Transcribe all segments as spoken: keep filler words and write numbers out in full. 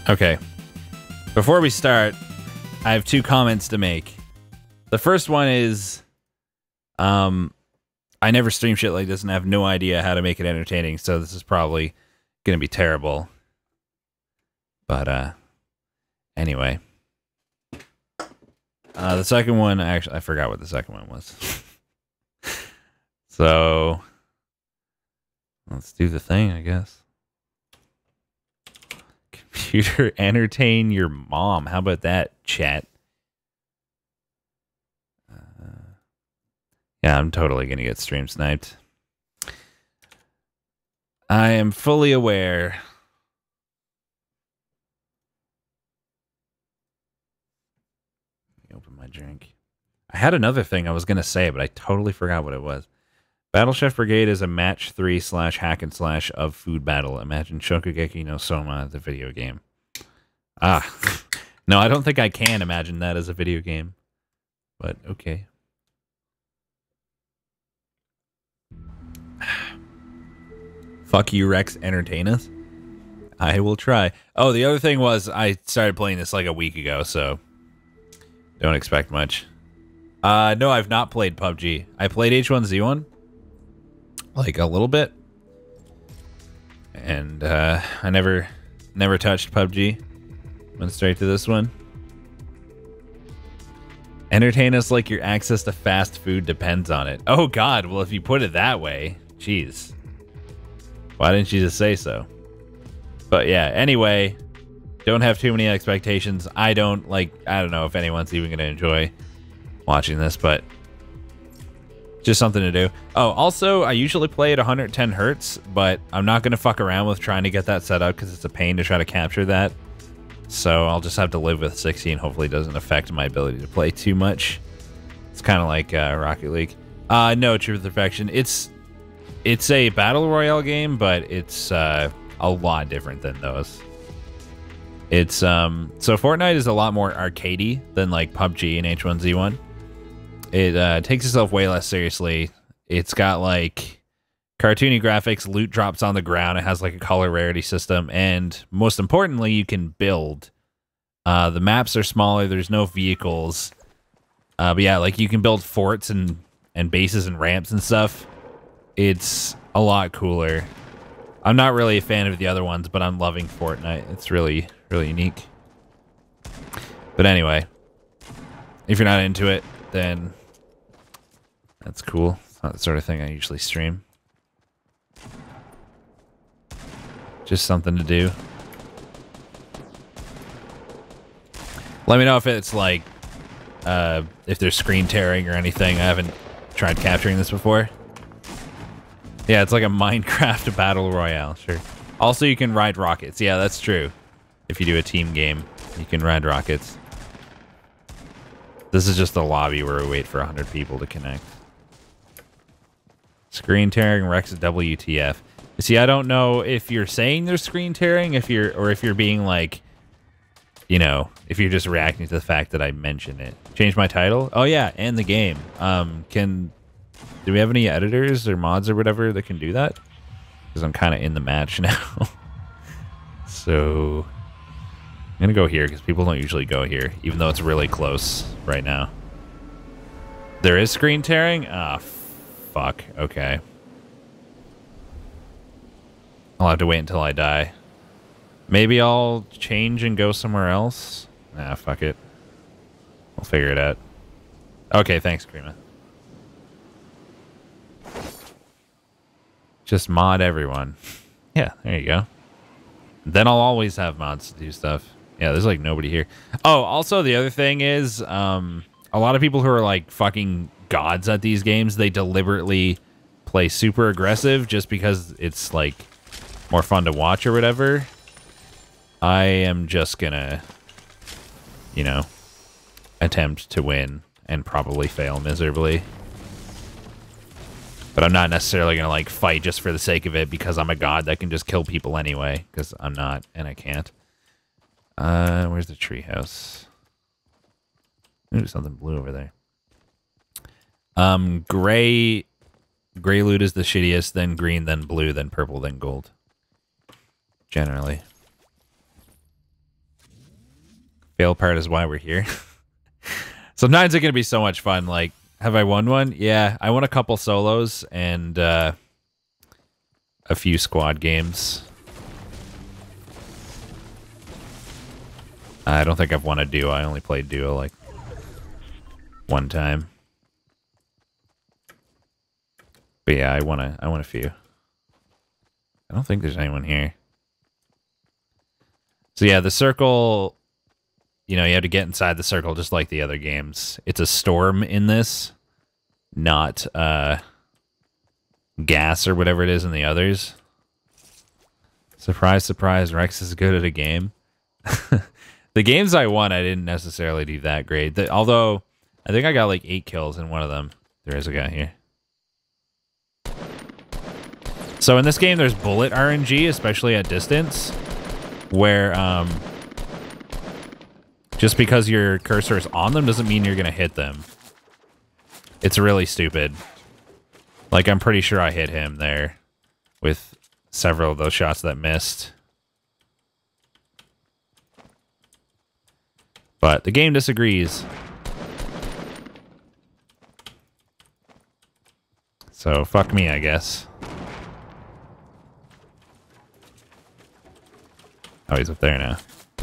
Okay. Before we start, I have two comments to make. The first one is, um, I never stream shit like this and I have no idea how to make it entertaining, so this is probably gonna be terrible. But, uh, anyway. Uh, the second one, actually, I forgot what the second one was. So, let's do the thing, I guess. Computer entertain your mom. How about that, chat? Uh, yeah, I'm totally gonna get stream sniped. I am fully aware. Let me open my drink. I had another thing I was gonna say, but I totally forgot what it was. Battle Chef Brigade is a match three slash hack and slash of food battle. Imagine Shokugeki no Soma, the video game. Ah, no, I don't think I can imagine that as a video game, but okay. Fuck you, Rex. Entertain us. I will try. Oh, the other thing was I started playing this like a week ago, so don't expect much. Uh, no, I've not played P U B G. I played H one Z one. Like a little bit, and uh, I never, never touched P U B G. Went straight to this one. Entertain us like your access to fast food depends on it. Oh God! Well, if you put it that way, jeez, why didn't you just say so? But yeah. Anyway, don't have too many expectations. I don't like. I don't know if anyone's even gonna enjoy watching this, but. Just something to do. Oh, also, I usually play at one hundred ten hertz, but I'm not going to fuck around with trying to get that set up because it's a pain to try to capture that. So I'll just have to live with sixty and hopefully it doesn't affect my ability to play too much. It's kind of like uh, Rocket League. Uh, no, Truth Perfection. It's it's a battle royale game, but it's uh, a lot different than those. It's um so Fortnite is a lot more arcadey than like P U B G and H one Z one. It uh, takes itself way less seriously. It's got like cartoony graphics, loot drops on the ground. It has like a color rarity system, and most importantly, you can build. Uh, the maps are smaller. There's no vehicles. Uh, but yeah, like you can build forts and and bases and ramps and stuff. It's a lot cooler. I'm not really a fan of the other ones, but I'm loving Fortnite. It's really really unique. But anyway, if you're not into it, then that's cool. It's not the sort of thing I usually stream. Just something to do. Let me know if it's like, uh, if there's screen tearing or anything. I haven't tried capturing this before. Yeah, it's like a Minecraft battle royale, sure. Also, you can ride rockets. Yeah, that's true. If you do a team game, you can ride rockets. This is just a lobby where we wait for one hundred people to connect. Screen tearing, Rex W T F. See, I don't know if you're saying there's screen tearing, if you're, or if you're being like, you know, if you're just reacting to the fact that I mentioned it. Change my title? Oh yeah, and the game. Um, can, do we have any editors or mods or whatever that can do that? Because I'm kind of in the match now. So, I'm going to go here because people don't usually go here, even though it's really close right now. There is screen tearing? Ah, oh, fuck. Okay. I'll have to wait until I die. Maybe I'll change and go somewhere else? Nah, fuck it. We'll figure it out. Okay, thanks, Krima. Just mod everyone. Yeah, there you go. Then I'll always have mods to do stuff. Yeah, there's like nobody here. Oh, also the other thing is, um, a lot of people who are like fucking gods at these games, they deliberately play super aggressive just because it's like more fun to watch or whatever. I am just gonna, you know, attempt to win and probably fail miserably. But I'm not necessarily gonna like fight just for the sake of it because I'm a god that can just kill people anyway, because I'm not and I can't. Uh, where's the treehouse? Ooh, something blue over there. Um, gray, gray loot is the shittiest, then green, then blue, then purple, then gold. Generally. Fail part is why we're here. Sometimes it's going to be so much fun. Like, have I won one? Yeah, I won a couple solos and uh, a few squad games. I don't think I've won a duo. I only played duo like one time. But yeah, I won a I won a few. I don't think there's anyone here. So yeah, the circle, you know, you have to get inside the circle just like the other games. It's a storm in this, not uh, gas or whatever it is in the others. Surprise, surprise, Rex is good at a game. The games I won, I didn't necessarily do that great. The, although, I think I got like eight kills in one of them. There is a guy here. So in this game, there's bullet R N G, especially at distance, where um, just because your cursor is on them doesn't mean you're going to hit them. It's really stupid. Like, I'm pretty sure I hit him there with several of those shots that missed. But the game disagrees. So, fuck me, I guess. Oh, he's up there now.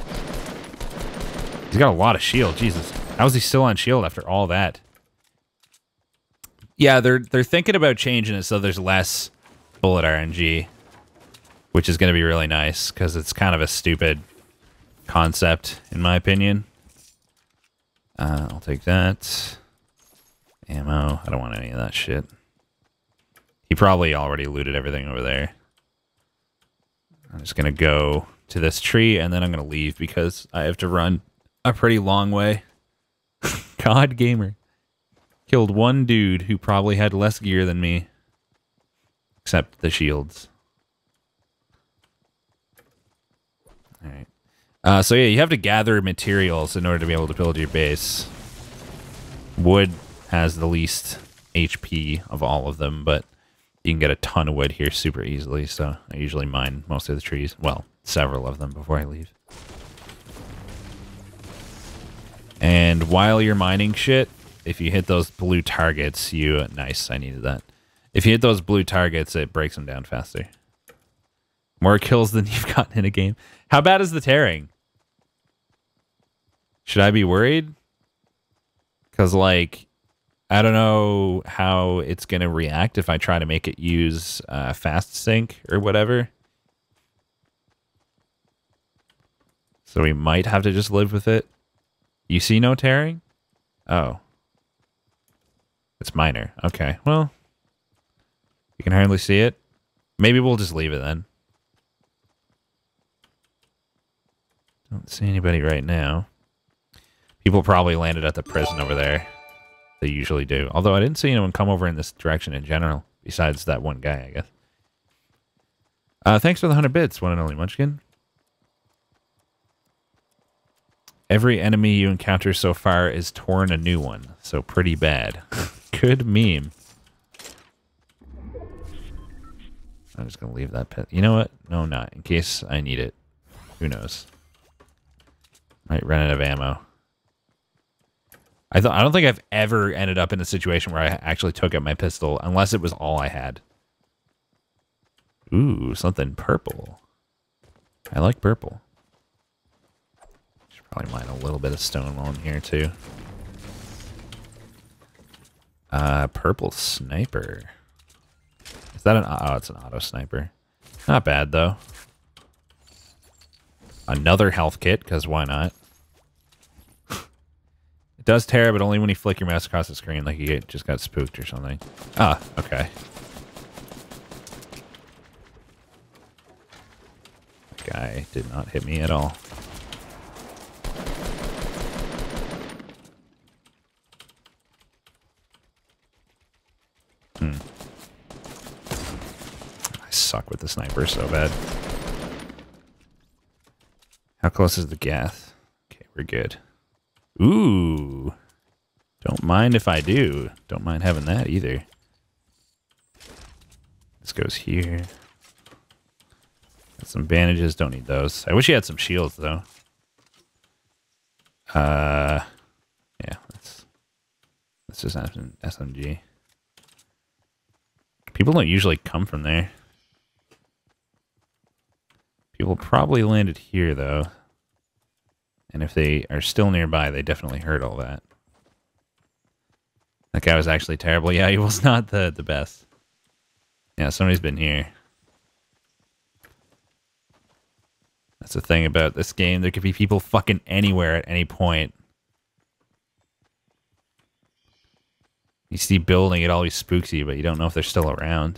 He's got a lot of shield. Jesus. How is he still on shield after all that? Yeah, they're they're thinking about changing it so there's less bullet R N G, which is going to be really nice because it's kind of a stupid concept, in my opinion. Uh, I'll take that. Ammo. I don't want any of that shit. He probably already looted everything over there. I'm just going to go to this tree, and then I'm going to leave because I have to run a pretty long way. God Gamer. Killed one dude who probably had less gear than me. Except the shields. Alright. Uh, so yeah, you have to gather materials in order to be able to build your base. Wood has the least H P of all of them, but you can get a ton of wood here super easily, so I usually mine most of the trees. Well, several of them before I leave. And while you're mining shit, if you hit those blue targets, you... Nice, I needed that. If you hit those blue targets, it breaks them down faster. More kills than you've gotten in a game. How bad is the tearing? Should I be worried? Because, like, I don't know how it's going to react if I try to make it use uh, fast sync or whatever. So we might have to just live with it. You see no tearing? Oh. It's minor. Okay, well. You can hardly see it. Maybe we'll just leave it then. Don't see anybody right now. People probably landed at the prison over there. They usually do. Although I didn't see anyone come over in this direction in general. Besides that one guy, I guess. Uh, thanks for the one hundred bits, one and only Munchkin. Every enemy you encounter so far is torn a new one. So pretty bad. Good meme. I'm just going to leave that pet. You know what? No, not. In case I need it. Who knows? Might run out of ammo. I th I don't think I've ever ended up in a situation where I actually took out my pistol, unless it was all I had. Ooh, something purple. I like purple. Should probably mine a little bit of stone while I'm here, too. Uh, purple sniper. Is that an... Oh, it's an auto sniper. Not bad, though. Another health kit, because why not? It does tear, but only when you flick your mouse across the screen, like you get, just got spooked or something. Ah, okay. That guy did not hit me at all. Hmm. I suck with the sniper so bad. How close is the gas? Okay, we're good. Ooh. Don't mind if I do. Don't mind having that either. This goes here. Got some bandages. Don't need those. I wish you had some shields, though. Uh, yeah, let's let's just have an S M G. People don't usually come from there. People probably landed here though, and if they are still nearby, they definitely heard all that. That guy was actually terrible. Yeah, he was not the the best. Yeah, somebody's been here. That's the thing about this game. There could be people fucking anywhere at any point. You see building, it always spooks you, but you don't know if they're still around.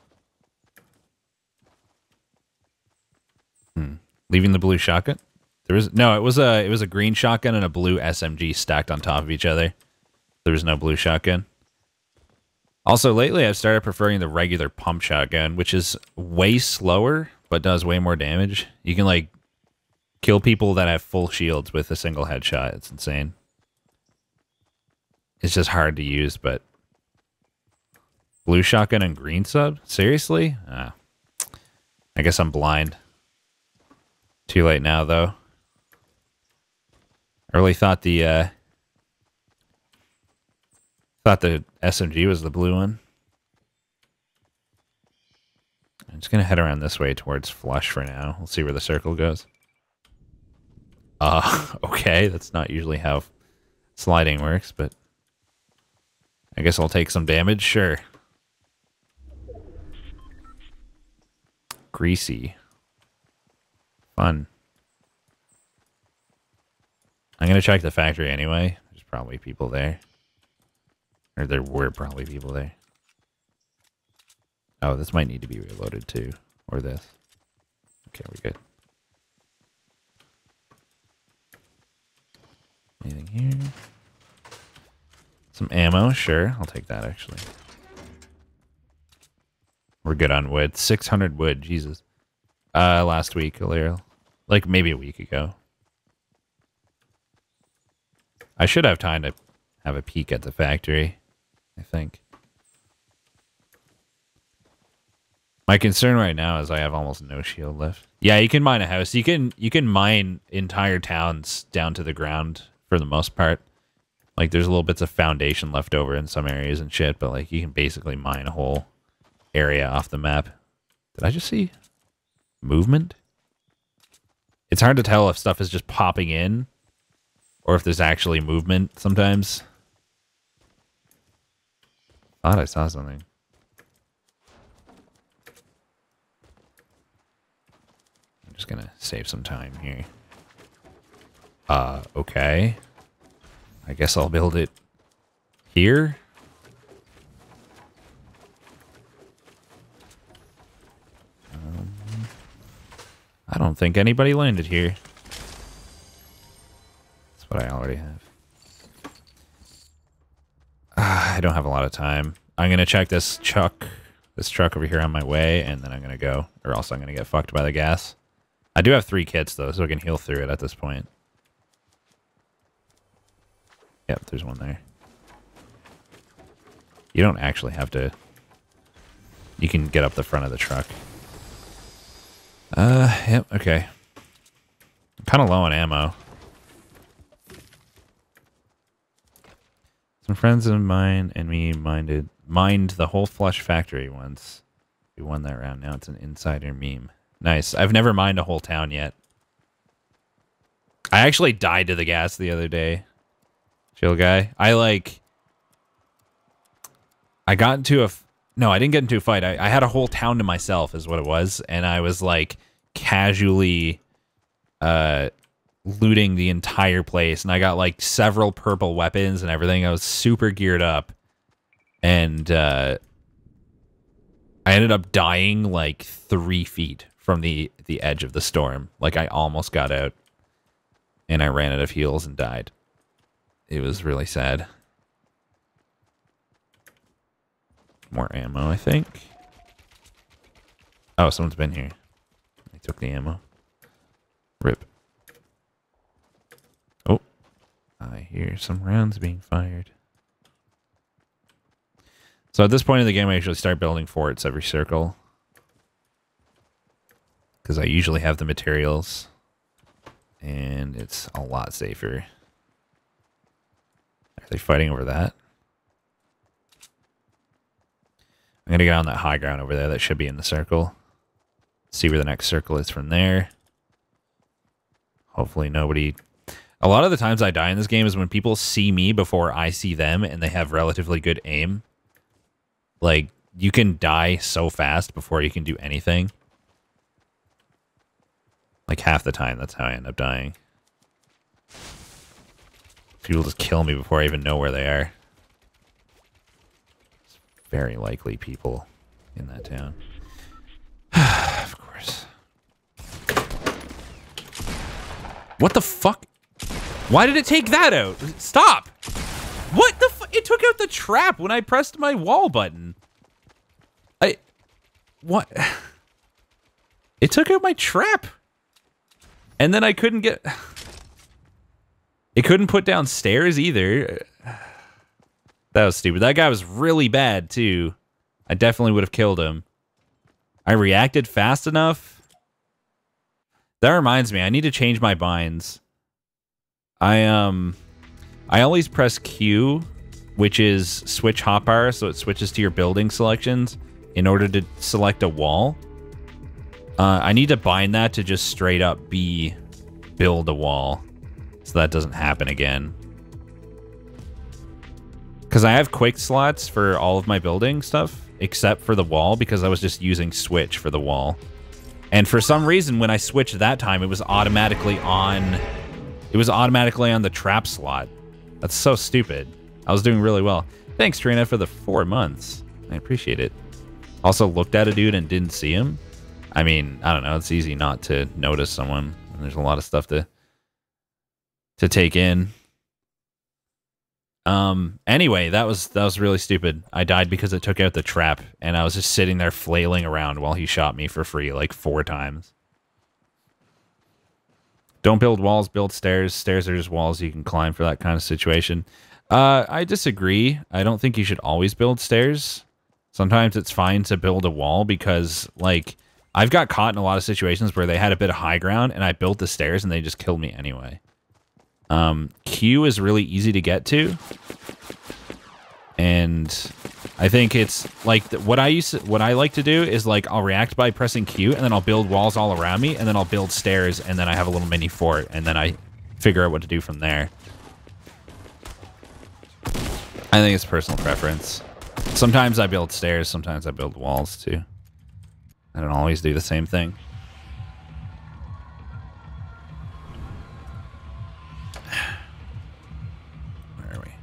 Hmm. Leaving the blue shotgun? There was no, it was a it was a green shotgun and a blue S M G stacked on top of each other. There was no blue shotgun. Also, lately I've started preferring the regular pump shotgun, which is way slower, but does way more damage. You can, like, kill people that have full shields with a single headshot. It's insane. It's just hard to use, but... Blue shotgun and green sub? Seriously? Ah. I guess I'm blind. Too late now, though. I really thought the, uh... Thought the S M G was the blue one. I'm just gonna head around this way towards Flush for now. We'll see where the circle goes. Uh, okay, that's not usually how sliding works, but I guess I'll take some damage, sure. Greasy. Fun. I'm gonna check the factory anyway. There's probably people there. Or there were probably people there. Oh, this might need to be reloaded too. Or this. Okay, we're good. Anything here? Some ammo, sure. I'll take that, actually. We're good on wood. six hundred wood, Jesus. Uh, last week, Alero. Like, maybe a week ago. I should have time to have a peek at the factory, I think. My concern right now is I have almost no shield left. Yeah, you can mine a house. You can you can mine entire towns down to the ground for the most part. Like, there's little bits of foundation left over in some areas and shit, but, like, you can basically mine a whole area off the map. Did I just see movement? It's hard to tell if stuff is just popping in or if there's actually movement sometimes. Thought I saw something. I'm just gonna save some time here. Uh, okay. I guess I'll build it here. Um, I don't think anybody landed here. That's what I already have. Uh, I don't have a lot of time. I'm gonna check this truck, this truck over here on my way, and then I'm gonna go, or else I'm gonna get fucked by the gas. I do have three kits though, so I can heal through it at this point. Yep, there's one there. You don't actually have to... You can get up the front of the truck. Uh, yep, okay. I'm kind of low on ammo. Some friends of mine and me minded mined the whole Flush factory once. We won that round. Now it's an insider meme. Nice. I've never mined a whole town yet. I actually died to the gas the other day. Chill guy. I like... I got into a... No, I didn't get into a fight. I, I had a whole town to myself is what it was. And I was like casually uh, looting the entire place. And I got like several purple weapons and everything. I was super geared up. And uh, I ended up dying like three feet from the, the edge of the storm. Like I almost got out. And I ran out of heals and died. It was really sad. More ammo, I think. Oh, someone's been here. They took the ammo. Rip. Oh. I hear some rounds being fired. So at this point in the game, I usually start building forts every circle. Because I usually have the materials. And it's a lot safer. Are they fighting over that? I'm going to get on that high ground over there. That should be in the circle. See where the next circle is from there. Hopefully nobody... A lot of the times I die in this game is when people see me before I see them and they have relatively good aim. Like, you can die so fast before you can do anything. Like, half the time, that's how I end up dying. People just kill me before I even know where they are. It's very likely people in that town. Of course. What the fuck? Why did it take that out? Stop! What the fu- It took out the trap when I pressed my wall button. I... What? It took out my trap. And then I couldn't get... It couldn't put down stairs either. That was stupid. That guy was really bad, too. I definitely would have killed him. I reacted fast enough. That reminds me, I need to change my binds. I, um... I always press Q, which is switch hotbar, so it switches to your building selections in order to select a wall. Uh, I need to bind that to just straight up be build a wall, so that doesn't happen again. Because I have quick slots for all of my building stuff, except for the wall, because I was just using switch for the wall. And for some reason, when I switched that time, it was automatically on... It was automatically on the trap slot. That's so stupid. I was doing really well. Thanks, Trina, for the four months. I appreciate it. Also looked at a dude and didn't see him. I mean, I don't know. It's easy not to notice someone. There's a lot of stuff to to take in. Um. Anyway, that was that was really stupid. I died because it took out the trap, and I was just sitting there flailing around while he shot me for free like four times. Don't build walls, build stairs. Stairs are just walls you can climb for that kind of situation. Uh, I disagree. I don't think you should always build stairs. Sometimes it's fine to build a wall because, like, I've got caught in a lot of situations where they had a bit of high ground and I built the stairs and they just killed me anyway. Um, Q is really easy to get to. And I think it's like the, what I used to, what I like to do is like I'll react by pressing Q and then I'll build walls all around me and then I'll build stairs and then I have a little mini fort and then I figure out what to do from there. I think it's personal preference. Sometimes I build stairs, sometimes I build walls too. I don't always do the same thing. Where are we?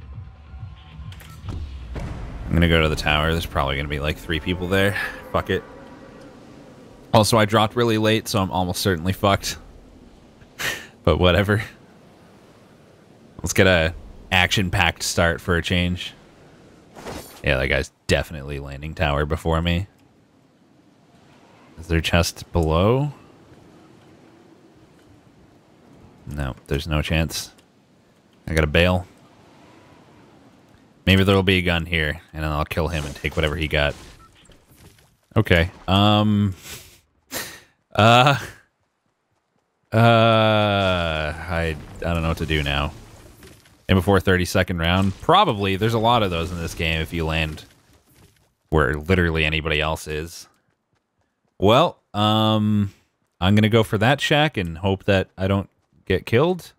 I'm gonna go to the tower. There's probably gonna be like three people there. Fuck it. Also, I dropped really late, so I'm almost certainly fucked. But whatever. Let's get a action-packed start for a change. Yeah, that guy's definitely landing tower before me. Is there a chest below? No, there's no chance. I gotta bail. Maybe there'll be a gun here, and then I'll kill him and take whatever he got. Okay. Um. Uh. Uh. I, I don't know what to do now. And before thirty second round, probably. There's a lot of those in this game if you land where literally anybody else is. Well, um, I'm gonna go for that shack and hope that I don't get killed.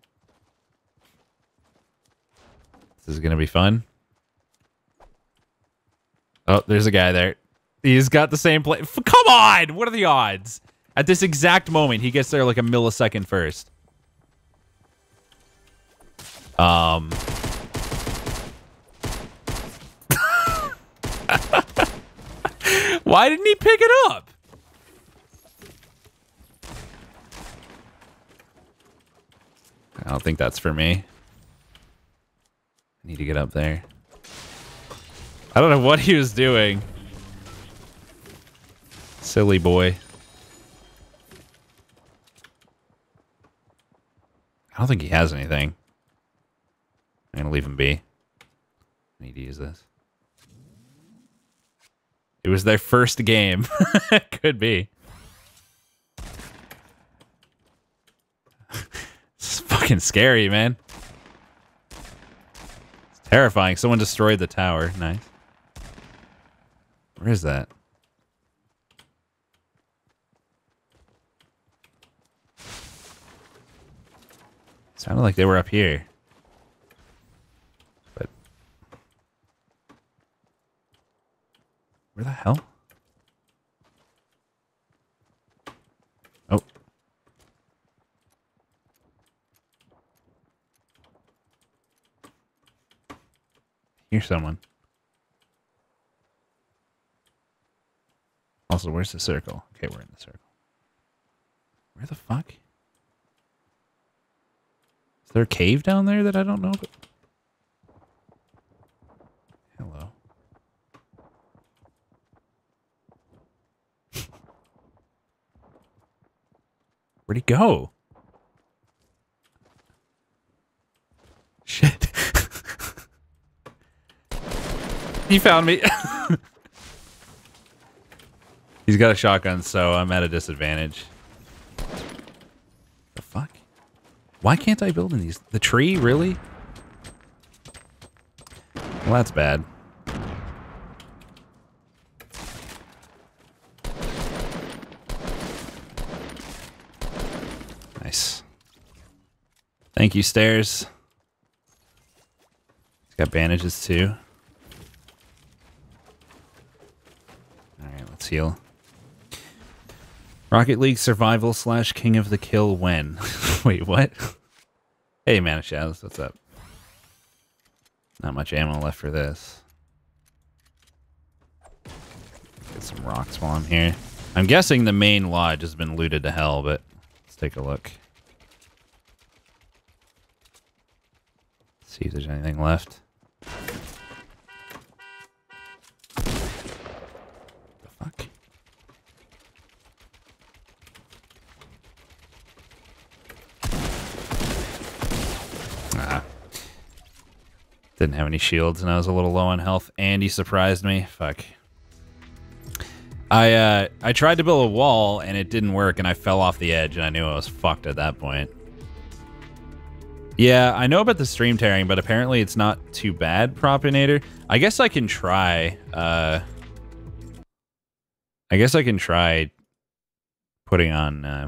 This is gonna be fun. Oh, there's a guy there. He's got the same play. Come on! What are the odds? At this exact moment, he gets there like a millisecond first. Um. Why didn't he pick it up? I don't think that's for me. I need to get up there. I don't know what he was doing. Silly boy. I don't think he has anything. I'm gonna leave him be. I need to use this. It was their first game. Could be. It's fucking scary, man. It's Terrifying. Someone destroyed the tower. Nice. Where is that? Sounded like they were up here. But where the hell? Oh. Here's someone. Also, where's the circle? Okay, we're in the circle. Where the fuck? Is there a cave down there that I don't know? But... Hello. Where'd he go? Shit. He found me. He's got a shotgun, so I'm at a disadvantage. The fuck? Why can't I build in these? The tree, really? Well, that's bad. Nice. Thank you, stairs. He's got bandages, too. Alright, let's heal. Rocket League survival slash king of the kill when? Wait, what? Hey, Man of Shadows, what's up? Not much ammo left for this. Get some rocks while I'm here. I'm guessing the main lodge has been looted to hell, but let's take a look. See if there's anything left. The fuck? Ah. Didn't have any shields and I was a little low on health. And he surprised me. Fuck. I uh I tried to build a wall and it didn't work and I fell off the edge and I knew I was fucked at that point. Yeah, I know about the stream tearing, but apparently it's not too bad, Propinator. I guess I can try uh I guess I can try putting on uh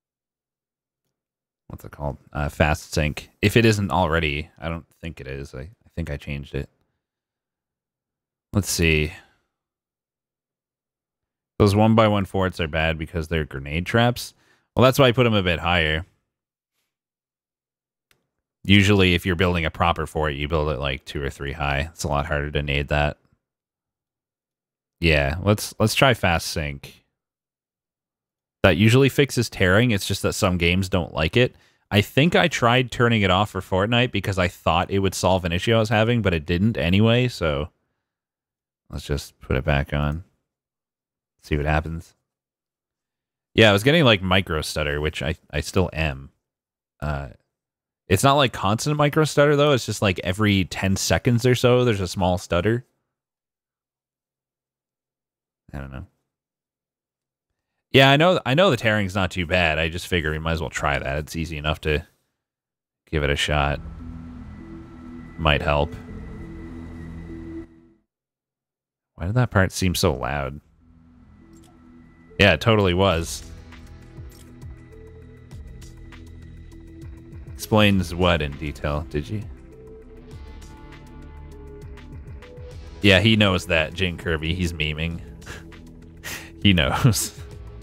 what's it called? Uh fast sync. If it isn't already. I don't think it is. I, I think I changed it. Let's see. Those one by one forts are bad because they're grenade traps. Well, that's why I put them a bit higher. Usually, if you're building a proper fort, you build it like two or three high. It's a lot harder to nade that. Yeah, let's let's try fast sync. That usually fixes tearing. It's just that some games don't like it. I think I tried turning it off for Fortnite because I thought it would solve an issue I was having, but it didn't anyway. So let's just put it back on. See what happens. Yeah, I was getting like micro stutter, which I, I still am. Uh, it's not like constant micro stutter though. It's just like every ten seconds or so, there's a small stutter. I don't know. Yeah, I know. I know the tearing's not too bad. I just figure we might as well try that. It's easy enough to give it a shot. Might help. Why did that part seem so loud? Yeah, it totally was. Explains what in detail, did you? Yeah, he knows that, Jane Kirby. He's memeing. He knows.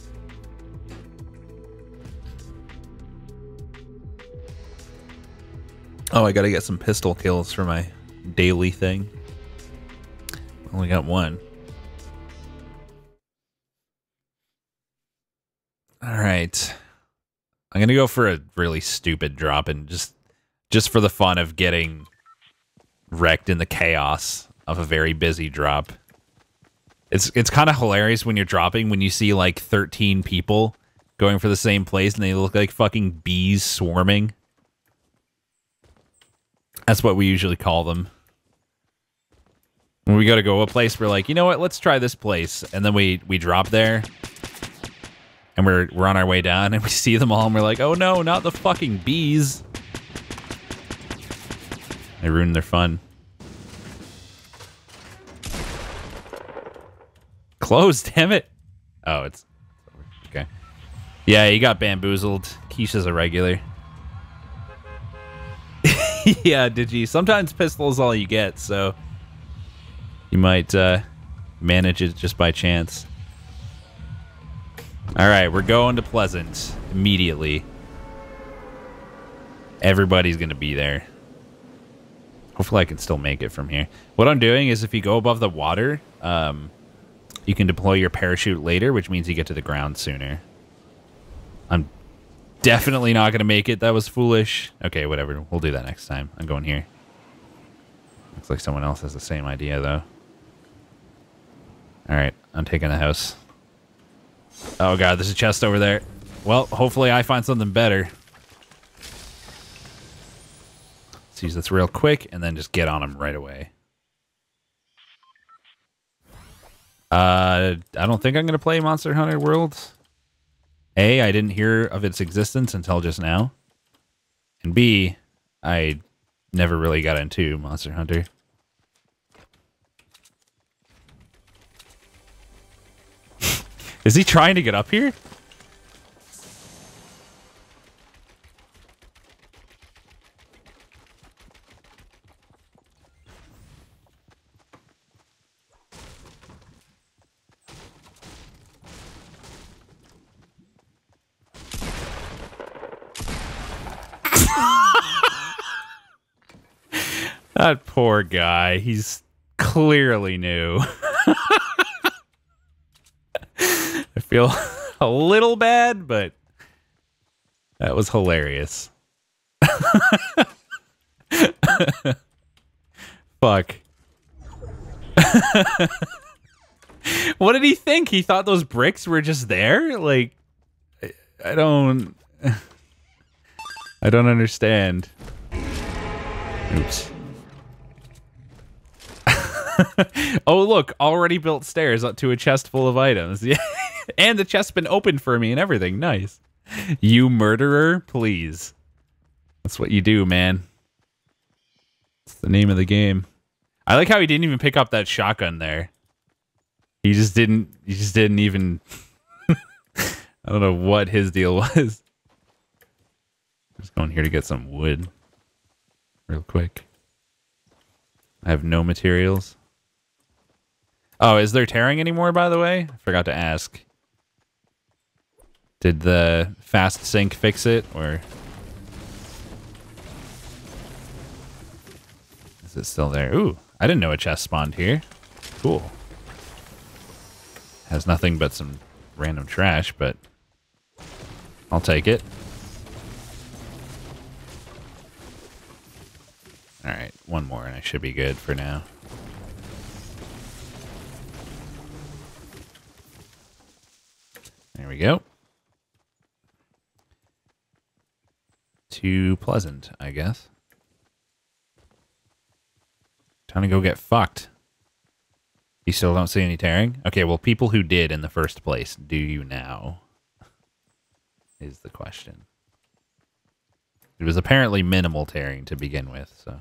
Oh, I gotta get some pistol kills for my daily thing. Only got one. Alright. I'm gonna go for a really stupid drop and just just for the fun of getting wrecked in the chaos of a very busy drop. It's it's kind of hilarious when you're dropping when you see like thirteen people going for the same place and they look like fucking bees swarming. That's what we usually call them. When we gotta go a place, we're like, you know what, let's try this place. And then we, we drop there. And we're, we're on our way down, and we see them all, and we're like, oh no, not the fucking bees. They ruined their fun. closed, damn it. Oh, it's... Okay. Yeah, you got bamboozled. Keisha's a regular. Yeah, Digi. Sometimes pistol is all you get, so... You might uh, manage it just by chance. Alright, we're going to Pleasant immediately. Everybody's going to be there. Hopefully I can still make it from here. What I'm doing is if you go above the water, um, you can deploy your parachute later, which means you get to the ground sooner. I'm definitely not going to make it. That was foolish. Okay, whatever. We'll do that next time. I'm going here. Looks like someone else has the same idea, though. Alright, I'm taking the house. Oh god, there's a chest over there. Well, hopefully I find something better. Let's use this real quick and then just get on him right away. Uh, I don't think I'm going to play Monster Hunter Worlds. A, I didn't hear of its existence until just now. And B, I never really got into Monster Hunter. Is he trying to get up here? That poor guy. He's clearly new. I feel a little bad, but that was hilarious. Fuck. What did he think? He thought those bricks were just there? Like, I, I don't... I don't understand. Oops. Oh, look, already built stairs up to a chest full of items. Yeah. And the chest's been opened for me and everything. Nice. You murderer, please. That's what you do, man. It's the name of the game. I like how he didn't even pick up that shotgun there. He just didn't, he just didn't even... I don't know what his deal was. Just going here to get some wood. Real quick. I have no materials. Oh, is there tearing anymore, by the way? I forgot to ask. Did the fast sync fix it, or... Is it still there? Ooh, I didn't know a chest spawned here. Cool. Has nothing but some random trash, but... I'll take it. Alright, one more and I should be good for now. There we go. Too Pleasant, I guess. Time to go get fucked. You still don't see any tearing? Okay, well, people who did in the first place, do you now? Is the question. It was apparently minimal tearing to begin with, so...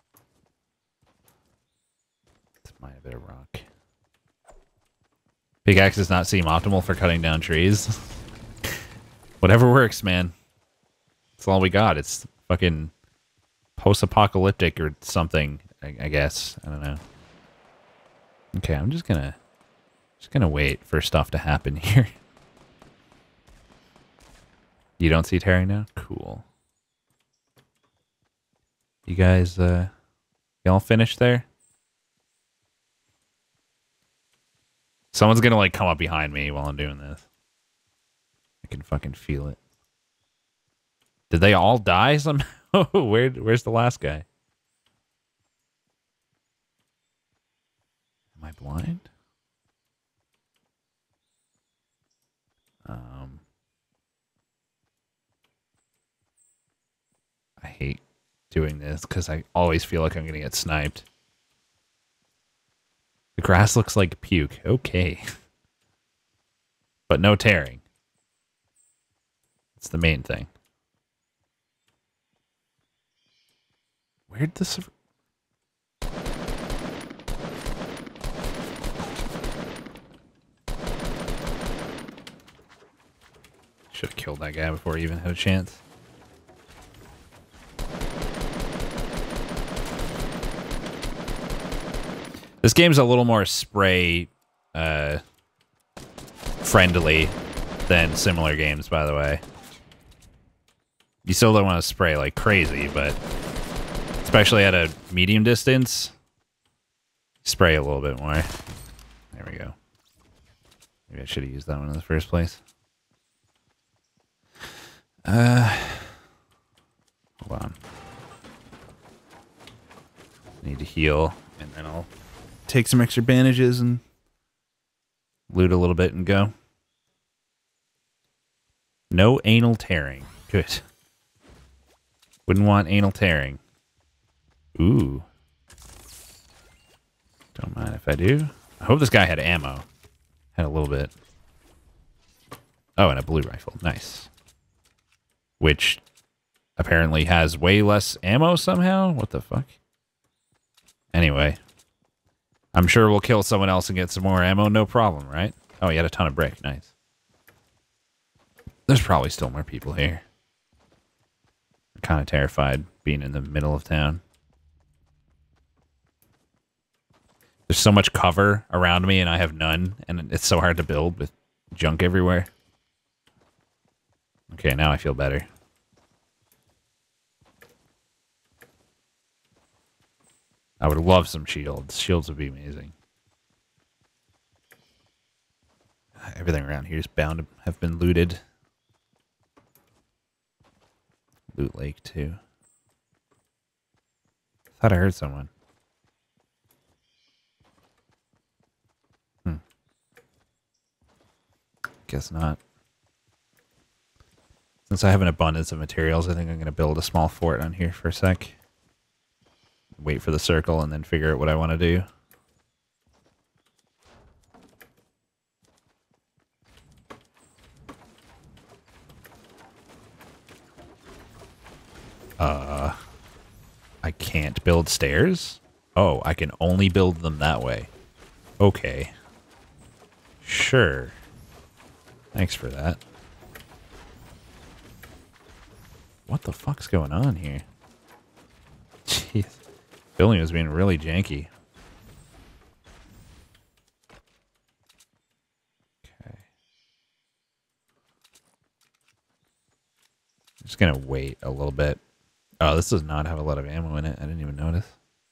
Might a bit of rock. Pickaxe does not seem optimal for cutting down trees. Whatever works, man. That's all we got. It's fucking post-apocalyptic or something, I, I guess. I don't know. Okay, I'm just gonna just gonna wait for stuff to happen here. You don't see tearing now? Cool. You guys, uh, y'all finished there? Someone's gonna, like, come up behind me while I'm doing this. I can fucking feel it. Did they all die somehow? Where, where's the last guy? Am I blind? Um... I hate doing this because I always feel like I'm gonna get sniped. The grass looks like puke. Okay. But no tearing. That's the main thing. Where'd this... killed that guy before he even had a chance. This game's a little more spray uh, friendly than similar games, by the way. You still don't want to spray like crazy, but especially at a medium distance, spray a little bit more. There we go. Maybe I should have used that one in the first place. Uh, hold on. Need to heal, and then I'll take some extra bandages and loot a little bit and go. No anal tearing. Good. Wouldn't want anal tearing. Ooh. Don't mind if I do. I hope this guy had ammo. Had a little bit. Oh, and a blue rifle. Nice. Which apparently has way less ammo somehow? What the fuck? Anyway. I'm sure we'll kill someone else and get some more ammo. No problem, right? Oh, he had a ton of brick. Nice. There's probably still more people here. I'm kind of terrified being in the middle of town. There's so much cover around me and I have none, and it's so hard to build with junk everywhere. Okay, now I feel better. I would love some shields. Shields would be amazing. Everything around here is bound to have been looted. Loot Lake, too. Thought I heard someone. Hmm. Guess not. Since I have an abundance of materials, I think I'm going to build a small fort on here for a sec. Wait for the circle and then figure out what I want to do. Uh, I can't build stairs? Oh, I can only build them that way. Okay. Sure. Thanks for that. What the fuck's going on here? Jeez. Building was being really janky. Okay. I'm just gonna wait a little bit. Oh, this does not have a lot of ammo in it. I didn't even notice.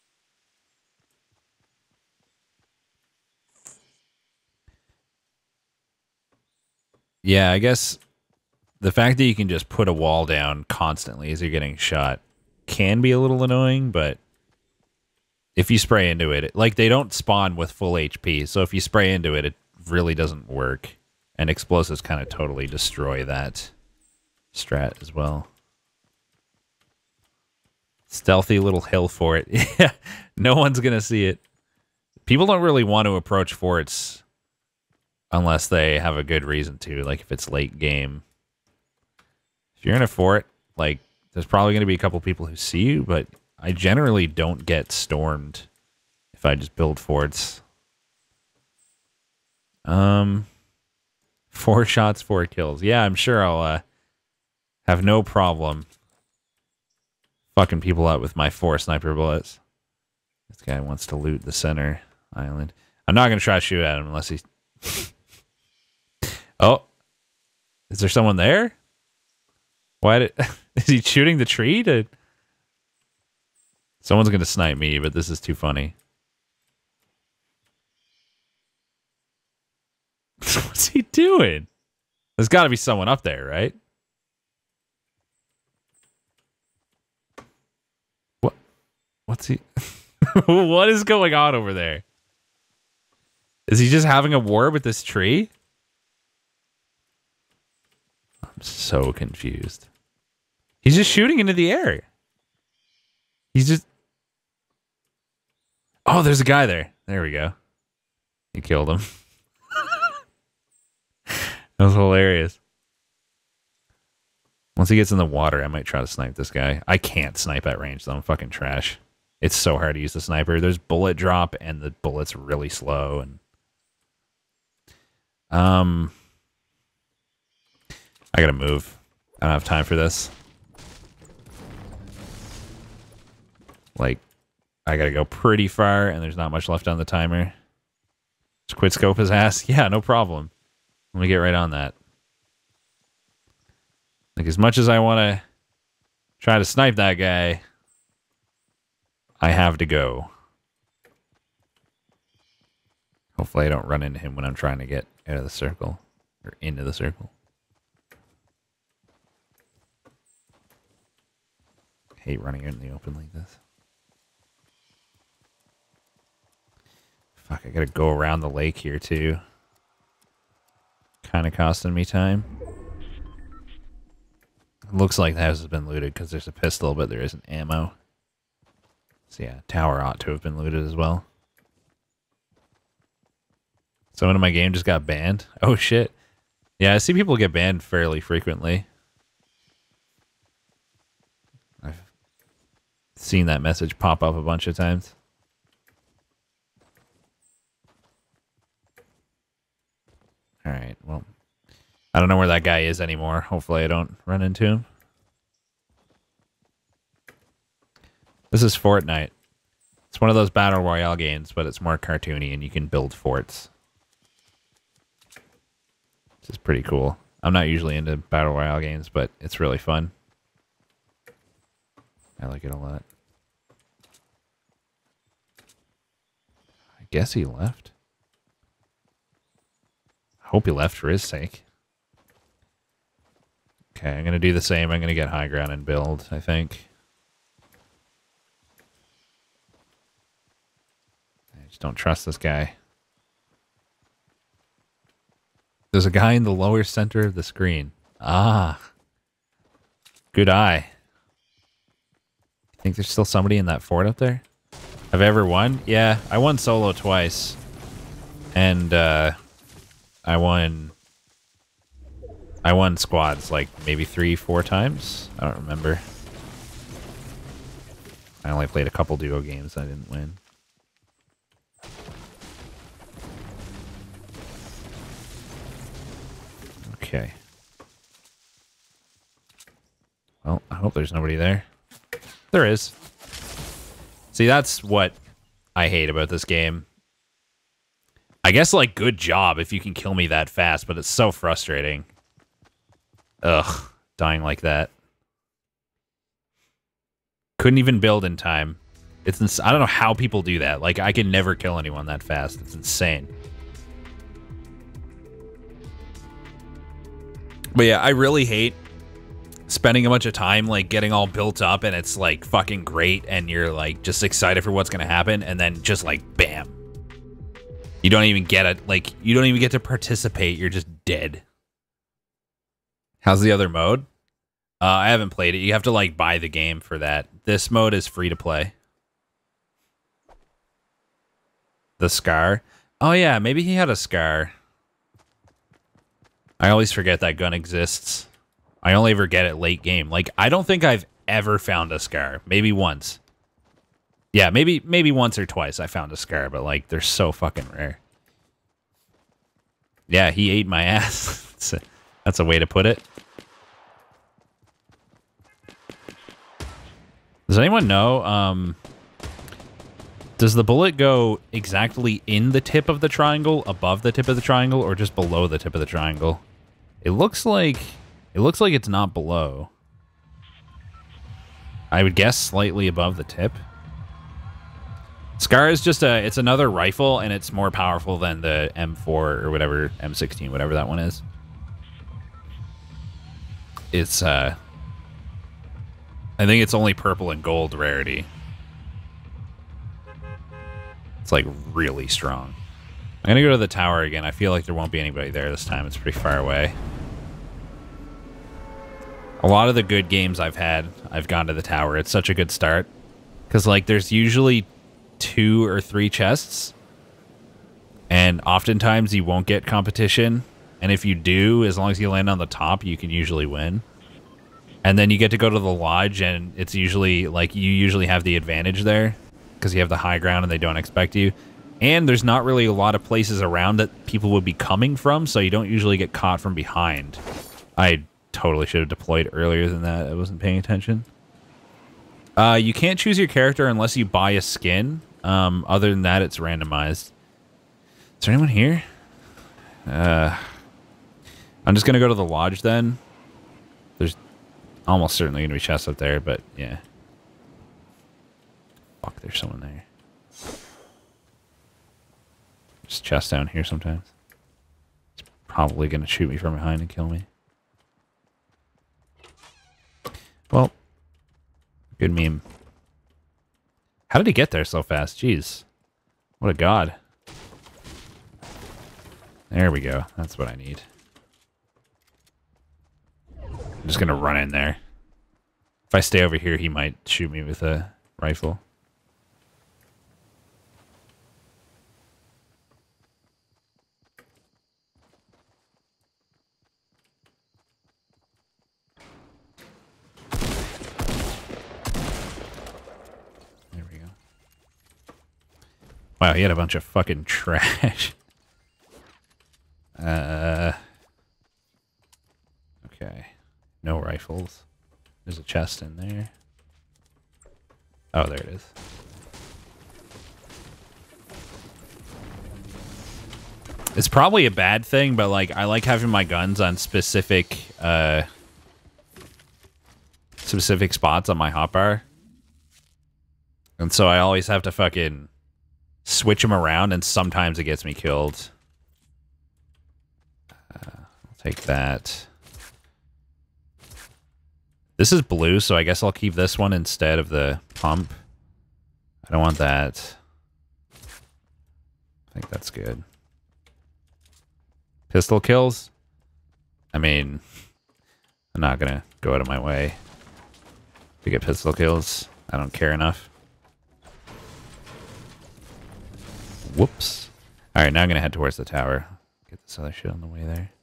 Yeah, I guess the fact that you can just put a wall down constantly as you're getting shot can be a little annoying, but if you spray into it, like, they don't spawn with full H P, so if you spray into it, it really doesn't work. And explosives kind of totally destroy that strat as well. Stealthy little hill fort. Yeah, no one's going to see it. People don't really want to approach forts unless they have a good reason to, like if it's late game. If you're in a fort, like, there's probably going to be a couple people who see you, but I generally don't get stormed if I just build forts. Um, four shots, four kills. Yeah, I'm sure I'll uh, have no problem fucking people up with my four sniper bullets. This guy wants to loot the center island. I'm not going to try to shoot at him unless he's... Oh. Is there someone there? Why did... Is he shooting the tree to... Someone's going to snipe me, but this is too funny. What's he doing? There's got to be someone up there, right? What? What's he... What is going on over there? Is he just having a war with this tree? I'm so confused. He's just shooting into the air. He's just... Oh, there's a guy there. There we go. He killed him. That was hilarious. Once he gets in the water, I might try to snipe this guy. I can't snipe at range, though. I'm fucking trash. It's so hard to use the sniper. There's bullet drop, and the bullet's really slow. And um, I gotta move. I don't have time for this. Like, I gotta go pretty far, and there's not much left on the timer. Just quit scope his ass? Yeah, no problem. Let me get right on that. Like, as much as I want to try to snipe that guy, I have to go. Hopefully I don't run into him when I'm trying to get out of the circle. Or into the circle. I hate running out in the open like this. Fuck, I gotta go around the lake here too. Kind of costing me time. Looks like the house has been looted because there's a pistol, but there isn't ammo. So yeah, tower ought to have been looted as well. Someone in my game just got banned. Oh shit. Yeah, I see people get banned fairly frequently. I've seen that message pop up a bunch of times. Alright, well, I don't know where that guy is anymore. Hopefully I don't run into him. This is Fortnite. It's one of those battle royale games, but it's more cartoony and you can build forts. This is pretty cool. I'm not usually into battle royale games, but it's really fun. I like it a lot. I guess he left. Hope he left for his sake. Okay, I'm going to do the same. I'm going to get high ground and build, I think. I just don't trust this guy. There's a guy in the lower center of the screen. Ah. Good eye. Think there's still somebody in that fort up there? Have I ever won? Yeah, I won solo twice. And, uh... I won... I won squads like maybe three, four times. I don't remember. I only played a couple duo games. I didn't win. Okay. Well, I hope there's nobody there. There is. See, that's what I hate about this game. I guess, like, good job if you can kill me that fast, but it's so frustrating. Ugh, dying like that. Couldn't even build in time. It's ins- I don't know how people do that. Like, I can never kill anyone that fast. It's insane. But yeah, I really hate spending a bunch of time, like, getting all built up, and it's, like, fucking great, and you're, like, just excited for what's gonna happen, and then just, like, bam. You don't even get it. Like, you don't even get to participate. You're just dead. How's the other mode? Uh, I haven't played it. You have to, like, buy the game for that. This mode is free to play. The Scar. Oh, yeah. Maybe he had a Scar. I always forget that gun exists. I only ever get it late game. Like, I don't think I've ever found a Scar. Maybe once. Yeah, maybe maybe once or twice I found a Scar, but, like, they're so fucking rare. Yeah, he ate my ass. that's, a, that's a way to put it. Does anyone know, um... does the bullet go exactly in the tip of the triangle, above the tip of the triangle, or just below the tip of the triangle? It looks like... It looks like it's not below. I would guess slightly above the tip. Scar is just a, it's another rifle, and it's more powerful than the M four or whatever, M sixteen, whatever that one is. It's, uh, I think it's only purple and gold rarity. It's, like, really strong. I'm gonna go to the tower again. I feel like there won't be anybody there this time. It's pretty far away. A lot of the good games I've had, I've gone to the tower. It's such a good start. Because, like, there's usually two or three chests, and oftentimes you won't get competition, and if you do, as long as you land on the top, you can usually win. And then you get to go to the lodge, and it's usually like you usually have the advantage there because you have the high ground and they don't expect you, and there's not really a lot of places around that people would be coming from, so you don't usually get caught from behind. I totally should have deployed earlier than that. I wasn't paying attention. Uh, you can't choose your character unless you buy a skin. Um, other than that, it's randomized. Is there anyone here? Uh, I'm just going to go to the lodge then. There's almost certainly going to be chests up there, but yeah. Fuck, there's someone there. There's chests down here sometimes. It's probably going to shoot me from behind and kill me. Well, good meme. How did he get there so fast? Jeez. What a god. There we go. That's what I need. I'm just going to run in there. If I stay over here, he might shoot me with a rifle. There we go. Wow, he had a bunch of fucking trash. Uh, okay. No rifles. There's a chest in there. Oh, there it is. It's probably a bad thing, but like I like having my guns on specific uh specific spots on my hotbar. And so I always have to fucking switch them around, and sometimes it gets me killed. Uh, I'll take that. This is blue, so I guess I'll keep this one instead of the pump. I don't want that. I think that's good. Pistol kills? I mean, I'm not going to go out of my way to get pistol kills. I don't care enough. Whoops. Alright, now I'm going to head towards the tower. Get this other shit on the way there.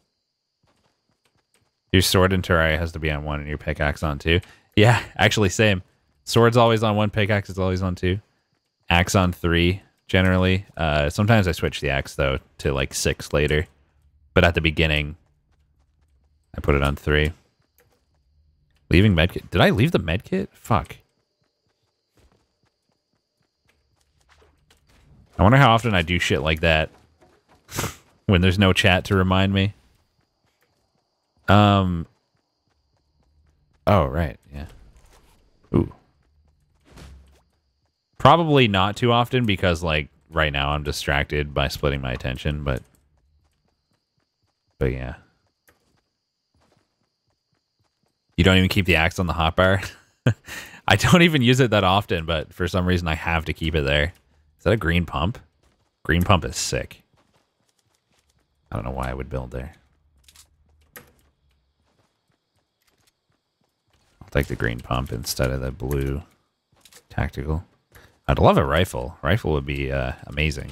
Your sword in Terraria has to be on one and your pickaxe on two. Yeah, actually same. Sword's always on one, pickaxe is always on two. Axe on three, generally. Uh, sometimes I switch the axe, though, to like six later. But at the beginning, I put it on three. Leaving medkit. Did I leave the medkit? Fuck. I wonder how often I do shit like that when there's no chat to remind me. Um. Oh, right. Yeah. Ooh. Probably not too often because, like, right now I'm distracted by splitting my attention, but... But, yeah. You don't even keep the axe on the hotbar? I don't even use it that often, but for some reason I have to keep it there. Is that a green pump? Green pump is sick. I don't know why I would build there. I'll take the green pump instead of the blue tactical. I'd love a rifle. Rifle would be uh, amazing.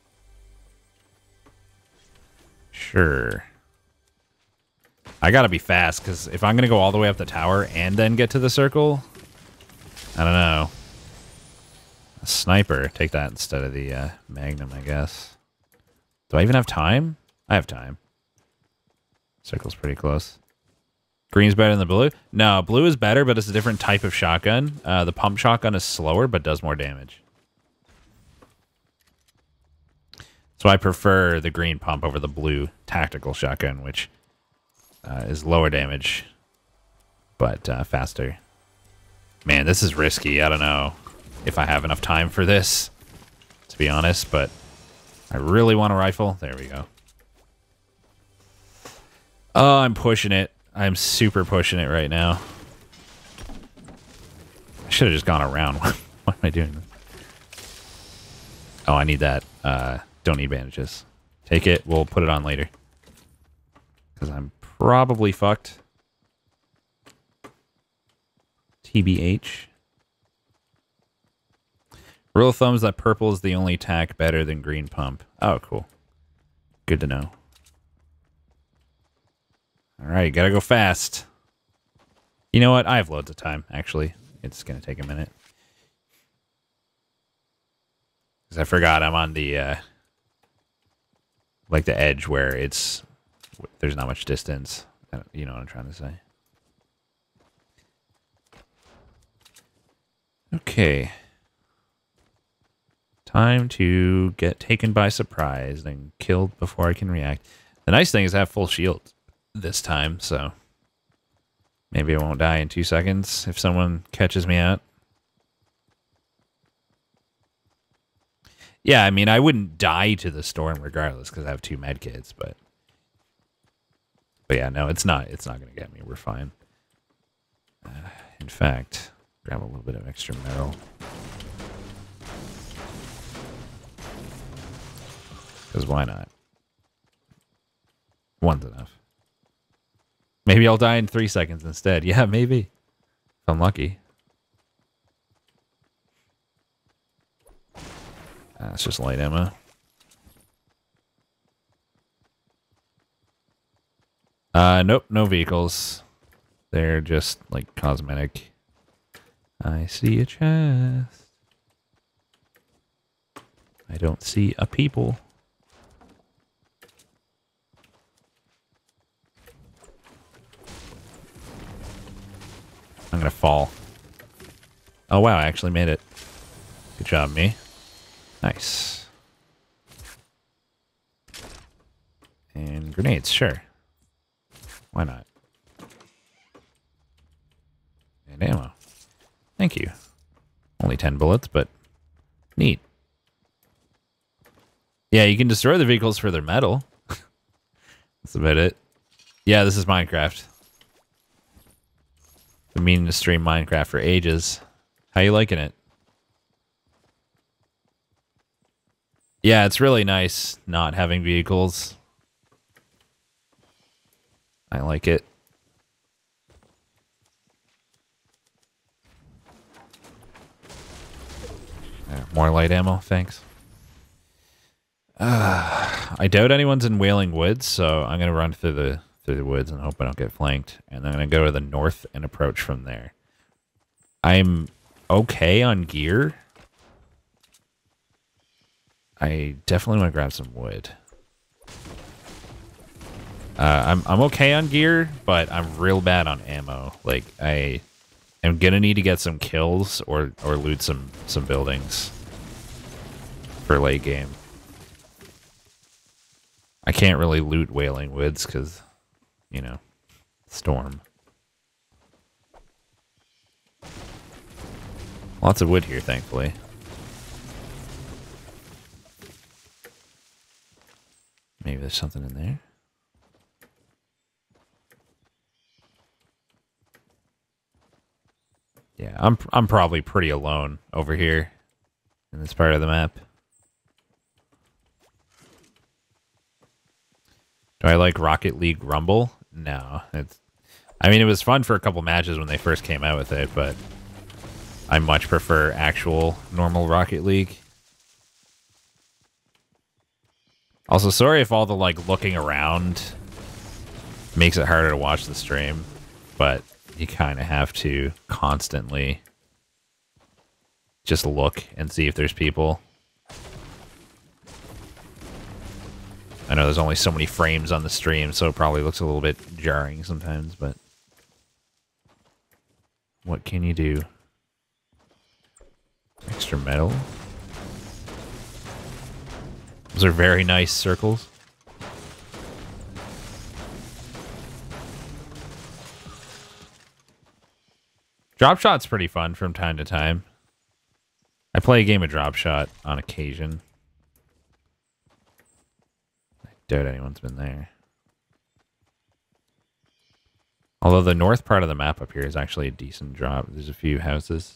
Sure. I gotta be fast, because if I'm gonna go all the way up the tower and then get to the circle, I don't know. A sniper. Take that instead of the uh, Magnum, I guess. Do I even have time? I have time. Circle's pretty close. Green's better than the blue? No, blue is better, but it's a different type of shotgun. Uh, the pump shotgun is slower, but does more damage. So I prefer the green pump over the blue tactical shotgun, which uh, is lower damage, but uh, faster. Man, this is risky. I don't know if I have enough time for this, to be honest, but I really want a rifle. There we go. Oh, I'm pushing it. I'm super pushing it right now. I should have just gone around. What am I doing? Oh, I need that. Uh, don't need bandages. Take it. We'll put it on later. Because I'm probably fucked. T B H. Rule of thumb is that purple is the only tack better than green pump. Oh, cool. Good to know. Alright, gotta go fast. You know what? I have loads of time, actually. It's gonna take a minute. Because I forgot I'm on the, uh... like, the edge where it's... there's not much distance. You know what I'm trying to say. Okay. Time to get taken by surprise and killed before I can react. The nice thing is I have full shield this time, so maybe I won't die in two seconds if someone catches me out. Yeah, I mean, I wouldn't die to the storm regardless because I have two medkits, but but yeah, no, it's not. It's not going to get me. We're fine. Uh, in fact, grab a little bit of extra metal. Because why not? One's enough. Maybe I'll die in three seconds instead. Yeah, maybe. If I'm lucky. That's uh, just light ammo. Uh, nope, no vehicles. They're just, like, cosmetic. I see a chest. I don't see a people. I'm gonna fall. Oh, wow, I actually made it. Good job, me. Nice. And grenades, sure. Why not? And ammo. Thank you. Only ten bullets, but neat. Yeah, you can destroy the vehicles for their metal. That's about it. Yeah, this is Minecraft. Been meaning to stream Minecraft for ages. How you liking it? Yeah, it's really nice not having vehicles. I like it. Yeah, more light ammo, thanks. Uh, I doubt anyone's in Wailing Woods, so I'm gonna run through the through the woods and hope I don't get flanked. And I'm gonna go to the north and approach from there. I'm okay on gear. I definitely want to grab some wood. Uh, I'm I'm okay on gear, but I'm real bad on ammo. Like I am gonna need to get some kills or or loot some some buildings for late game. I can't really loot Wailing Woods because, you know, storm. Lots of wood here, thankfully. Maybe there's something in there. Yeah, I'm I'm probably pretty alone over here in this part of the map. Do I like Rocket League Rumble? No. It's I mean, it was fun for a couple matches when they first came out with it, but I much prefer actual normal Rocket League. Also, sorry if all the like looking around makes it harder to watch the stream, but you kind of have to constantly just look and see if there's people. I know there's only so many frames on the stream, so it probably looks a little bit jarring sometimes, but what can you do? Extra metal. Those are very nice circles. Drop Shot's pretty fun from time to time. I play a game of Drop Shot on occasion. I doubt anyone's been there. Although the north part of the map up here is actually a decent drop. There's a few houses.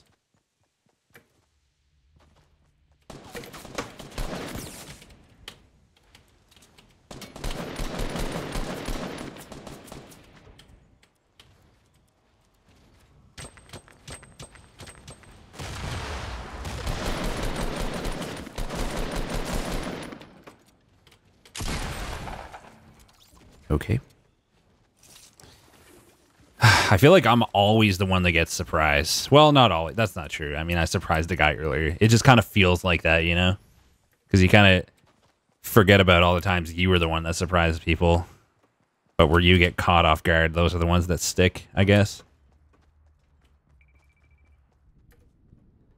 Okay. I feel like I'm always the one that gets surprised. Well, not always. That's not true. I mean, I surprised the guy earlier. It just kind of feels like that, you know? Because you kind of forget about all the times you were the one that surprised people. But where you get caught off guard, those are the ones that stick, I guess.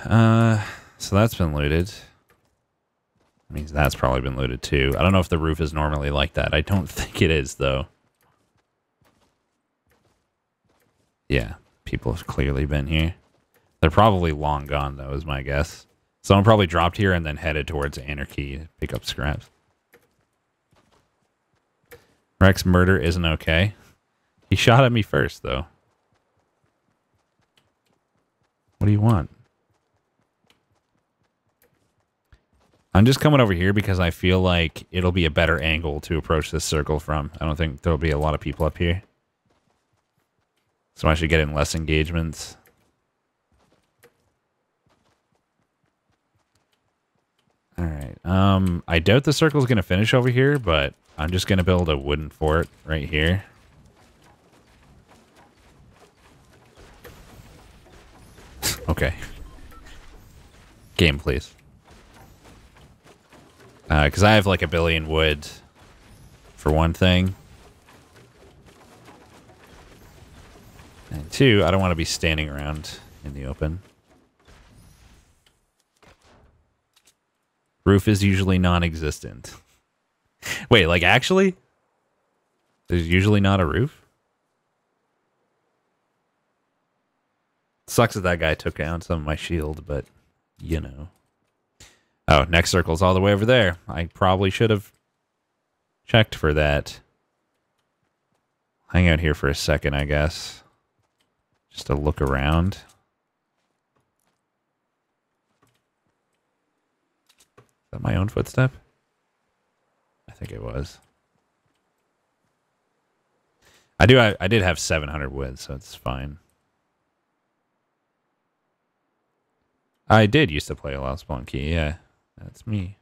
Uh, so that's been looted. That means that's probably been looted too. I don't know if the roof is normally like that. I don't think it is, though. Yeah, people have clearly been here. They're probably long gone, though, is my guess. Someone probably dropped here and then headed towards Anarchy to pick up scraps. Rex murder isn't okay. He shot at me first, though. What do you want? I'm just coming over here because I feel like it'll be a better angle to approach this circle from. I don't think there'll be a lot of people up here. So I should get in less engagements. Alright. Um, I doubt the circle's going to finish over here, but I'm just going to build a wooden fort right here. Okay. Game, please. Because uh, I have like a billion wood for one thing. And two, I don't want to be standing around in the open. Roof is usually non-existent. Wait, like actually? There's usually not a roof? Sucks that that guy took down some of my shield, but you know. Oh, next circle's all the way over there. I probably should have checked for that. Hang out here for a second, I guess. Just to look around. Is that my own footstep? I think it was. I do. I, I did have seven hundred wood, so it's fine. I did used to play a lot of Spelunky. Yeah, that's me.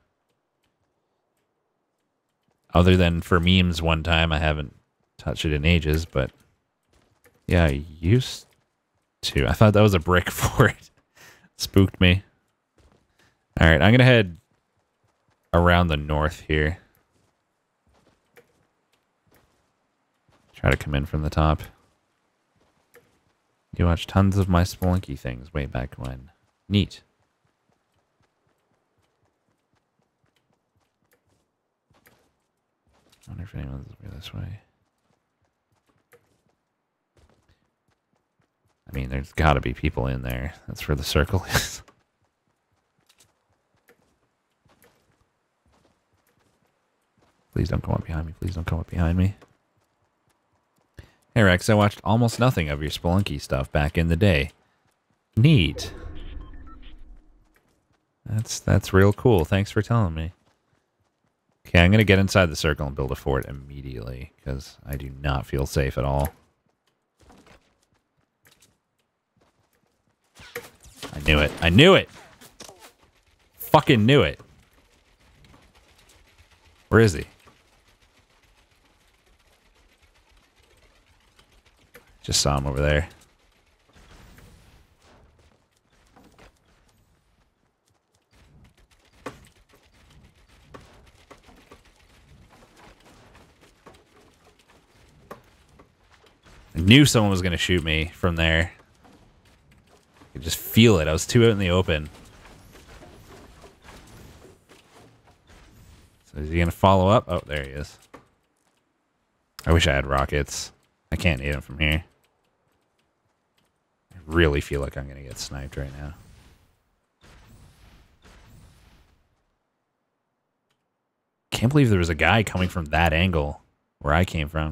Other than for memes one time, I haven't touched it in ages, but yeah, I used to. I thought that was a brick fort. Spooked me. All right, I'm gonna head around the north here. Try to come in from the top. You watch tons of my Spelunky things way back when. Neat. I wonder if anyone's this way. I mean, there's got to be people in there. That's where the circle is. Please don't come up behind me. Please don't come up behind me. Hey, Rex, I watched almost nothing of your Spelunky stuff back in the day. Neat. That's that's real cool. Thanks for telling me. Okay, I'm going to get inside the circle and build a fort immediately, because I do not feel safe at all. I knew it. I knew it! Fucking knew it. Where is he? Just saw him over there. I knew someone was going to shoot me from there. I could just feel it. I was too out in the open. So is he going to follow up? Oh, there he is. I wish I had rockets. I can't hit him from here. I really feel like I'm going to get sniped right now. Can't believe there was a guy coming from that angle where I came from.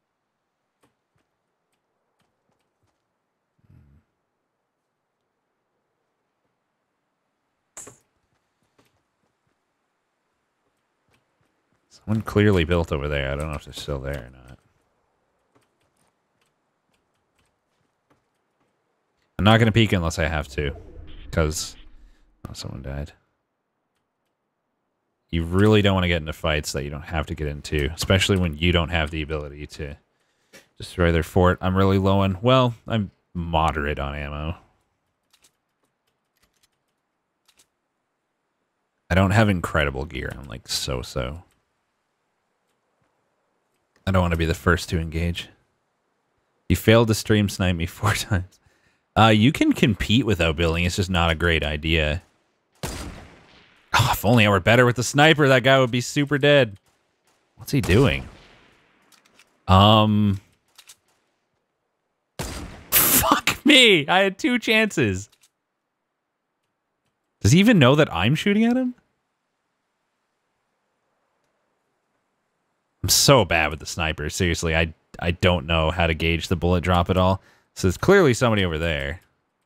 Someone clearly built over there. I don't know if they're still there or not. I'm not going to peek unless I have to, because oh, someone died. You really don't want to get into fights that you don't have to get into, especially when you don't have the ability to destroy their fort. I'm really low on, well, I'm moderate on ammo. I don't have incredible gear. I'm like so-so. I don't want to be the first to engage. You failed to stream snipe me four times. Uh, you can compete without building. It's just not a great idea. Oh, if only I were better with the sniper, that guy would be super dead. What's he doing? Um... Fuck me! I had two chances. Does he even know that I'm shooting at him? I'm so bad with the sniper. Seriously, I I don't know how to gauge the bullet drop at all. So there's clearly somebody over there.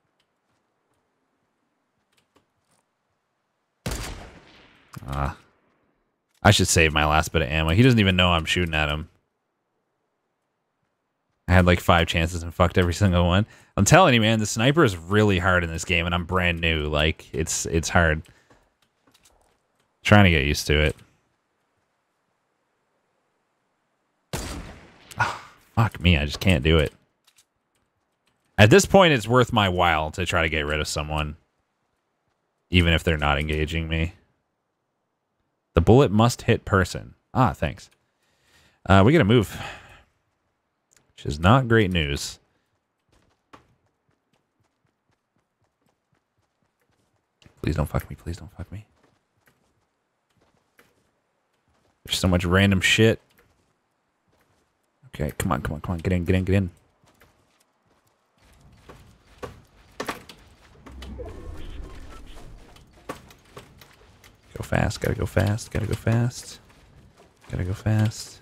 Ah. I should save my last bit of ammo. He doesn't even know I'm shooting at him. I had like five chances and fucked every single one. I'm telling you, man, the sniper is really hard in this game, and I'm brand new. Like, it's it's hard. Trying to get used to it. Oh, fuck me, I just can't do it. At this point, it's worth my while to try to get rid of someone. Even if they're not engaging me. The bullet must hit person. Ah, thanks. Uh, we gotta move. Which is not great news. Please don't fuck me. Please don't fuck me. There's so much random shit. Okay, come on, come on, come on. Get in, get in, get in. Go fast, gotta go fast, gotta go fast. Gotta go fast.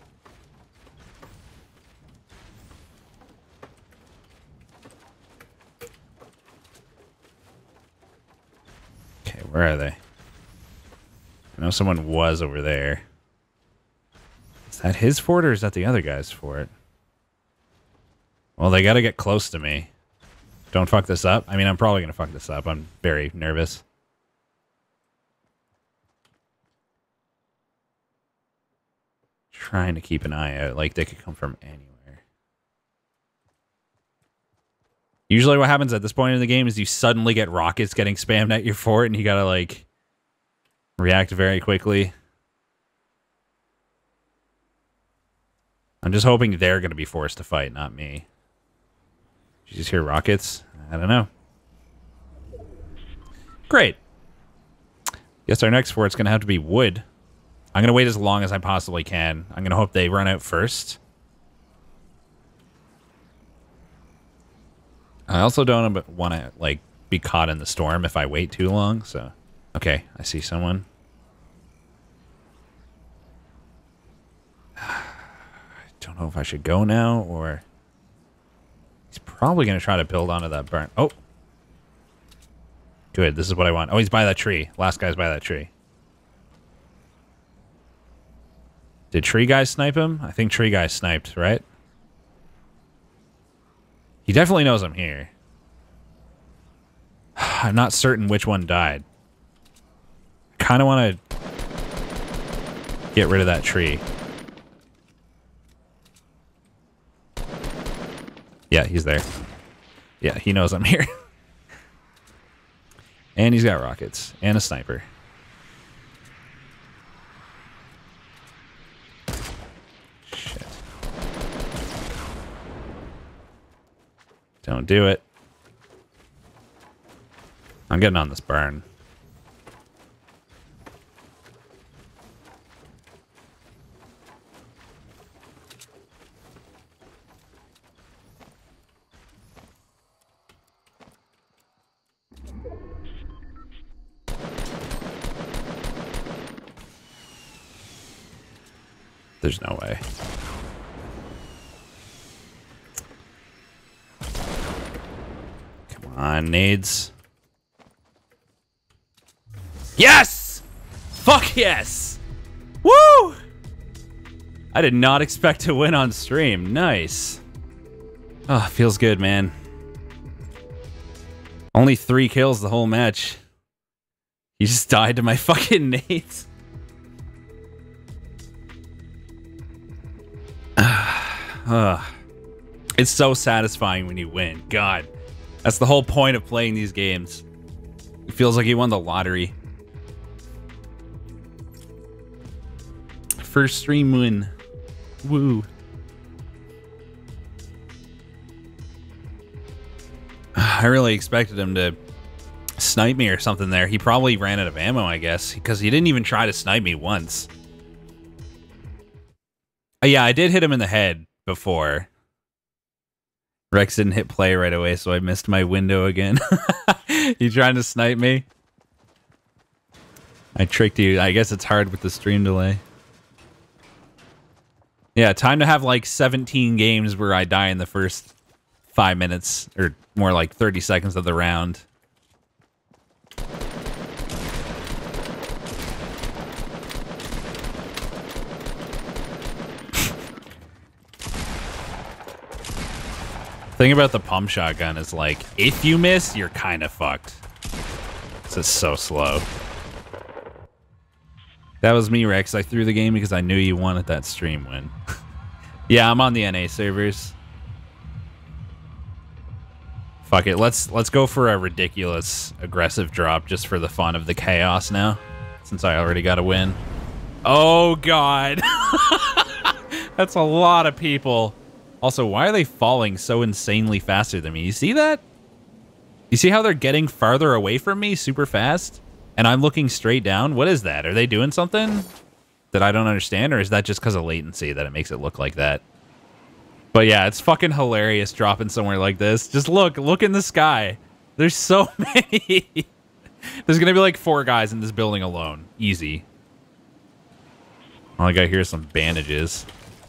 Okay, where are they? I know someone was over there. Is that his fort or is that the other guy's fort? Well, they gotta get close to me. Don't fuck this up. I mean, I'm probably gonna fuck this up. I'm very nervous. Trying to keep an eye out. Like, they could come from anywhere. Usually what happens at this point in the game is you suddenly get rockets getting spammed at your fort and you gotta, like, react very quickly. I'm just hoping they're gonna be forced to fight, not me. Did you just hear rockets? I don't know. Great. Guess our next fort's gonna have to be wood. I'm going to wait as long as I possibly can. I'm going to hope they run out first. I also don't want to, like, be caught in the storm if I wait too long, so... Okay, I see someone. I don't know if I should go now, or... He's probably going to try to build onto that barn. Oh! Good, this is what I want. Oh, he's by that tree. Last guy's by that tree. Did Tree Guy snipe him? I think Tree Guy sniped, right? He definitely knows I'm here. I'm not certain which one died. I kind of want to get rid of that tree. Yeah, he's there. Yeah, he knows I'm here. And he's got rockets. And a sniper. Don't do it. I'm getting on this barn. There's no way. On nades. Yes! Fuck yes! Woo! I did not expect to win on stream. Nice. Oh, feels good, man. Only three kills the whole match. He just died to my fucking nades. uh, it's so satisfying when you win. God. That's the whole point of playing these games. It feels like you won the lottery. First stream win. Woo. I really expected him to snipe me or something there. He probably ran out of ammo, I guess, because he didn't even try to snipe me once. Uh, yeah, I did hit him in the head before. Rex didn't hit play right away, so I missed my window again. You trying to snipe me? I tricked you. I guess it's hard with the stream delay. Yeah, time to have like seventeen games where I die in the first five minutes, or more like thirty seconds of the round. Thing about the pump shotgun is like, if you miss, you're kind of fucked. This is so slow. That was me, Rex. I threw the game because I knew you wanted that stream win. Yeah, I'm on the N A servers. Fuck it. Let's let's go for a ridiculous aggressive drop just for the fun of the chaos now, since I already got a win. Oh god. That's a lot of people. Also, why are they falling so insanely faster than me? You see that? You see how they're getting farther away from me super fast? And I'm looking straight down? What is that? Are they doing something that I don't understand? Or is that just because of latency that it makes it look like that? But yeah, it's fucking hilarious dropping somewhere like this. Just look. Look in the sky. There's so many. There's going to be like four guys in this building alone. Easy. All I got here is some bandages.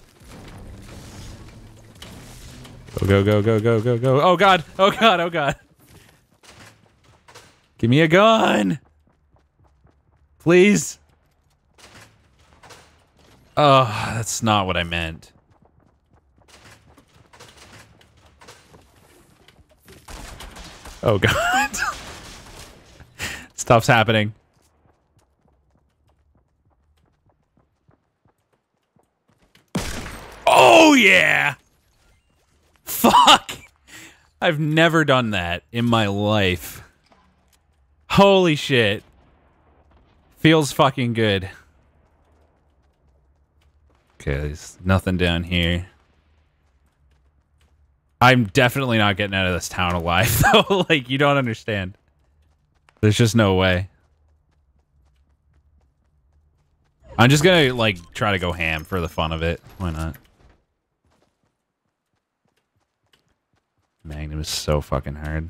Go, go, go, go, go, go, go. Oh, God. Oh, God. Oh, God. Give me a gun. Please. Oh, that's not what I meant. Oh, God. Stuff's happening. Oh, yeah. Fuck! I've never done that in my life. Holy shit. Feels fucking good. Okay, there's nothing down here. I'm definitely not getting out of this town alive, though. Like, you don't understand. There's just no way. I'm just gonna, like, try to go ham for the fun of it. Why not? Magnum is so fucking hard.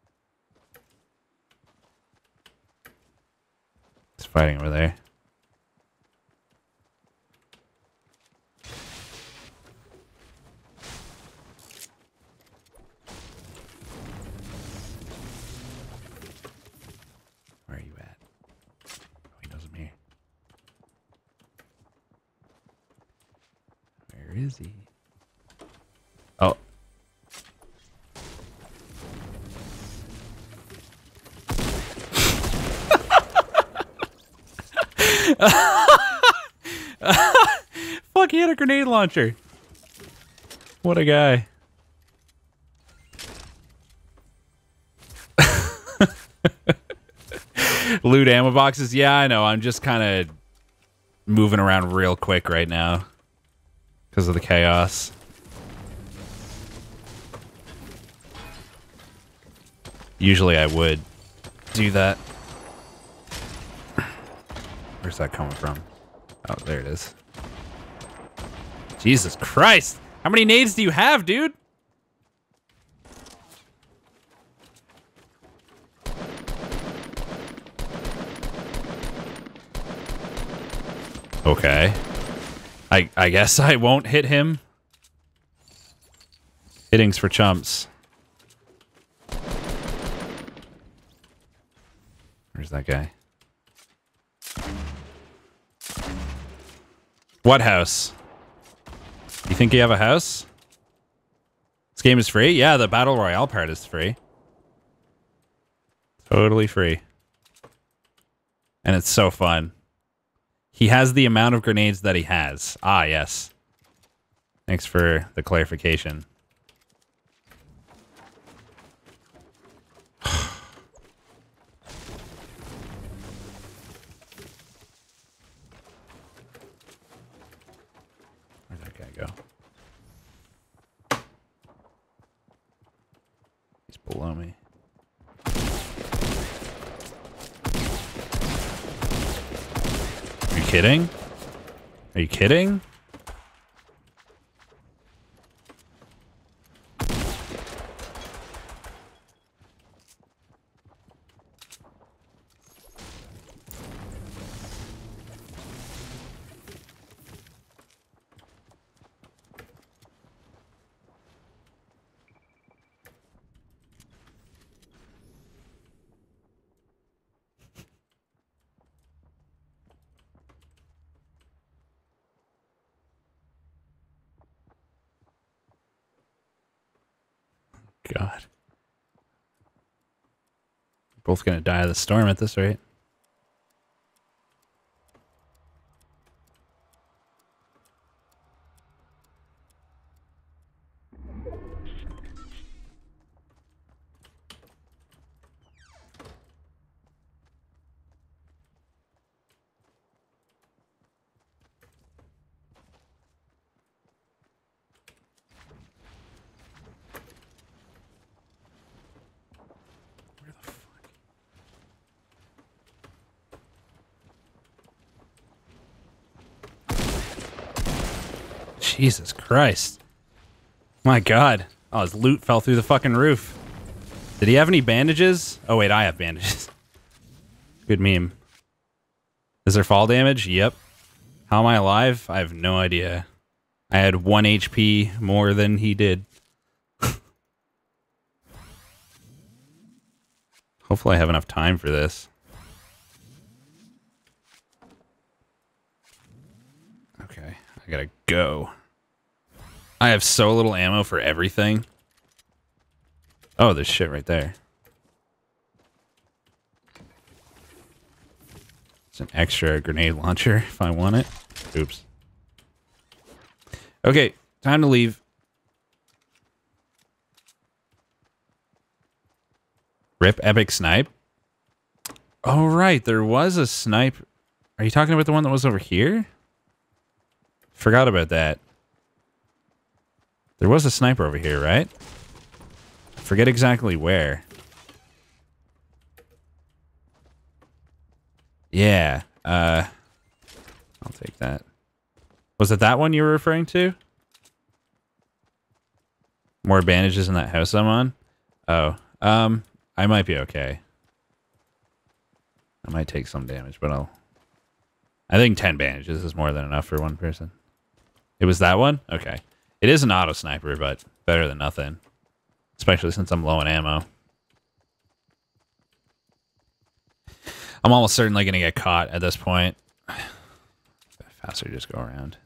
It's fighting over there. Where are you at? Oh, he knows I'm here. Where is he? Oh. Fuck, he had a grenade launcher. What a guy. Loot ammo boxes. Yeah, I know. I'm just kind of moving around real quick right now because of the chaos. Usually I would do that. Where's that coming from? Oh, there it is. Jesus Christ! How many nades do you have, dude? Okay. I I guess I won't hit him. Hitting's for chumps. Where's that guy? What house? You think you have a house? This game is free? Yeah, the Battle Royale part is free. Totally free. And it's so fun. He has the amount of grenades that he has. Ah, yes. Thanks for the clarification. Where'd that guy go? He's below me. kidding? Are you kidding? God. Both gonna die of the storm at this rate. Jesus Christ. My God. Oh, his loot fell through the fucking roof. Did he have any bandages? Oh, wait, I have bandages. Good meme. Is there fall damage? Yep. How am I alive? I have no idea. I had one H P more than he did. Hopefully I have enough time for this. Okay, I gotta go. I have so little ammo for everything. Oh, there's shit right there. It's an extra grenade launcher if I want it. Oops. Okay, time to leave. Rip epic snipe. Oh, right, there was a snipe. Are you talking about the one that was over here? Forgot about that. There was a sniper over here, right? Forget exactly where. Yeah, uh... I'll take that. Was it that one you were referring to? More bandages in that house I'm on? Oh, um, I might be okay. I might take some damage, but I'll... I think ten bandages is more than enough for one person. It was that one? Okay. It is an auto sniper, but better than nothing. Especially since I'm low on ammo. I'm almost certainly going to get caught at this point. Faster, just go around.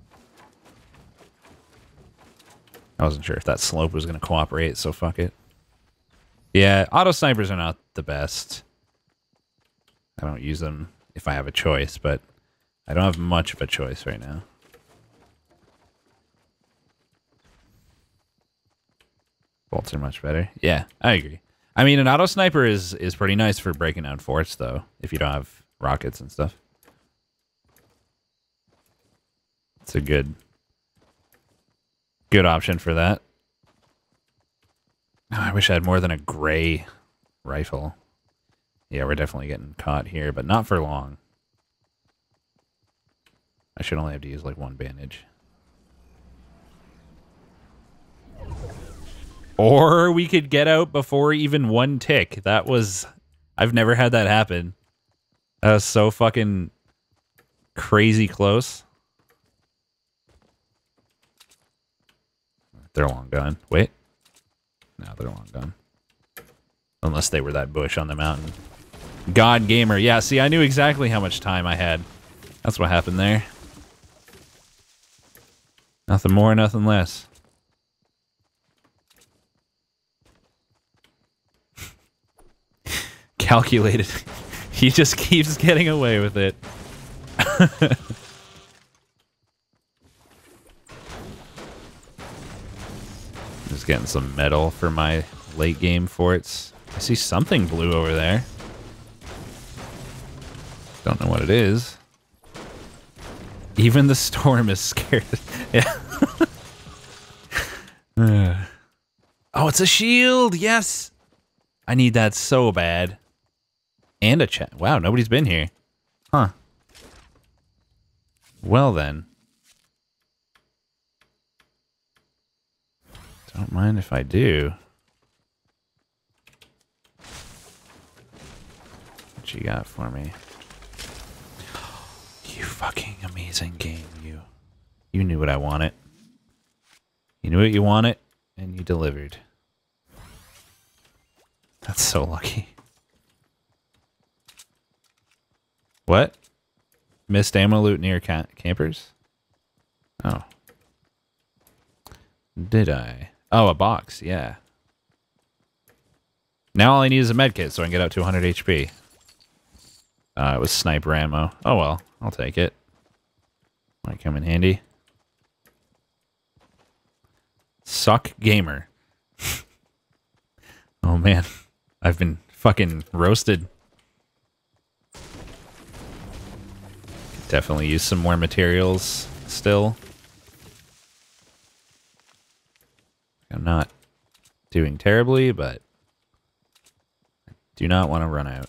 I wasn't sure if that slope was going to cooperate, so fuck it. Yeah, auto snipers are not the best. I don't use them if I have a choice, but I don't have much of a choice right now. Bolts are much better. Yeah, I agree. I mean, an auto sniper is is pretty nice for breaking down forts, though, if you don't have rockets and stuff. It's a good, good option for that. Oh, I wish I had more than a gray rifle. Yeah, we're definitely getting caught here, but not for long. I should only have to use like one bandage. Or we could get out before even one tick. That was... I've never had that happen. That was so fucking crazy close. They're long gone. Wait. No, they're long gone. Unless they were that bush on the mountain. God Gamer. Yeah, see, I knew exactly how much time I had. That's what happened there. Nothing more, nothing less. Calculated. He just keeps getting away with it. Just getting some metal for my late game forts. I see something blue over there. Don't know what it is. Even the storm is scared. Yeah. Oh, it's a shield. Yes. I need that so bad. And a chat. Wow, nobody's been here. Huh. Well then. Don't mind if I do. What you got for me? You fucking amazing game, you. You knew what I wanted. You knew what you wanted, and you delivered. That's so lucky. What? Missed ammo loot near ca campers? Oh. Did I? Oh, a box, yeah. Now all I need is a medkit so I can get up to one hundred H P. Uh, it was sniper ammo. Oh well, I'll take it. Might come in handy. Suck gamer. Oh man, I've been fucking roasted. Definitely use some more materials still. I'm not doing terribly, but I do not want to run out.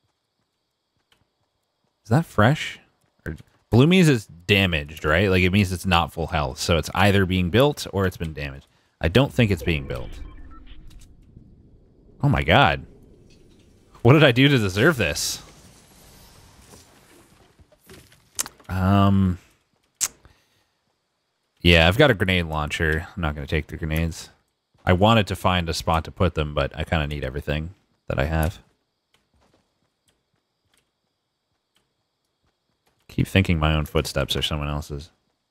Is that fresh? Or, blue means it's damaged, right? Like it means it's not full health. So it's either being built or it's been damaged. I don't think it's being built. Oh my god. What did I do to deserve this? Um... Yeah, I've got a grenade launcher. I'm not going to take the grenades. I wanted to find a spot to put them, but I kind of need everything that I have. Keep thinking my own footsteps are someone else's.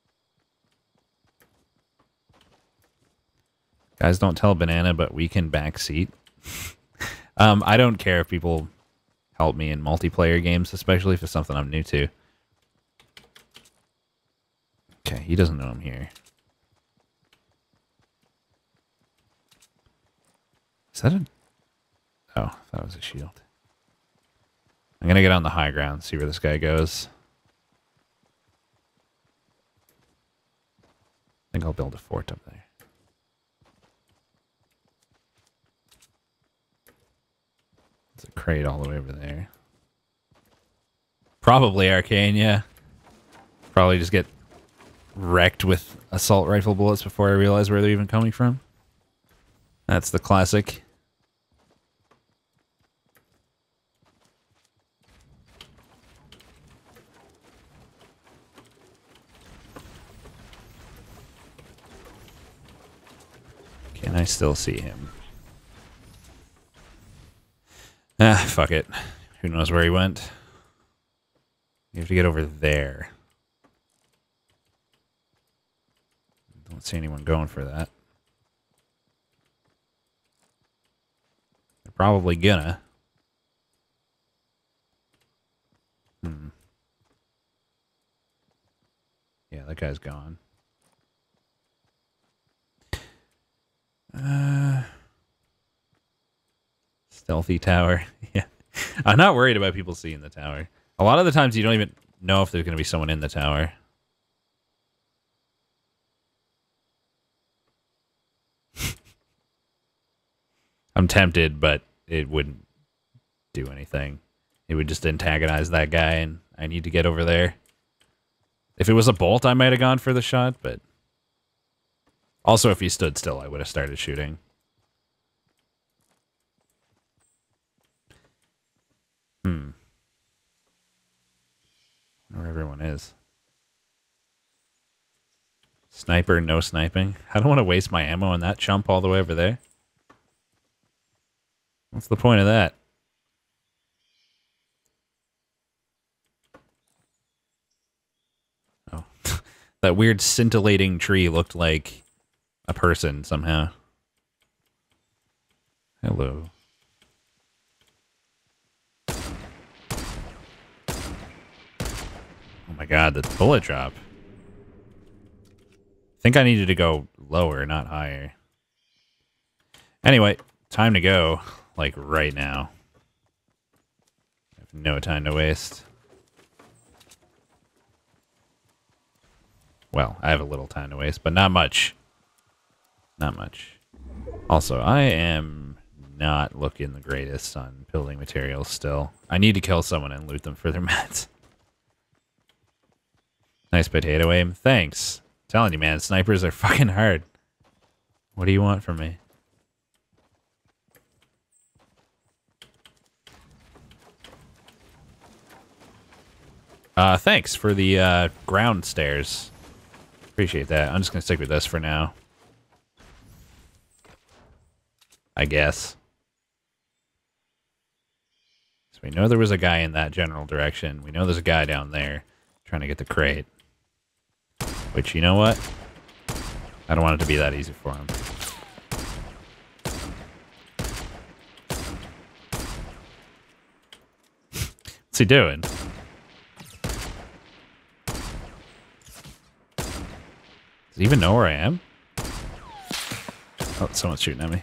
Guys, don't tell Banana, but we can backseat. um, I don't care if people help me in multiplayer games, especially if it's something I'm new to. Okay, he doesn't know I'm here. Is that a... Oh, that was a shield. I'm gonna get on the high ground, see where this guy goes. I think I'll build a fort up there. There's a crate all the way over there. Probably Arcane, yeah. Probably just get wrecked with assault rifle bullets before I realize where they're even coming from. That's the classic. Can I still see him? Ah, fuck it. Who knows where he went? You have to get over there. Don't see anyone going for that. They're probably gonna. Hmm. Yeah, that guy's gone. Uh, stealthy tower. Yeah. I'm not worried about people seeing the tower. A lot of the times you don't even know if there's going to be someone in the tower. I'm tempted, but it wouldn't do anything. It would just antagonize that guy, and I need to get over there. If it was a bolt, I might have gone for the shot, but... Also, if he stood still, I would have started shooting. Hmm. Where everyone is. Sniper, no sniping. I don't want to waste my ammo on that chump all the way over there. What's the point of that? Oh. That weird scintillating tree looked like a person somehow. Hello. Oh my god, the bullet drop. I think I needed to go lower, not higher. Anyway, time to go. Like right now. I have no time to waste. Well, I have a little time to waste, but not much. Not much. Also, I am not looking the greatest on building materials still. I need to kill someone and loot them for their mats. Nice potato aim. Thanks. I'm telling you, man, snipers are fucking hard. What do you want from me? Uh, thanks for the uh, ground stairs. Appreciate that. I'm just gonna stick with this for now. I guess. So we know there was a guy in that general direction. We know there's a guy down there trying to get the crate. Which, you know what? I don't want it to be that easy for him. What's he doing? Does he even know where I am? Oh, someone's shooting at me.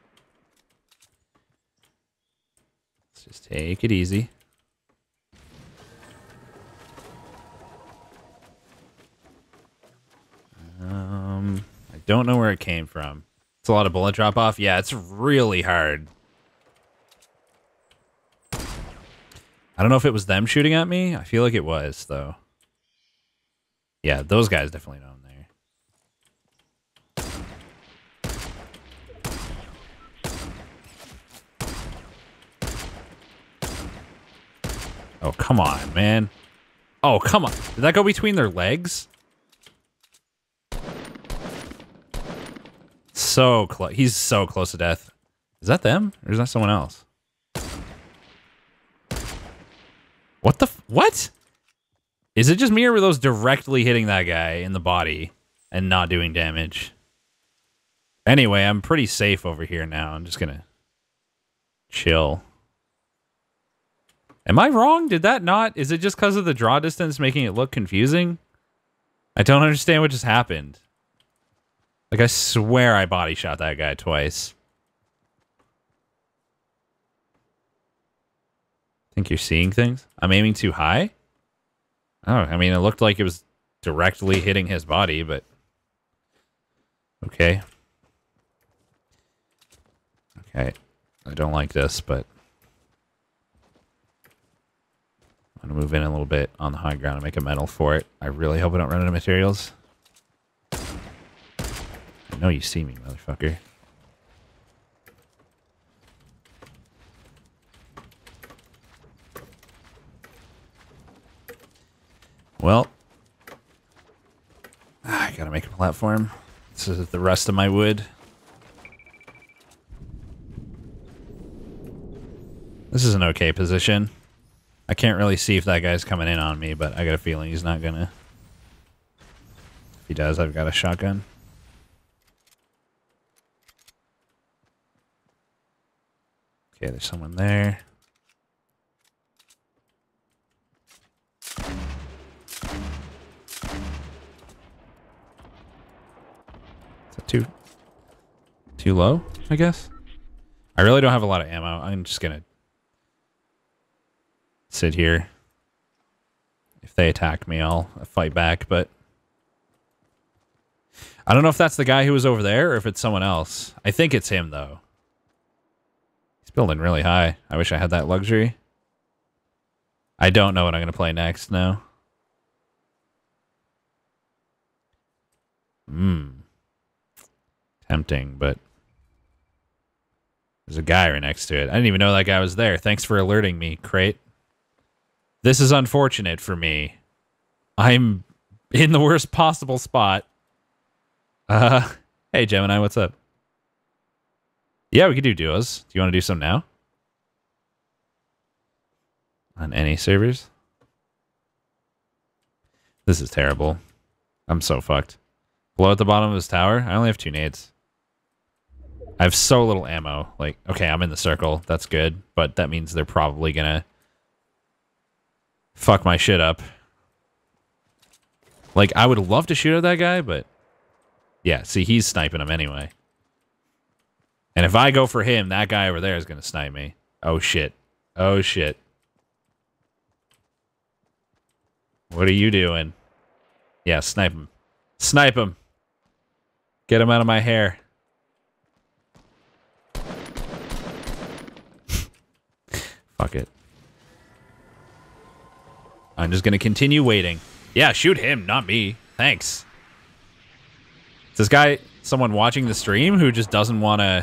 Let's just take it easy. Um, I don't know where it came from. It's a lot of bullet drop off. Yeah, it's really hard. I don't know if it was them shooting at me. I feel like it was, though. Yeah, those guys definitely know I'm there. Oh, come on, man. Oh, come on. Did that go between their legs? So close. He's so close to death. Is that them? Or is that someone else? What the f- What? Is it just me or were those directly hitting that guy in the body and not doing damage? Anyway, I'm pretty safe over here now. I'm just gonna chill. Am I wrong? Did that not... Is it just because of the draw distance making it look confusing? I don't understand what just happened. Like, I swear I body shot that guy twice. Think you're seeing things? I'm aiming too high? Oh, I mean, it looked like it was directly hitting his body, but... Okay. Okay. I don't like this, but... I'm going to move in a little bit on the high ground and make a medal for it. I really hope I don't run out of materials. I know you see me, motherfucker. Well. I gotta make a platform. This is the rest of my wood. This is an okay position. I can't really see if that guy's coming in on me, but I got a feeling he's not gonna. If he does, I've got a shotgun. Okay, there's someone there. Is that too, too low, I guess? I really don't have a lot of ammo. I'm just gonna sit here. If they attack me, I'll fight back, but I don't know if that's the guy who was over there or if it's someone else. I think it's him, though. He's building really high. I wish I had that luxury. I don't know what I'm going to play next now. Hmm. Tempting, but there's a guy right next to it. I didn't even know that guy was there. Thanks for alerting me, Crate. This is unfortunate for me. I'm in the worst possible spot. Uh, hey, Gemini, what's up? Yeah, we could do duos. Do you want to do some now? On any servers? This is terrible. I'm so fucked. Blow at the bottom of his tower? I only have two nades. I have so little ammo. Like, okay, I'm in the circle. That's good. But that means they're probably gonna fuck my shit up. Like, I would love to shoot at that guy, but... Yeah, see, he's sniping him anyway. And if I go for him, that guy over there is going to snipe me. Oh, shit. Oh, shit. What are you doing? Yeah, snipe him. Snipe him. Get him out of my hair. Fuck it. I'm just going to continue waiting. Yeah, shoot him, not me. Thanks. Is this guy someone watching the stream who just doesn't want to...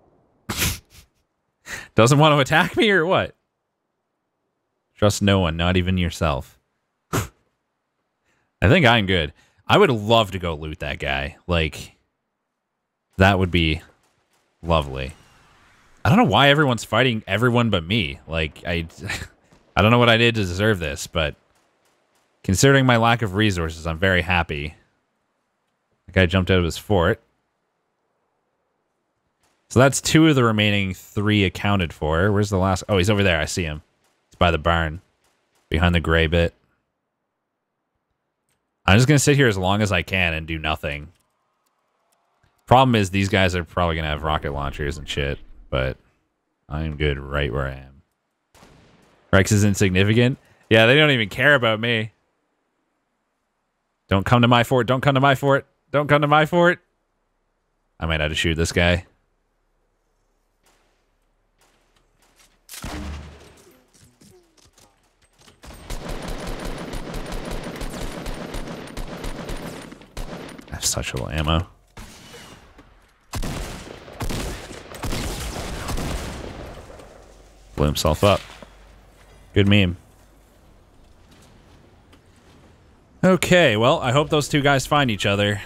doesn't want to attack me or what? Trust no one, not even yourself. I think I'm good. I would love to go loot that guy. Like, that would be lovely. I don't know why everyone's fighting everyone but me. Like, I... I don't know what I did to deserve this, but considering my lack of resources, I'm very happy. The guy jumped out of his fort. So that's two of the remaining three accounted for. Where's the last? Oh, he's over there. I see him. He's by the barn. Behind the gray bit. I'm just going to sit here as long as I can and do nothing. Problem is, these guys are probably going to have rocket launchers and shit, but I'm good right where I am. Rex is insignificant. Yeah, they don't even care about me. Don't come to my fort. Don't come to my fort. Don't come to my fort. I might have to shoot this guy. I have such little ammo. Blew himself up. Good meme. Okay, well, I hope those two guys find each other.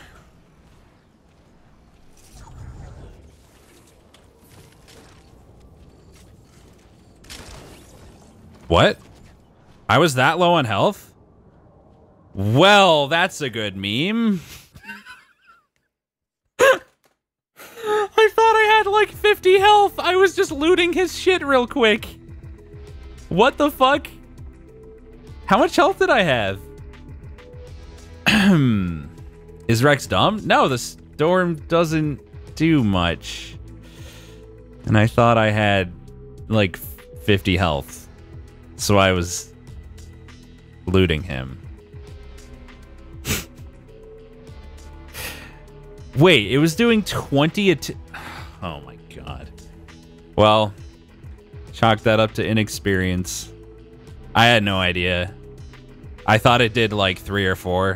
What? I was that low on health? Well, that's a good meme. I thought I had like fifty health. I was just looting his shit real quick. What the fuck? How much health did I have? Is Rex dumb? No, the storm doesn't do much. And I thought I had like fifty health. So I was looting him. Wait, it was doing twenty a t- Oh my god. Well, chalk that up to inexperience. I had no idea. I thought it did like three or four.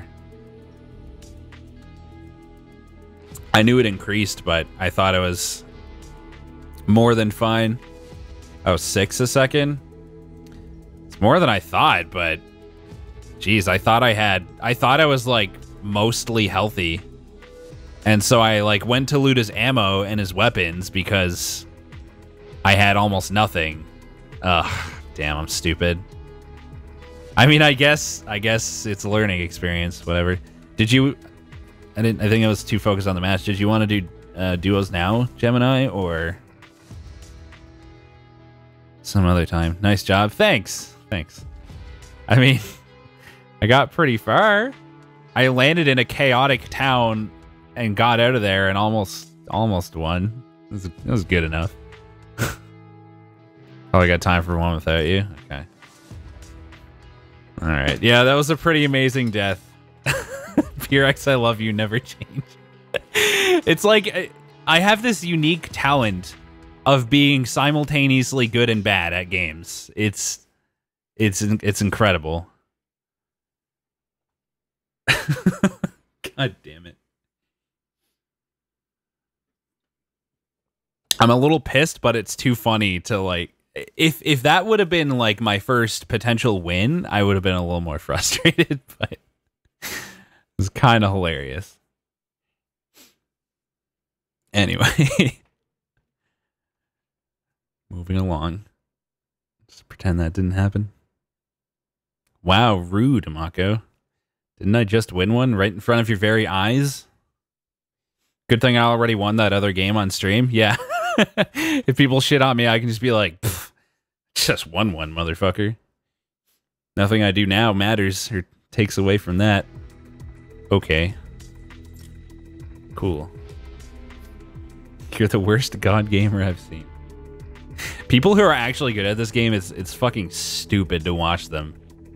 I knew it increased, but I thought it was more than fine. Oh, six a second? It's more than I thought, but geez, I thought I had, I thought I was like mostly healthy. And so I like went to loot his ammo and his weapons because I had almost nothing. Ugh, damn, I'm stupid. I mean, I guess, I guess it's a learning experience, whatever. Did you, I didn't, I think I was too focused on the match. Did you want to do uh, duos now, Gemini, or some other time? Nice job. Thanks. Thanks. I mean, I got pretty far. I landed in a chaotic town and got out of there and almost, almost won. It was, it was good enough. Oh, I got time for one without you? Okay. All right. Yeah, that was a pretty amazing death. P R X, I love you, never change. It's like I have this unique talent of being simultaneously good and bad at games. It's it's it's incredible. God damn it. I'm a little pissed, but it's too funny to like if if that would have been like my first potential win, I would have been a little more frustrated, but it's kind of hilarious. Anyway, moving along. Just pretend that didn't happen. Wow, rude, Mako. Didn't I just win one right in front of your very eyes? Good thing I already won that other game on stream. Yeah. If people shit on me, I can just be like, just won one, motherfucker. Nothing I do now matters or takes away from that. Okay. Cool. You're the worst god gamer I've seen. People who are actually good at this game, it's it's fucking stupid to watch them.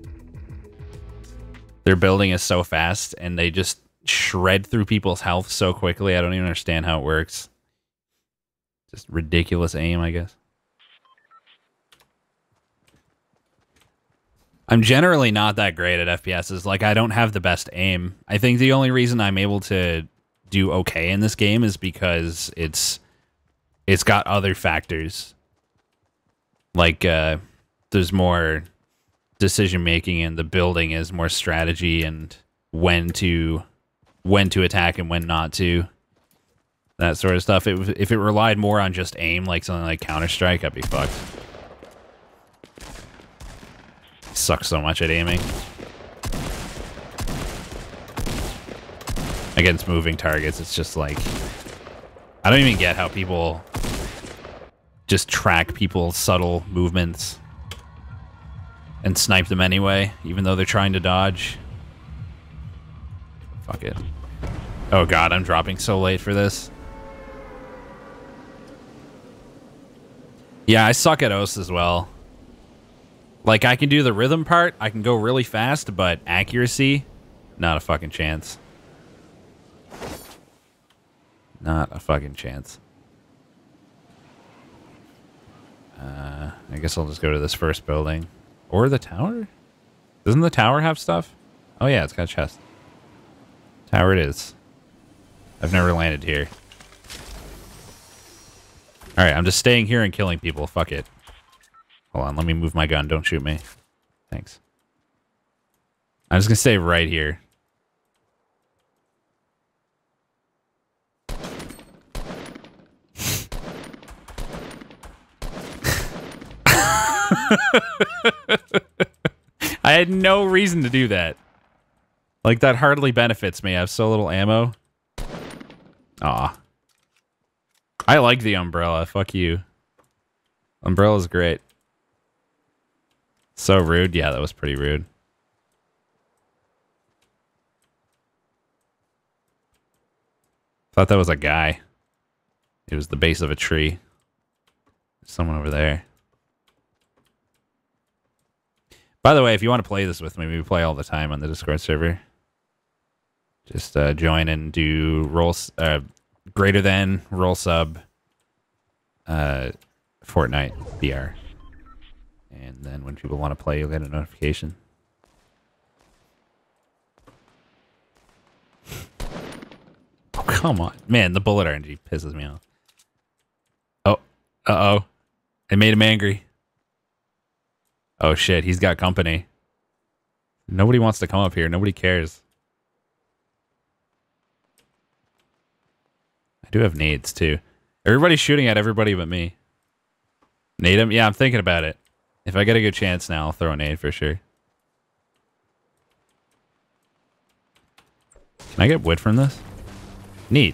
Their building is so fast and they just shred through people's health so quickly. I don't even understand how it works. Just ridiculous aim, I guess. I'm generally not that great at F P Ss. Like, I don't have the best aim. I think the only reason I'm able to do okay in this game is because it's it's got other factors. Like, uh, there's more decision making, and the building is more strategy and when to when to attack and when not to. That sort of stuff. It, if it relied more on just aim, like something like Counter-Strike, I'd be fucked. Sucks so much at aiming. Against moving targets, it's just like... I don't even get how people just track people's subtle movements and snipe them anyway, even though they're trying to dodge. Fuck it. Oh god, I'm dropping so late for this. Yeah, I suck at O S as well. Like, I can do the rhythm part, I can go really fast, but accuracy, not a fucking chance. Not a fucking chance. Uh, I guess I'll just go to this first building. Or the tower? Doesn't the tower have stuff? Oh yeah, it's got a chest. Tower it is. I've never landed here. Alright, I'm just staying here and killing people. Fuck it. Hold on, let me move my gun. Don't shoot me. Thanks. I'm just gonna stay right here. I had no reason to do that. Like, that hardly benefits me. I have so little ammo. Aw. I like the umbrella. Fuck you. Umbrella's great. So rude. Yeah, that was pretty rude. Thought that was a guy. It was the base of a tree. There's someone over there. By the way, if you want to play this with me, we play all the time on the Discord server. Just uh, join and do roll uh, greater than roll sub uh, Fortnite B R. And then when people want to play, you'll get a notification. Oh, come on. Man, the bullet R N G pisses me off. Oh, uh-oh. It made him angry. Oh shit, he's got company. Nobody wants to come up here. Nobody cares. I do have nades too. Everybody's shooting at everybody but me. Nade him? Yeah, I'm thinking about it. If I get a good chance now, I'll throw a nade for sure. Can I get wood from this? Neat.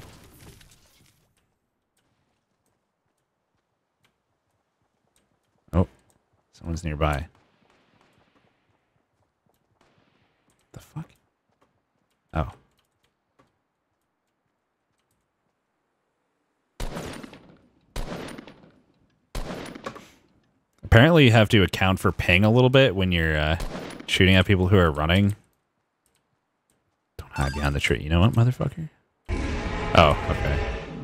Oh, someone's nearby. The fuck? Oh. Apparently you have to account for ping a little bit when you're uh, shooting at people who are running. Don't hide behind the tree. You know what, motherfucker? Oh, okay.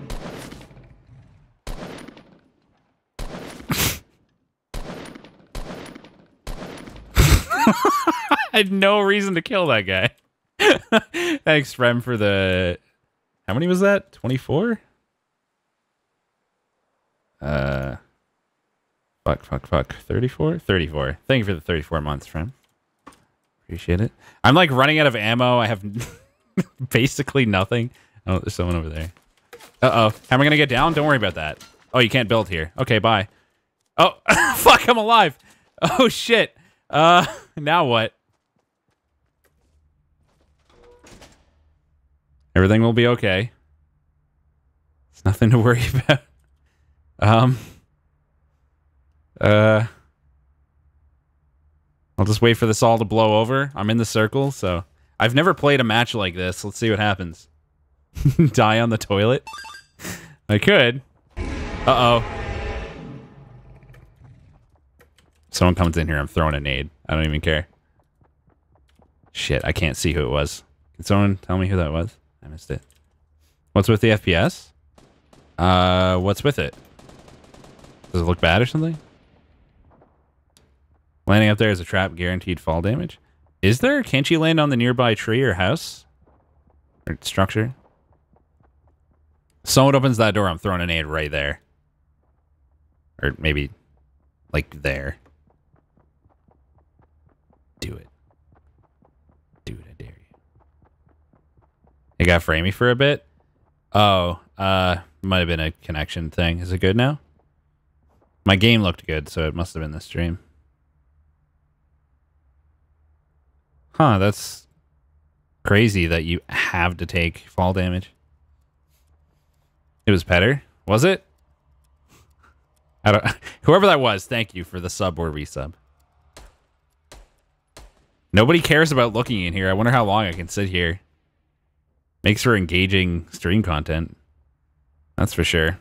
I had no reason to kill that guy. Thanks, Rem, for the... How many was that? twenty-four? Uh... Fuck, fuck, fuck. thirty-four? thirty-four. Thank you for the thirty-four months, Rem. Appreciate it. I'm, like, running out of ammo. I have basically nothing. Oh, there's someone over there. Uh-oh. How am I gonna get down? Don't worry about that. Oh, you can't build here. Okay, bye. Oh, fuck, I'm alive. Oh, shit. Uh, now what? Everything will be okay. It's nothing to worry about. Um. Uh. I'll just wait for this all to blow over. I'm in the circle, so... I've never played a match like this. Let's see what happens. Die on the toilet? I could. Uh-oh. Someone comes in here, I'm throwing a nade. I don't even care. Shit, I can't see who it was. Can someone tell me who that was? I missed it. What's with the F P S? Uh, what's with it? Does it look bad or something? Landing up there is a trap, guaranteed fall damage. Is there? Can't you land on the nearby tree or house? Or structure? Someone opens that door, I'm throwing an aid right there. Or maybe, like, there. Do it. Do it, I dare you. It got framey for a bit? Oh, uh, might have been a connection thing. Is it good now? My game looked good, so it must have been the stream. Huh, that's crazy that you have to take fall damage. It was better? Was it? I don't whoever that was, thank you for the sub or resub. Nobody cares about looking in here. I wonder how long I can sit here. Makes for engaging stream content. That's for sure.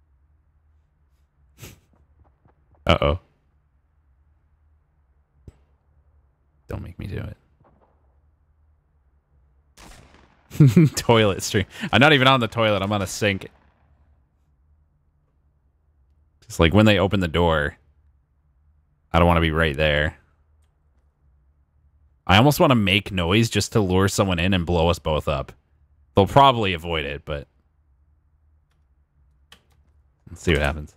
Uh-oh. Don't make me do it. Toilet stream. I'm not even on the toilet. I'm on a sink. Just like when they open the door, I don't want to be right there. I almost want to make noise just to lure someone in and blow us both up. They'll probably avoid it, but let's see what happens.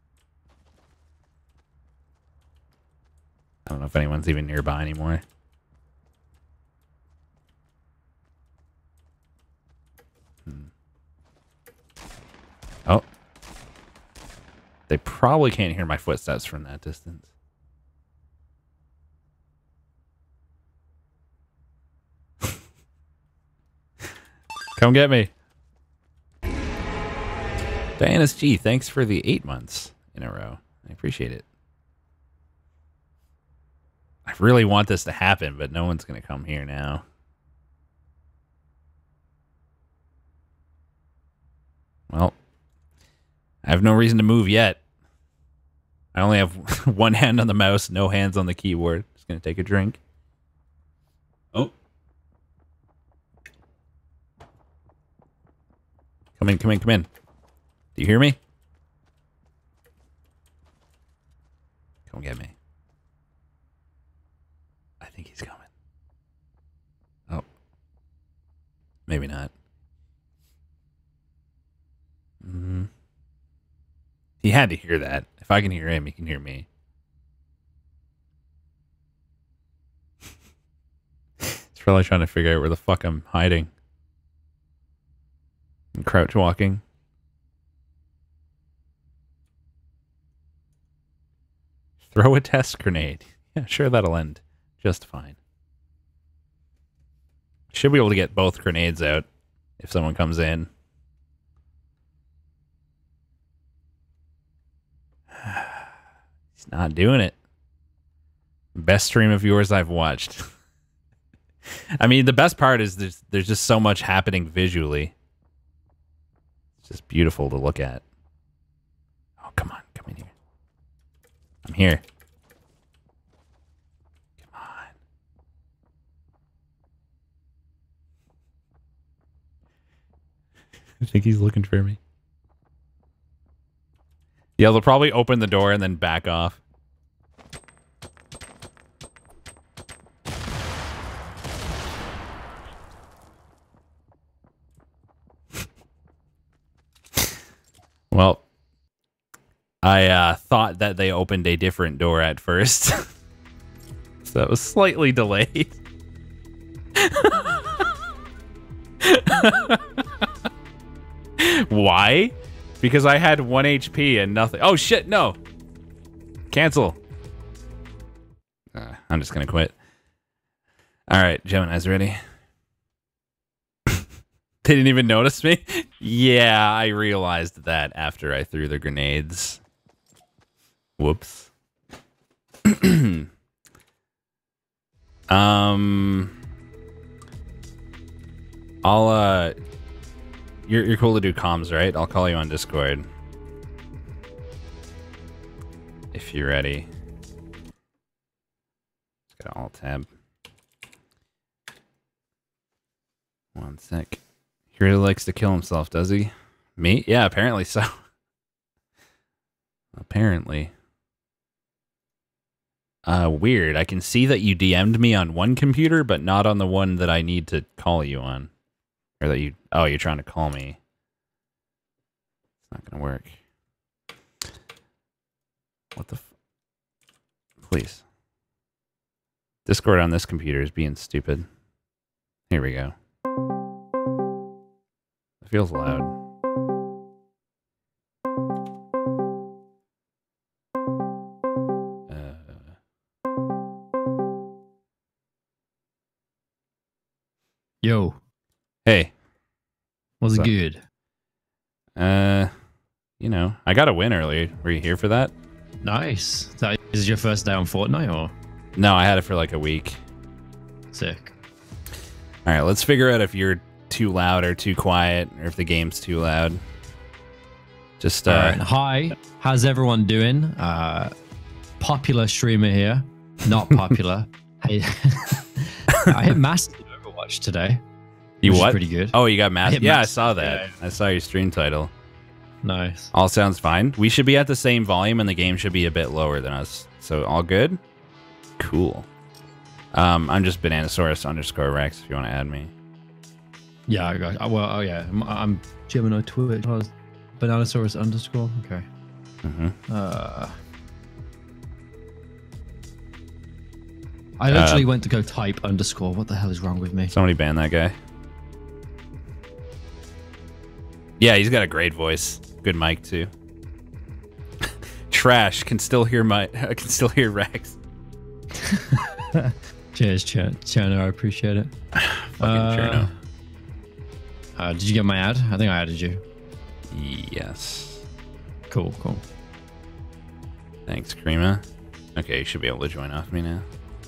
I don't know if anyone's even nearby anymore. Hmm. Oh. They probably can't hear my footsteps from that distance. Come get me. Diana's G, thanks for the eight months in a row. I appreciate it. I really want this to happen, but no one's going to come here now. Well, I have no reason to move yet. I only have one hand on the mouse, no hands on the keyboard. Just going to take a drink. Oh. Come in, come in, come in. Do you hear me? Come get me. I think he's coming. Oh. Maybe not. Mm-hmm. He had to hear that. If I can hear him, he can hear me. He's probably trying to figure out where the fuck I'm hiding. And crouch walking. Throw a test grenade. Yeah, sure, that'll end just fine. Should be able to get both grenades out if someone comes in. He's not doing it. Best stream of yours I've watched. I mean, the best part is there's, there's just so much happening visually. It's just beautiful to look at. Oh, come on. Come in here. I'm here. Come on. I think he's looking for me. Yeah, they'll probably open the door and then back off. Well, I uh, thought that they opened a different door at first. So it was slightly delayed. Why? Because I had one H P and nothing. Oh, shit, no. Cancel. Uh, I'm just going to quit. All right, Gemini's ready. They didn't even notice me? Yeah, I realized that after I threw the grenades. Whoops. um, I'll, uh... You're, you're cool to do comms, right? I'll call you on Discord. If you're ready. Just got alt tab. One sec. He really likes to kill himself, does he? Me? Yeah, apparently so. Apparently. Uh, weird. I can see that you D M'd me on one computer, but not on the one that I need to call you on. Or that you... Oh, you're trying to call me. It's not going to work. What the... F Please. Discord on this computer is being stupid. Here we go. It feels loud. Yo. Hey. Was it up? good? Uh, you know, I got a win earlier. Were you here for that? Nice. Is that is your first day on Fortnite or? No, I had it for like a week. Sick. All right, let's figure out if you're too loud or too quiet, or if the game's too loud. Just uh, All right. Hi. How's everyone doing? Uh, popular streamer here. Not popular. Hey, I hit master in Overwatch today. You which is what? Pretty good. Oh, you got master. Yeah, I master, saw that. yeah. I saw your stream title. Nice. All sounds fine. We should be at the same volume, and the game should be a bit lower than us. So all good. Cool. Um, I'm just Bananasaurus underscore Rex. If you want to add me. Yeah. I got. Well. Oh yeah. I'm, I'm Gemini Twitch. Oh, Bananasaurus underscore. Okay. Mm-hmm. Uh. I literally uh, went to go type underscore. What the hell is wrong with me? Somebody ban that guy. Yeah, he's got a great voice. Good mic too. Trash. Can still hear my. I can still hear Rex. Cheers, Ch Cherno. I appreciate it. Fucking uh, Cherno. Uh, did you get my ad? I think I added you. Yes. Cool. Cool. Thanks, Krima. Okay, you should be able to join off me now.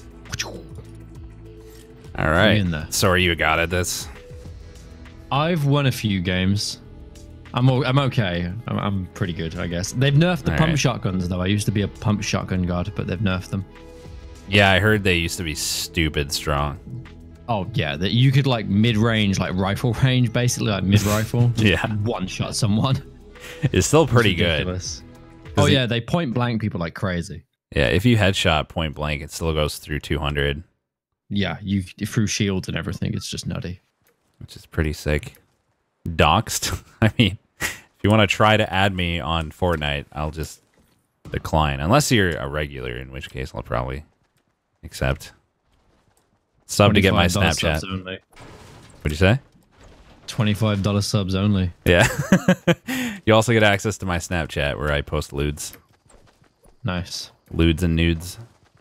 All right. So are you a god at this? I've won a few games. I'm I'm okay. I'm, I'm pretty good, I guess. They've nerfed the All pump right. shotguns though. I used to be a pump shotgun god, but they've nerfed them. Yeah, I heard they used to be stupid strong. Oh yeah, that you could like mid-range, like rifle range, basically like mid-rifle. Yeah. One shot someone. It's still pretty good. Oh yeah, they point blank people like crazy. Yeah, if you headshot point blank, it still goes through two hundred. Yeah, you through shields and everything. It's just nutty. Which is pretty sick. Doxed? I mean, if you want to try to add me on Fortnite, I'll just decline. Unless you're a regular, in which case I'll probably accept. Sub to get my Snapchat. What'd you say? twenty-five dollar subs only. Yeah. You also get access to my Snapchat where I post lewds. Nice. Lewds and nudes.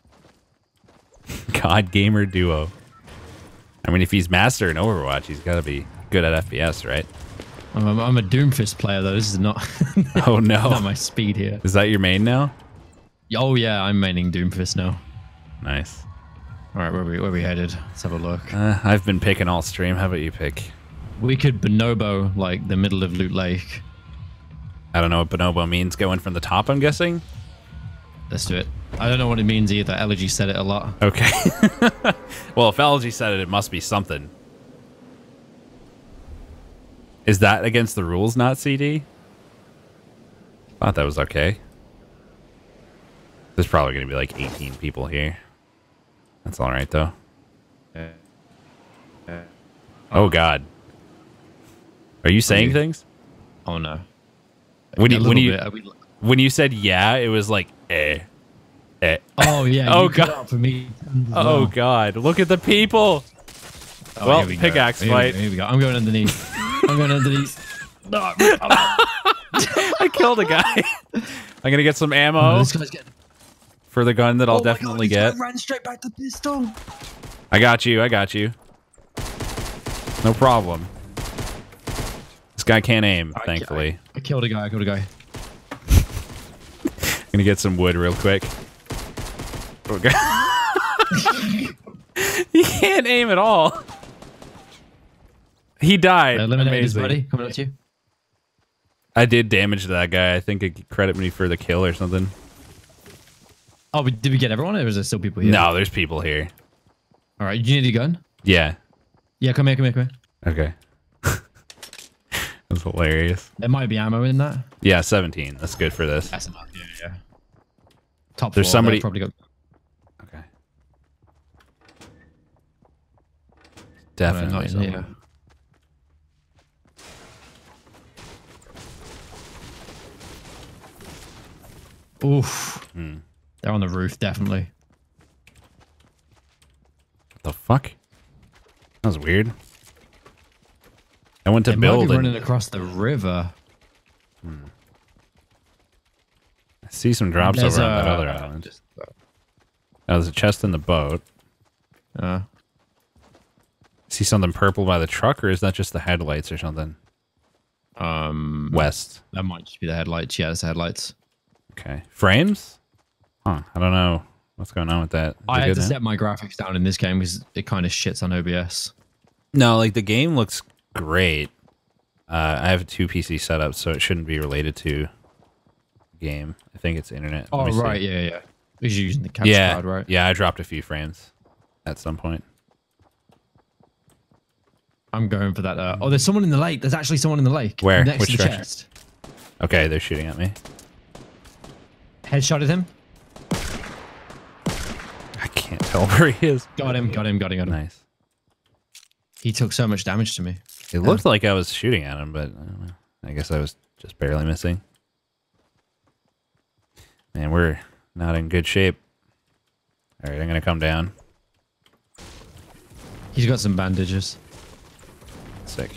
God Gamer Duo. I mean, if he's master in Overwatch, he's got to be good at F P S, right? I'm, I'm a Doomfist player, though. This is not... Oh, no. Not my speed here. Is that your main now? Oh, yeah. I'm maining Doomfist now. Nice. All right, where are we, where are we headed? Let's have a look. Uh, I've been picking all stream. How about you pick? We could bonobo, like, the middle of Loot Lake. I don't know what bonobo means. Going from the top, I'm guessing? Let's do it. I don't know what it means either. Elegy said it a lot. Okay. Well, if Elegy said it, it must be something. Is that against the rules, not C D? Thought that was okay. There's probably going to be like eighteen people here. That's all right, though. Oh, God. Are you saying you, things? Oh, no. When you, when, you, we, when you said yeah, it was like, eh. Eh. Oh, yeah. Oh, you God. cut out for me. Oh, God. Look at the people. Oh, well, we pickaxe here fight. We, here we go. I'm going underneath. I'm going underneath. No, I killed a guy. I'm gonna get some ammo oh, this guy's getting... for the gun that I'll oh definitely God, get. Ran straight back to pistol. I got you. I got you. No problem. This guy can't aim, I, thankfully. I, I killed a guy. I killed a guy. Gonna get some wood real quick. Okay. He can't aim at all. He died. Eliminate his Amazing. buddy. Coming at you. I did damage to that guy. I think it could credit me for the kill or something. Oh, but did we get everyone, or is there still people here? No, there's people here. All right, you need a gun? Yeah. Yeah, come here, come here, come here. Okay. That's hilarious. There might be ammo in that. Yeah, seventeen. That's good for this. That's enough. Yeah, yeah. Top There's floor, somebody- probably got. Definitely. not in someone. here. Oof. Hmm. They're on the roof, definitely. What the fuck? That was weird. I went to They might build be and running across the river. I see some drops There's over on that a- other island. just- Oh, there's a chest in the boat. Uh, See something purple by the truck, or is that just the headlights or something? um, West. that might just be the headlights. Yeah, it's the headlights. Okay. Frames? Huh. I don't know what's going on with that. Is I it had good to now? set my graphics down in this game because it kind of shits on O B S. No, like the game looks great. Uh, I have two P C setups, so it shouldn't be related to game. I think it's internet. Let Oh, me see. right. Yeah, yeah. Because you're using the capture Yeah, card, right? yeah. I dropped a few frames at some point. I'm going for that. Uh, oh, there's someone in the lake. There's actually someone in the lake. Where? Next Which to the direction? chest. Okay, they're shooting at me. Headshotted him. I can't tell where he is. Got him. Got him. Got him. Got him. Nice. He took so much damage to me. It looked like I was shooting at him, but I don't know. I guess I was just barely missing. Man, we're not in good shape. All right, I'm gonna come down. He's got some bandages. Sick.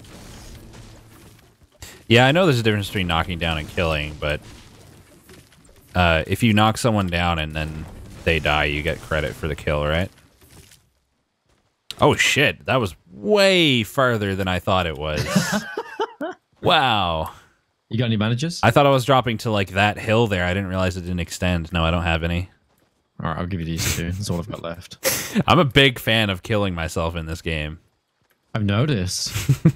Yeah, I know there's a difference between knocking down and killing, but uh, if you knock someone down and then they die, you get credit for the kill, right? Oh shit, that was way farther than I thought it was. Wow. You got any bandages? I thought I was dropping to like that hill there. I didn't realize it didn't extend. No, I don't have any. All right, I'll give you these two. That's all I've got left. I'm a big fan of killing myself in this game. I've noticed.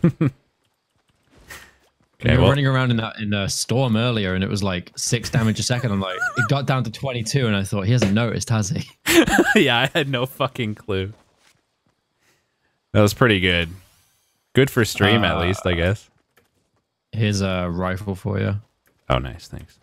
Okay, we were well- running around in that in a storm earlier, and it was like six damage a second. I'm like, it got down to twenty-two, and I thought he hasn't noticed, has he? Yeah, I had no fucking clue. That was pretty good. Good for stream, at Uh, least, I guess. Here's a rifle for you. Oh, nice. Thanks.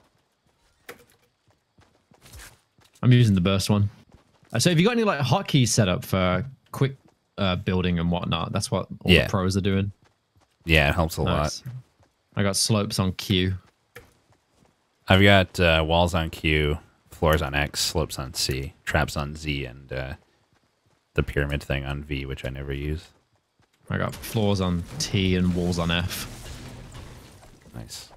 I'm using the burst one. Uh, So, have you got any like hotkeys set up for quick uh, building and whatnot? That's what all Yeah. the pros are doing. Yeah, it helps a lot. Nice. I got slopes on Q. I've got uh, walls on Q, floors on X, slopes on C, traps on Z, and uh, the pyramid thing on V, which I never use. I got floors on T and walls on F. Nice.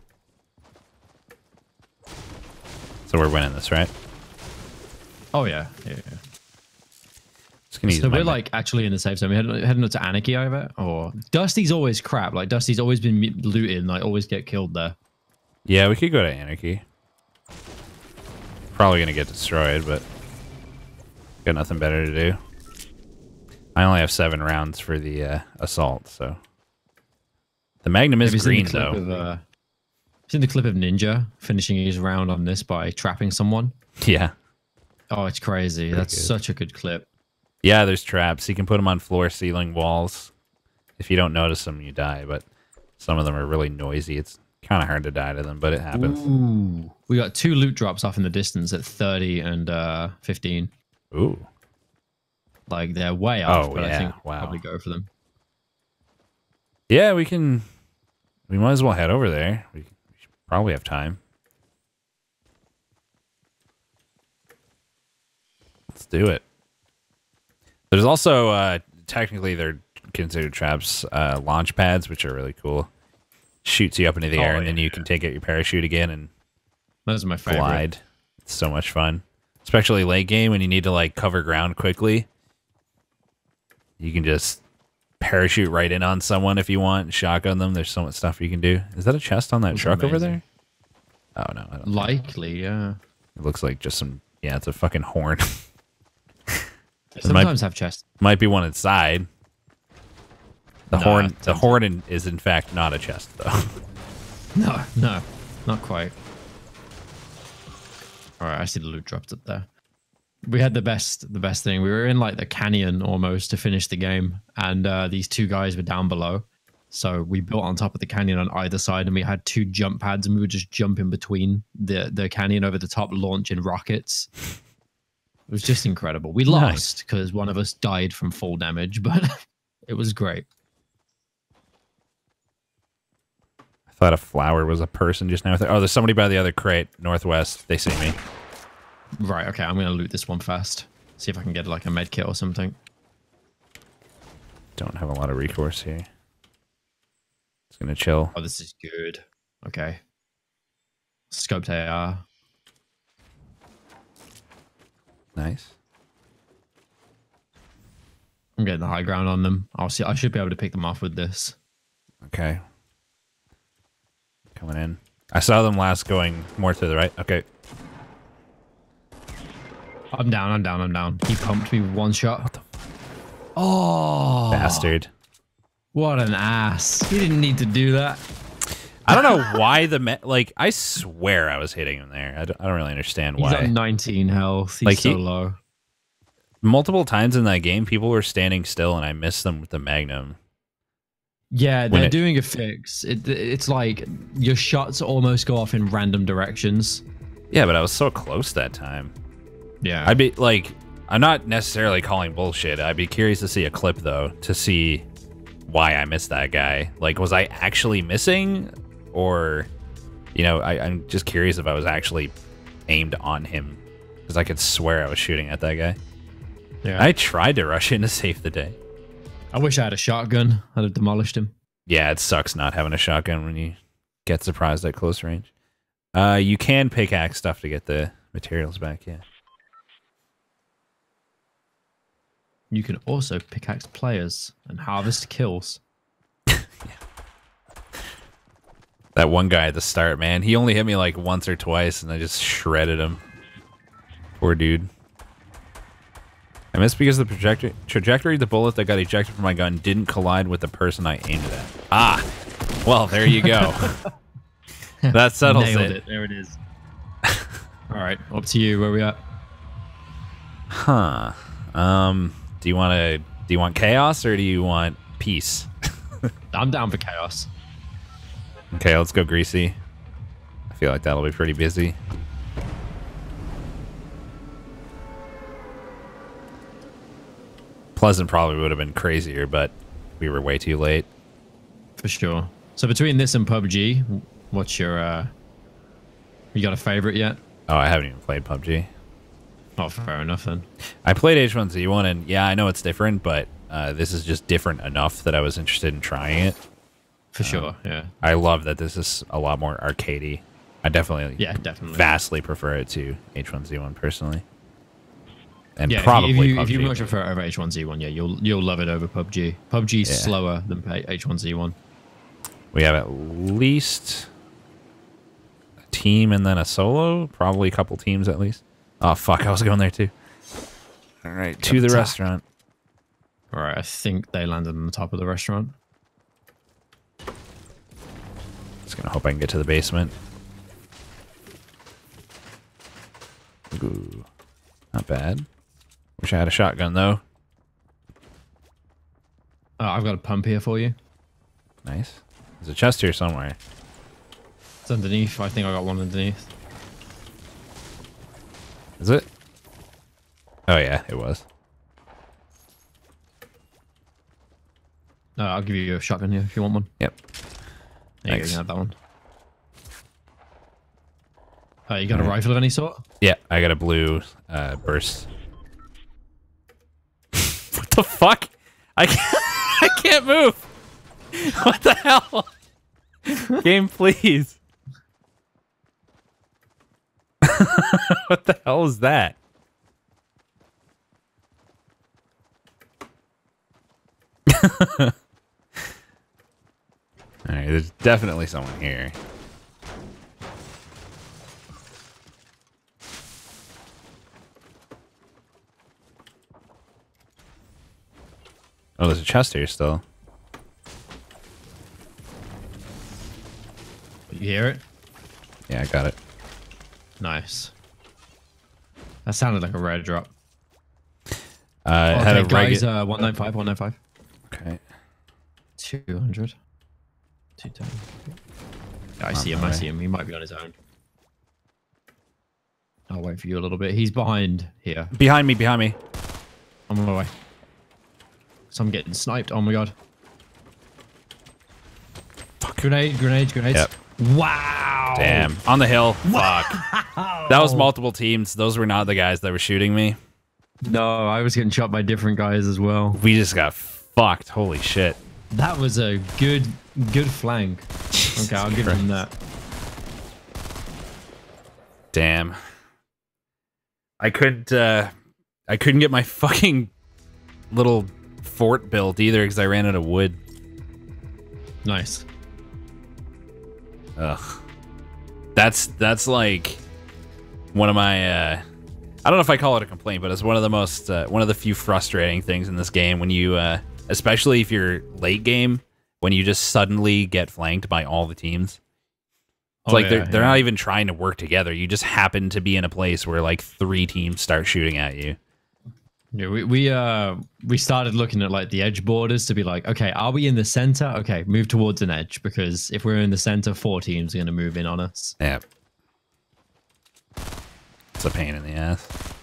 So we're winning this, right? Oh yeah, yeah. yeah. Just gonna use So my we're ma- like actually in the safe zone. We heading, heading up to Anarchy over, or Dusty's always crap. Like Dusty's always been mu- looted, and I always get killed there. Yeah, we could go to Anarchy. Probably gonna get destroyed, but got nothing better to do. I only have seven rounds for the uh, assault, so the Magnum is Have you seen green the clip though. Of, uh, seen the clip of Ninja finishing his round on this by trapping someone? Yeah, Oh, it's crazy. Pretty That's good. such a good clip. yeah. There's traps. You can put them on floor, ceiling, walls. If you don't notice them, you die. But some of them are really noisy. It's kind of hard to die to them, but it happens. Ooh. We got two loot drops off in the distance at thirty and uh, fifteen. Ooh. Like they're way off, Oh, but I yeah. think we'll Wow. probably go for them. Yeah, we can. We might as well head over there. We, we should probably have time. Let's do it. There's also uh, technically they're considered traps, uh, launch pads, which are really cool. Shoots you up into the Oh, air, and then yeah. you can take out your parachute again and Those are my favorite. glide. It's so much fun, especially late game when you need to like cover ground quickly. You can just parachute right in on someone if you want, shotgun them. There's so much stuff you can do. Is that a chest on that That's truck over amazing. there? Oh no, I don't. Likely, yeah. It looks like just some. Yeah, it's a fucking horn. They sometimes have chests. Might be one inside. The Nah, horn. The tempting. horn in, is in fact not a chest though. No, no, not quite. All right, I see the loot dropped up there. We had the best, the best thing. We were in like the canyon almost to finish the game, and uh, these two guys were down below. So we built on top of the canyon on either side, and we had two jump pads, and we would just jump in between the the canyon over the top, launching rockets. It was just incredible. We Nice. lost because one of us died from full damage, but It was great. I thought a flower was a person just now. Oh, there's somebody by the other crate, northwest. They see me. Right, okay, I'm gonna loot this one fast. See if I can get like a med kit or something. Don't have a lot of recourse here. It's gonna chill. Oh, this is good. Okay. Scoped A R. Nice. I'm getting the high ground on them. I'll see. I should be able to pick them off with this. Okay. Coming in. I saw them last going more to the right. Okay. I'm down. I'm down. I'm down. He pumped me with one shot. What the Oh, bastard. What an ass. He didn't need to do that. I don't know why the me like I swear I was hitting him there. I don't, I don't really understand why. He's on nineteen health. He's Like, so he- low. Multiple times in that game, people were standing still, and I missed them with the Magnum. Yeah, when they're it- doing a fix. It, it's like your shots almost go off in random directions. Yeah, but I was so close that time. Yeah. I'd be like, I'm not necessarily calling bullshit. I'd be curious to see a clip though to see why I missed that guy. Like, was I actually missing, or, you know, I, I'm just curious if I was actually aimed on him, because I could swear I was shooting at that guy. yeah. I tried to rush in to save the day. I wish I had a shotgun. I'd have demolished him. Yeah, it sucks not having a shotgun when you get surprised at close range. Uh, you can pickaxe stuff to get the materials back, yeah. You can also pickaxe players and harvest kills. That one guy at the start, man, he only hit me like once or twice, and I just shredded him. Poor dude. I missed because the trajectory, trajectory of the bullet that got ejected from my gun didn't collide with the person I aimed it at. Ah! Well, there you go. That settles Nailed it. it. There it is. All right, up to you. Where we at? Huh. Um, do you want to, do you want chaos or do you want peace? I'm down for chaos. Okay, let's go greasy. I feel like that'll be pretty busy. Pleasant probably would have been crazier, but we were way too late. For sure. So between this and P U B G, what's your, uh, you got a favorite yet? Oh, I haven't even played P U B G. Oh, fair enough then. I played H one Z one, and yeah, I know it's different, but uh, this is just different enough that I was interested in trying it. For sure, yeah. I love that this is a lot more arcadey. I definitely, Yeah, definitely. vastly prefer it to H one Z one personally. And Yeah, if you- probably if you, if P U B G. you much prefer it over H one Z one, yeah, you'll you'll love it over P U B G. P U B G's Yeah. slower than H one Z one. We have at least a team and then a solo. Probably a couple teams at least. Oh, fuck. I was going there too. All right. To the Attack. restaurant. All right, I think they landed on the top of the restaurant. Just going to hope I can get to the basement. Ooh. Not bad. Wish I had a shotgun, though. Uh, I've got a pump here for you. Nice. There's a chest here somewhere. It's underneath. I think I got one underneath. Is it? Oh, yeah, it was. Uh, I'll give you a shotgun here if you want one. Yep. There you go, you Thanks. can have that one. Uh, you got a Alright. rifle of any sort? Yeah, I got a blue uh, burst. What the fuck? I can't, I can't move. What the hell? Game, please. What the hell is that? Alright, there's definitely someone here. Oh, there's a chest here still. You hear it? Yeah, I got it. Nice. That sounded like a rare drop. Uh, it Okay, had a guys, regu- uh, one ninety-five, one ninety-five. Okay. two hundred. two ten. Yeah, I On see him, my I way. see him. He might be on his own. I'll wait for you a little bit. He's behind here. Behind me, behind me. I'm on my way. So I'm getting sniped. Oh my god. Fuck. Grenade, grenade, grenades. Yep. Wow. Damn. On the hill. Fuck. That was multiple teams. Those were not the guys that were shooting me. No, I was getting shot by different guys as well. We just got fucked. Holy shit. That was a good, good flank. Okay, I'll give him that. Damn. I couldn't, uh, I couldn't get my fucking little fort built either because I ran out of wood. Nice. Ugh. That's, that's like one of my, uh, I don't know if I call it a complaint, but it's one of the most, uh, one of the few frustrating things in this game when you, uh, especially if you're late game, when you just suddenly get flanked by all the teams. It's oh, like yeah, they're they're yeah. not even trying to work together. You just happen to be in a place where like three teams start shooting at you. Yeah, we we uh we started looking at like the edge borders to be like, okay, are we in the center? Okay, move towards an edge because if we're in the center, four teams are gonna move in on us. Yeah, it's a pain in the ass.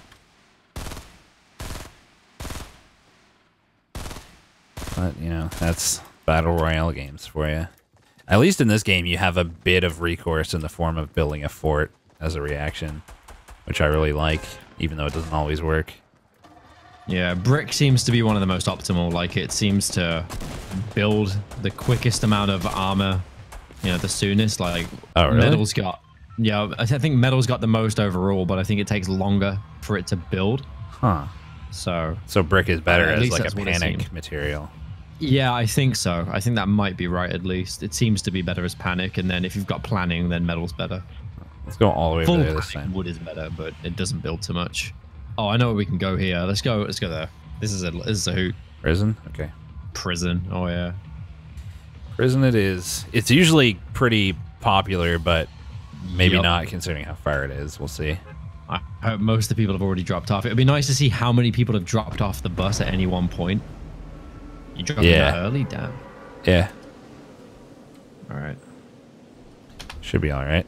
But you know, that's battle royale games for you. At least in this game, you have a bit of recourse in the form of building a fort as a reaction, which I really like, even though it doesn't always work. Yeah, brick seems to be one of the most optimal. Like, it seems to build the quickest amount of armor, you know, the soonest. Like, oh, really? metal's got, yeah, I think metal's got the most overall, but I think it takes longer for it to build. Huh. So, so brick is better uh, as like a panic material. Yeah, I think so. I think that might be right, at least. It seems to be better as panic, and then if you've got planning, then metal's better. Let's go all the way Full over there this time. Wood is better, but it doesn't build too much. Oh, I know where we can go here. Let's go. Let's go there. This is a this is a hoot. Prison? Okay. Prison. Oh yeah. Prison it is. It's usually pretty popular, but maybe Yep. not considering how far it is. We'll see. I hope most of the people have already dropped off. It'd be nice to see how many people have dropped off the bus at any one point. You dropped Yeah. that early? Damn. Yeah. All right. Should be all right.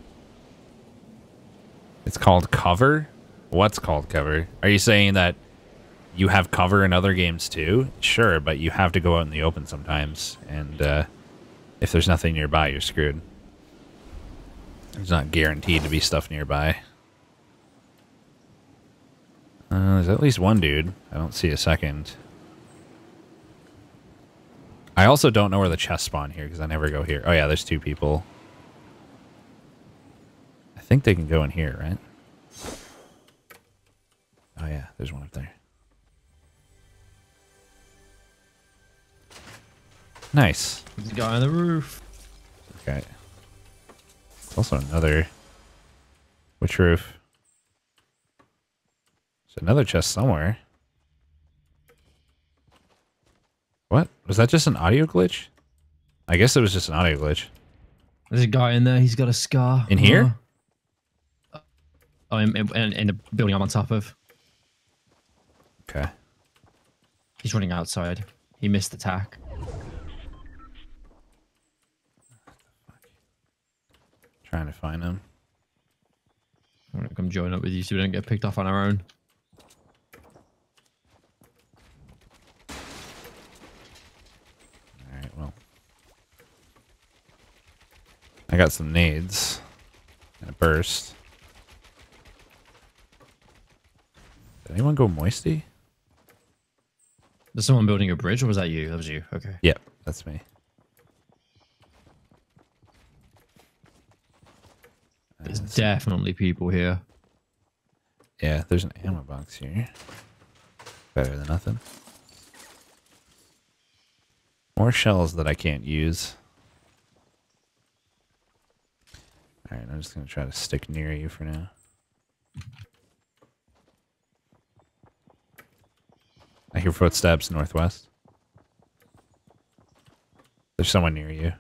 It's called cover? What's called cover? Are you saying that you have cover in other games too? Sure, but you have to go out in the open sometimes. And uh, if there's nothing nearby, you're screwed. There's not guaranteed to be stuff nearby. Uh, there's at least one dude. I don't see a second. I also don't know where the chests spawn here because I never go here. Oh yeah, there's two people. I think they can go in here, right? Oh yeah, there's one up there. Nice. There's a guy on the roof. Okay. There's also another. Which roof? There's another chest somewhere. What? Was that just an audio glitch? I guess it was just an audio glitch. There's a guy in there. He's got a scar. In here? Uh, oh, in, in, in the building I'm on top of. Okay. He's running outside. He missed attack. Trying to find him. I'm gonna come join up with you so we don't get picked off on our own. Alright, well. I got some nades. And a burst. Did anyone go moisty? There's someone building a bridge, or was that you? That was you. Okay. Yep, that's me. There's definitely people here. Yeah, there's an ammo box here. Better than nothing. More shells that I can't use. Alright, I'm just going to try to stick near you for now. I hear footsteps northwest. There's someone near you.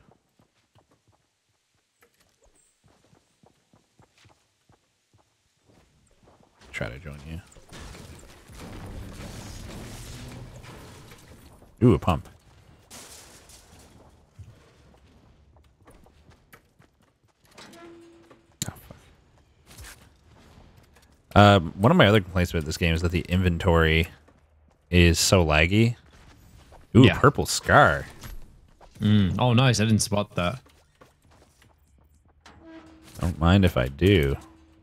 Try to join you. Ooh, a pump. Oh, fuck. Um, one of my other complaints about this game is that the inventory is so laggy. Ooh, Yeah. purple scar. Mm. Oh, nice. I didn't spot that. Don't mind if I do.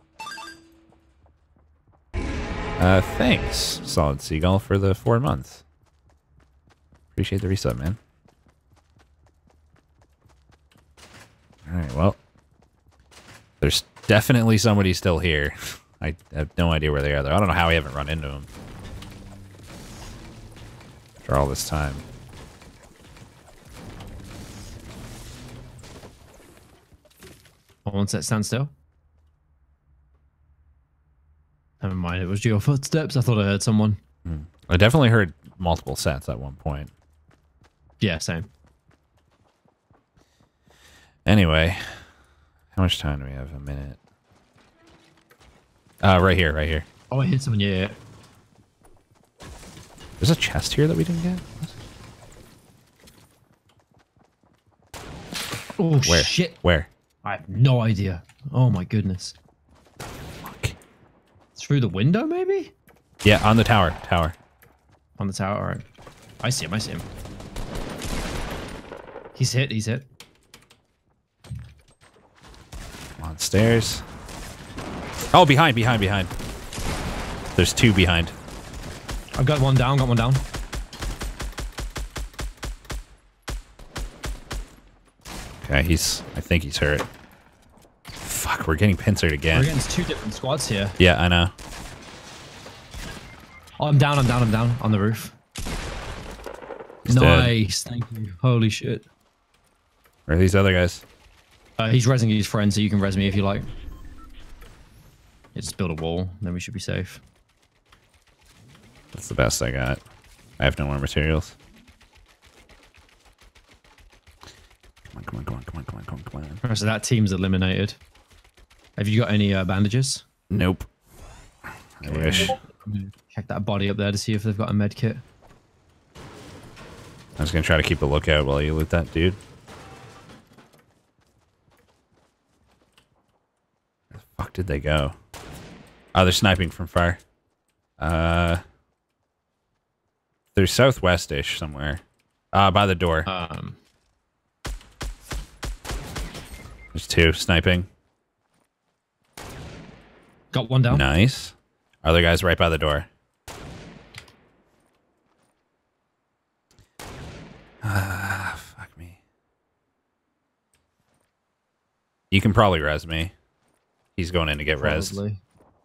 Uh, thanks, Solid Seagull, for the four months. Appreciate the resub, man. Alright, well. There's definitely somebody still here. I have no idea where they are, though. I don't know how we haven't run into them. For all this time. Oh, one set stand still. Never mind, it was your footsteps. I thought I heard someone. Hmm. I definitely heard multiple sets at one point. Yeah, same. Anyway, how much time do we have? A minute. Uh, right here, right here. Oh, I hit someone, yeah. There's a chest here that we didn't get? Oh, Where? shit. Where? I have no idea. Oh, my goodness. Fuck. Through the window, maybe? Yeah, on the tower. Tower. On the tower, all right. I see him, I see him. He's hit, he's hit. On stairs. Oh, behind, behind, behind. There's two behind. I've got one down, got one down. Okay, he's... I think he's hurt. Fuck, we're getting pincered We're again. against two different squads here. Yeah, I know. Oh, I'm down, I'm down, I'm down. On the roof. He's dead. Nice, thank you. Holy shit. Where are these other guys? Uh, he's resing his friend, so you can res me if you like. Yeah, just build a wall, then we should be safe. That's the best I got. I have no more materials. Come on, come on, come on, come on, come on, come on, come on. Alright, so that team's eliminated. Have you got any uh, bandages? Nope. I wish. I'm gonna check that body up there to see if they've got a med kit. I was gonna try to keep a lookout while you loot that dude. Where the fuck did they go? Oh, they're sniping from far. Uh, they're southwest-ish somewhere. Uh, by the door. Um, There's two sniping. got one down. Nice. Other guys right by the door. Ah, fuck me. You can probably res me. He's going in to get res. Probably.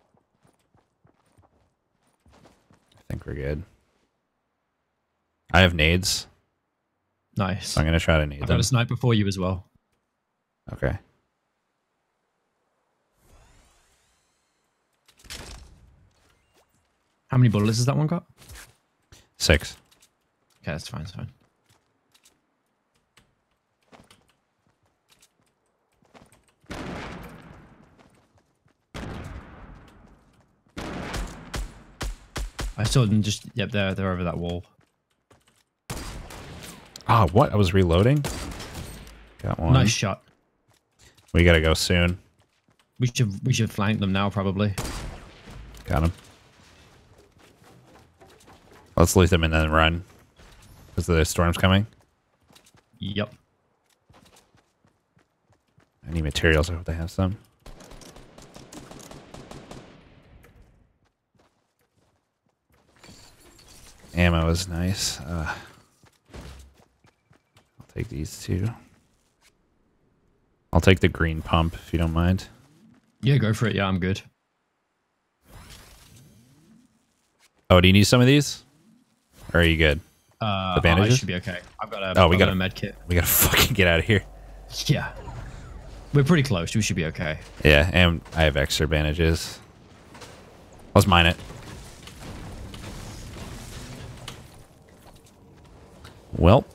I think we're good. I have nades. Nice. So I'm going to try to nade I've them. got a sniper for you as well. Okay. How many bullets has that one got? Six. Okay, that's fine, that's fine. I saw them just, yep, they're, they're over that wall. Ah, what? I was reloading? Got one. Nice shot. We gotta go soon. We should, we should flank them now, probably. Got him. Let's loot them and then run. Because the storm's coming. Yep. I need materials. I hope they have some. Ammo is nice. Uh, I'll take these two. I'll take the green pump if you don't mind. Yeah, go for it. Yeah, I'm good. Oh, do you need some of these? Or are you good? Uh, The bandages? I should be okay. I've got a, Oh, we I've got got a- a med kit. We gotta fucking get out of here. Yeah. We're pretty close. We should be okay. Yeah, and I have extra bandages. Let's mine it. Well,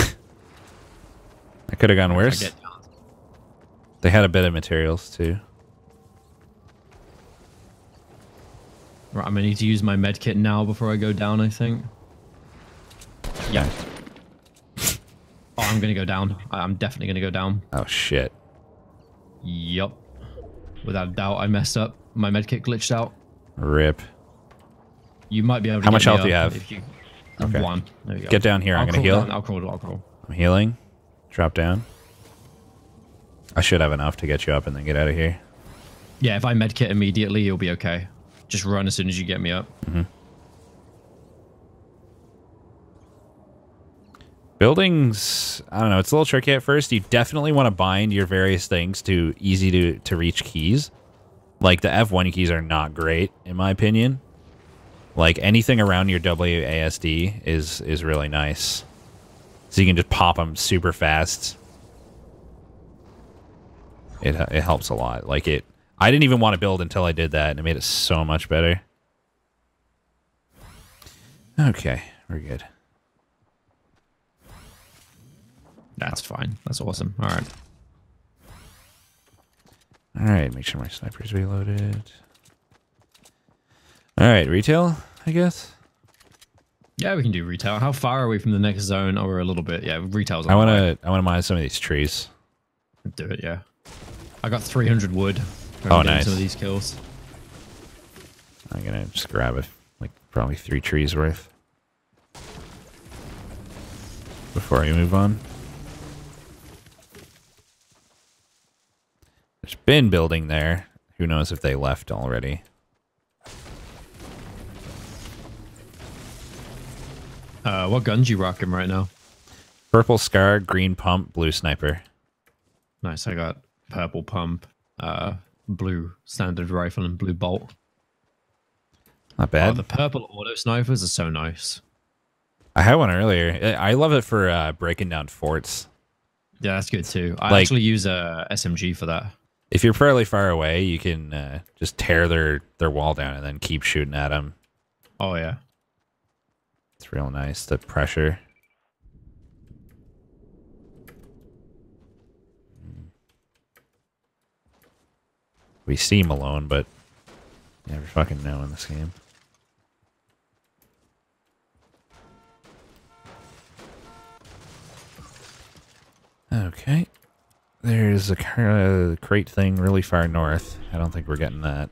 I could have gone I worse. get- They had a bit of materials too. Right, I'm gonna need to use my med kit now before I go down, I think. Yeah. Oh, I'm gonna go down. I- I'm definitely gonna go down. Oh shit. Yup. Without a doubt, I messed up. My med kit glitched out. Rip. You might be able to How get much me health do you up have? If you, Okay. One. There you go. Get down here. I'll I'm gonna crawl heal. Down. I'll crawl. I'll crawl. I'm healing. Drop down. I should have enough to get you up and then get out of here. Yeah, if I medkit immediately, you'll be okay. Just run as soon as you get me up. Mm-hmm. Buildings, I don't know, it's a little tricky at first. You definitely want to bind your various things to easy to, to reach keys. Like the F one keys are not great, in my opinion. Like anything around your W A S D is, is really nice. So you can just pop them super fast. It, it helps a lot. Like it, I didn't even want to build until I did that, and it made it so much better. Okay, we're good. That's fine. That's awesome. All right. All right, make sure my sniper's reloaded. All right, retail, I guess. Yeah, we can do retail. How far are we from the next zone? Or a little bit. Yeah, retail's on I the want way. to I want to mine some of these trees. Do it, yeah. I got three hundred wood. from Oh, doing nice. Some of these kills. I'm going to just grab it, like probably three trees worth. Before we move on. There's been building there. Who knows if they left already. Uh, what guns you rocking right now? Purple Scar, green pump, blue sniper. Nice. I got purple pump, uh, blue standard rifle, and blue bolt. Not Oh, bad. the purple auto snipers are so nice. I had one earlier. I I love it for uh, breaking down forts. Yeah, that's good too. I Like- actually use a S M G for that. If you're fairly far away, you can uh, just tear their, their wall down and then keep shooting at them. Oh yeah. It's real nice, the pressure. We seem alone, but you never fucking know in this game. Okay. There's a cr- uh, crate thing really far north. I don't think we're getting that.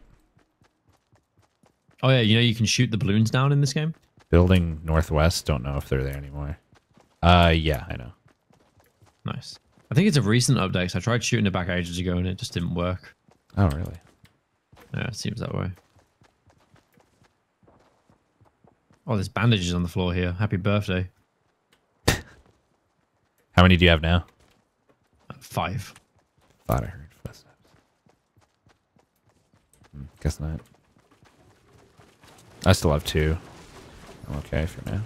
Oh yeah, you know you can shoot the balloons down in this game. Building northwest, don't know if they're there anymore. Uh, yeah, I know. Nice. I think it's a recent update. I tried shooting it back ages ago and it just didn't work. Oh, really? Yeah, it seems that way. Oh, there's bandages on the floor here. Happy birthday. How many do you have now? Uh, Five. Thought I heard footsteps. Hmm, guess not. I still have two. I'm okay for now.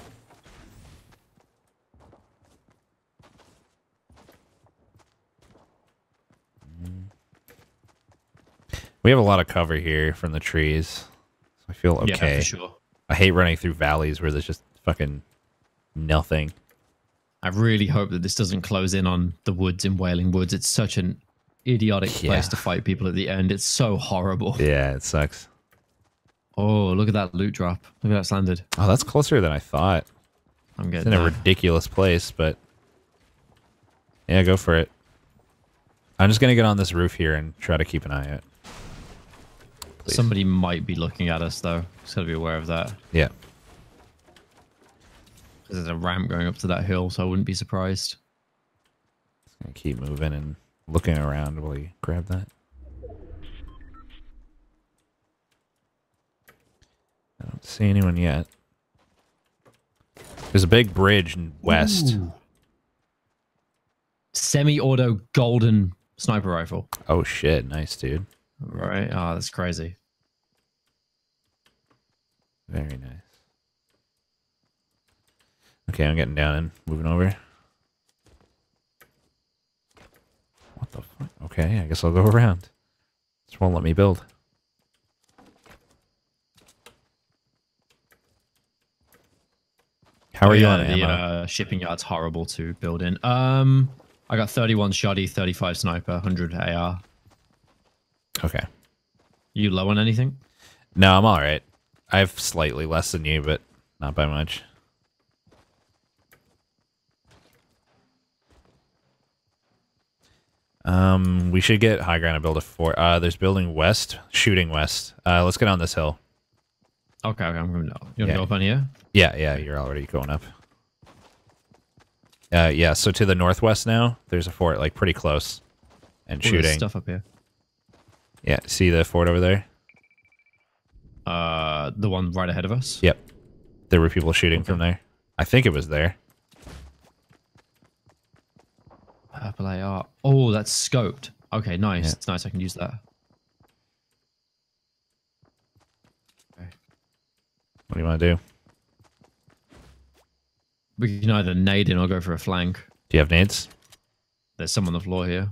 Hmm. We have a lot of cover here from the trees. So I feel Yeah, okay. for sure. I hate running through valleys where there's just fucking nothing. I really hope that this doesn't close in on the woods in Wailing Woods. It's such an idiotic place Yeah. to fight people at the end. It's so horrible. Yeah, it sucks. Oh, look at that loot drop. Look at that landed. Oh, that's closer than I thought. I'm It's getting in a that. ridiculous place, but yeah, go for it. I'm just gonna get on this roof here and try to keep an eye out. Please. Somebody might be looking at us though. Just gotta be aware of that. Yeah. There's a ramp going up to that hill, so I wouldn't be surprised. Just gonna keep moving and looking around while you grab that. I don't see anyone yet. There's a big bridge in west. Ooh. Semi-auto golden sniper rifle. Oh shit, nice dude. Right. Oh, that's crazy. Very nice. Okay, I'm getting down and moving over. What the fuck? Okay, I guess I'll go around. This won't let me build. How are you yeah, on the ammo? uh, shipping yard's horrible to build in. Um, I got thirty-one shoddy, thirty-five sniper, one hundred A R. Okay. You low on anything? No, I'm alright. I have slightly less than you, but not by much. Um, we should get high ground and build a fort. Uh, there's building west, shooting west. Uh, let's get on this hill. Okay, okay, I'm going. You want to Yeah. go up on here? Yeah, yeah, you're already going up. Uh, yeah, so to the northwest now, there's a fort, like, pretty close. And Ooh, there's shooting. stuff up here. Yeah, see the fort over there? Uh, the one right ahead of us. Yep. There were people shooting Okay. from there. I think it was there. Purple A R. Oh, that's scoped. Okay, nice. Yeah. It's nice. I can use that. Okay. What do you want to do? We can either nade in or go for a flank. Do you have nades? There's some on the floor here.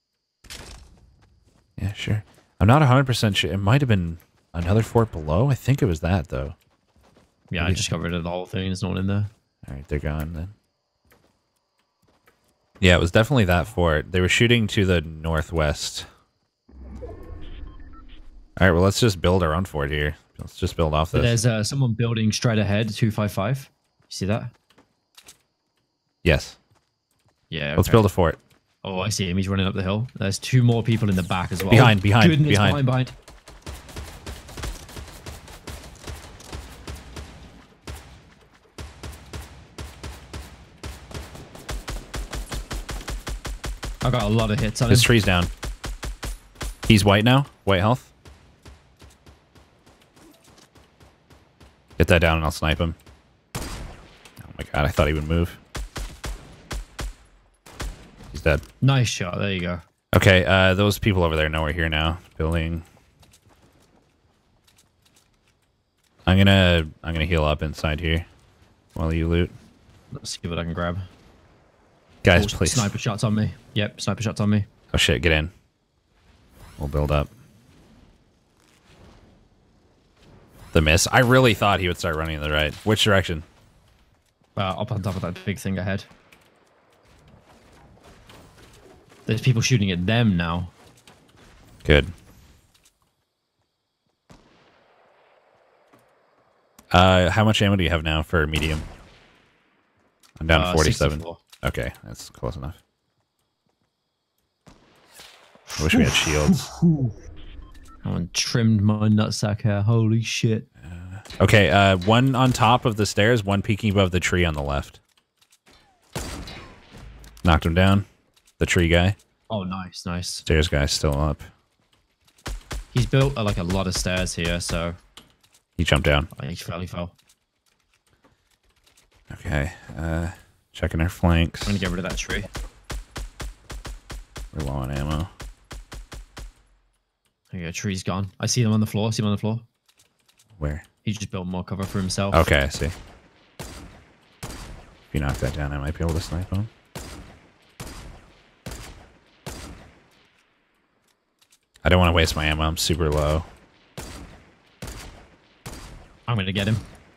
Yeah, sure. I'm not one hundred percent sure. It might have been another fort below. I think it was that, though. Yeah, I just got rid of the whole thing. There's no one in there. All right, they're gone then. Yeah, it was definitely that fort. They were shooting to the northwest. All right, well, let's just build our own fort here. Let's just build off this. There's uh, someone building straight ahead, two five five. You see that? Yes. Yeah. Let's okay. build a fort. Oh, I see him. He's running up the hill. There's two more people in the back as well. Behind, Oh, behind, goodness, behind. behind, behind. I got a lot of hits on him. His tree's down. He's white now. White health. Get that down and I'll snipe him. Oh my god, I thought he would move. He's dead. Nice shot. There you go. Okay, uh, those people over there know we're here now. Building. I'm gonna I'm gonna heal up inside here while you loot. Let's see what I can grab. Guys, Oh, please. Sniper shots on me. Yep, sniper shots on me. Oh shit, get in. We'll build up. The miss. I really thought he would start running to the right. Which direction? Uh, up on top of that big thing ahead. There's people shooting at them now. Good. Uh, how much ammo do you have now for medium? I'm down Uh, to forty-seven. sixty-four. Okay, that's close enough. I wish we had shields. Someone trimmed my nutsack hair. Holy shit. Okay, uh, one on top of the stairs, one peeking above the tree on the left. Knocked him down. The tree guy. Oh, nice, nice. Stairs guy's still up. He's built uh, like a lot of stairs here, so He jumped down. oh, he fairly fell. Okay, uh, checking our flanks. I'm gonna get rid of that tree. We're low on ammo. There you go, tree's gone. I see him on the floor. See him on the floor. Where? He just built more cover for himself. Okay, I see. If you knock that down, I might be able to snipe him. I don't want to waste my ammo. I'm super low. I'm gonna get him.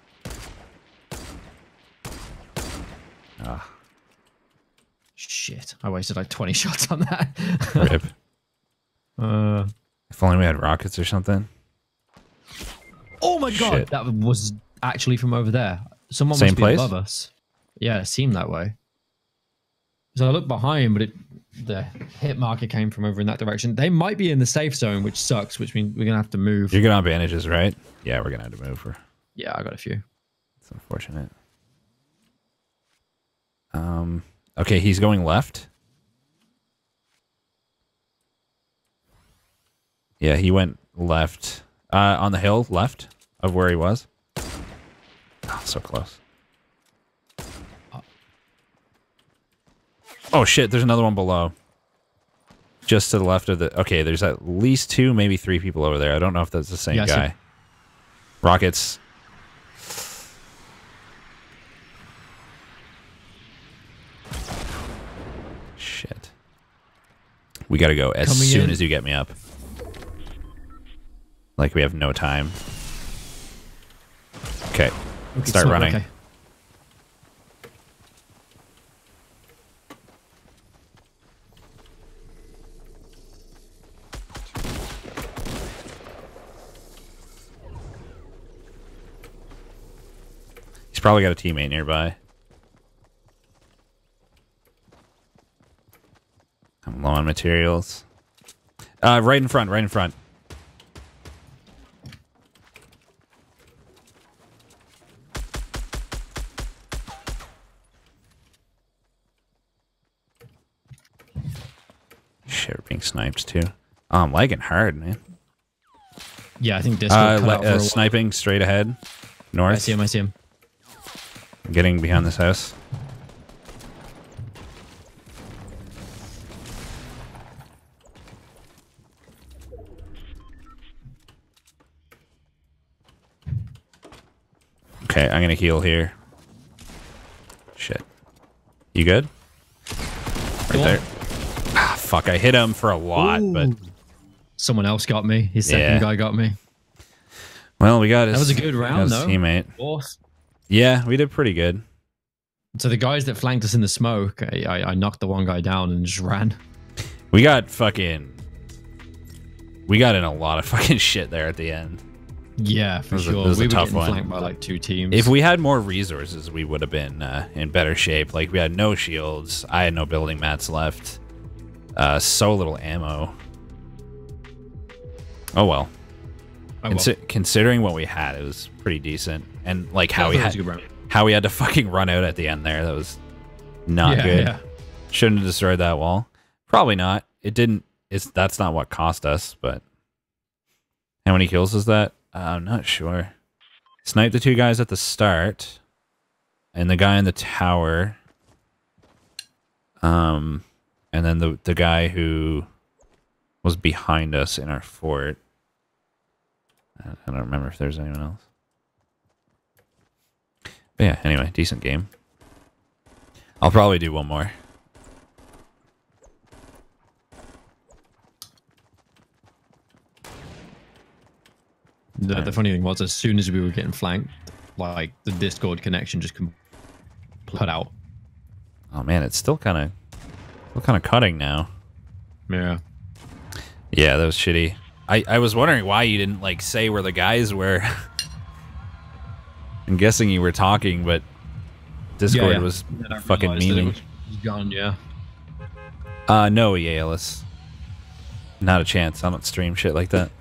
Ah, Shit, I wasted like twenty shots on that. rip. uh, If only we had rockets or something. oh my god, Shit. that was actually from over there. Someone Same must be place? above us. Yeah, it seemed that way. So I looked behind, but it the hit marker came from over in that direction. They might be in the safe zone, which sucks, which means we're gonna have to move. You're good on bandages, right? Yeah, we're gonna have to move. We're, Yeah, I got a few. it's unfortunate. Um. Okay, he's going left. Yeah, he went left. Uh, on the hill, left of where he was. Oh, so close. Oh shit, there's another one below. Just to the left of the... Okay, there's at least two, maybe three people over there. I don't know if that's the same Yeah, I see. guy. Rockets. Shit. We gotta go as Coming soon in. as you get me up. Like we have no time. Okay, Okay, start so- running. Okay. He's probably got a teammate nearby. I'm low on materials. Uh, right in front, right in front. shit, we're being sniped too. Oh, I'm lagging hard, man. Yeah, I think Discord Uh, cut le- out for uh a while. sniping straight ahead, north. I see him. I see him. Getting behind this house. Okay, I'm gonna heal here. Shit. You good? Right Go on. there. Ah, fuck, I hit him for a lot, but... Someone else got me. His second Yeah. guy got me. Well, we got his, That was a good got round, his though. teammate. Fourth. Yeah, we did pretty good. So the guys that flanked us in the smoke, I, I, I knocked the one guy down and just ran. We got fucking... We got in a lot of fucking shit there at the end. Yeah, for was a- sure. it was a we were tough getting one. flanked by like two teams. If we had more resources, we would have been uh, in better shape. Like, we had no shields. I had no building mats left. Uh, so little ammo. Oh, well. Oh, well. Consi- considering what we had, it was pretty decent. And, like, how we Yeah, had that was a good round. how we had to fucking run out at the end there, that was not Yeah, good. yeah. Shouldn't have destroyed that wall. Probably not. It didn't... It's That's not what cost us, but... How many kills is that? Uh, I'm not sure. Sniped the two guys at the start. And the guy in the tower. Um, and then the, the guy who was behind us in our fort. I I don't remember if there's anyone else. But yeah, anyway, decent game. I'll probably do one more. The, the funny thing was, as soon as we were getting flanked, like the Discord connection just com- cut out. Oh man, it's still kind of, still kind of cutting now. Yeah. Yeah, that was shitty. I, I was wondering why you didn't like say where the guys were. I'm guessing you were talking, but Discord Yeah, yeah. was Then I fucking realized that it memeing. was- was gone, yeah. Uh, no, Yalis. Not a chance. I don't stream shit like that.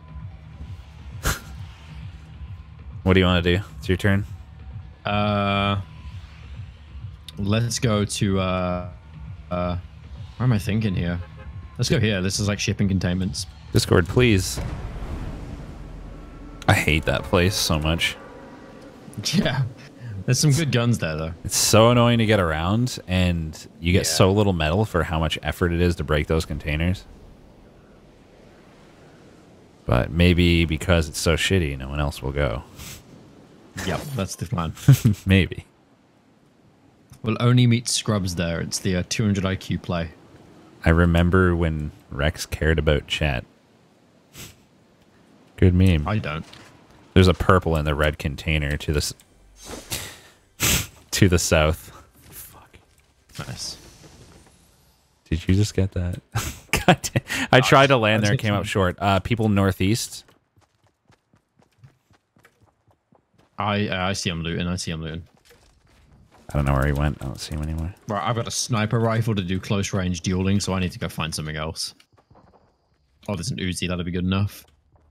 What do you want to do? It's your turn. Uh, let's go to uh, uh, where am I thinking here? Let's go here. This is like shipping containments. Discord, please. I hate that place so much. Yeah, there's some good guns there though. It's so annoying to get around, and you get Yeah. so little metal for how much effort it is to break those containers. But maybe because it's so shitty, no one else will go. Yep, that's the plan. Maybe. We'll only meet scrubs there. It's the uh, two hundred I Q play. I remember when Rex cared about chat. Good meme. I don't. There's a purple in the red container to the s- to the south. Fuck. Nice. Did you just get that? God damn. I tried to land there, That's came up short. Uh, people northeast. I uh, I see him looting. I see him looting. I don't know where he went. I don't see him anymore. Right, I've got a sniper rifle to do close range dueling, so I need to go find something else. Oh, there's an Uzi. That'll be good enough.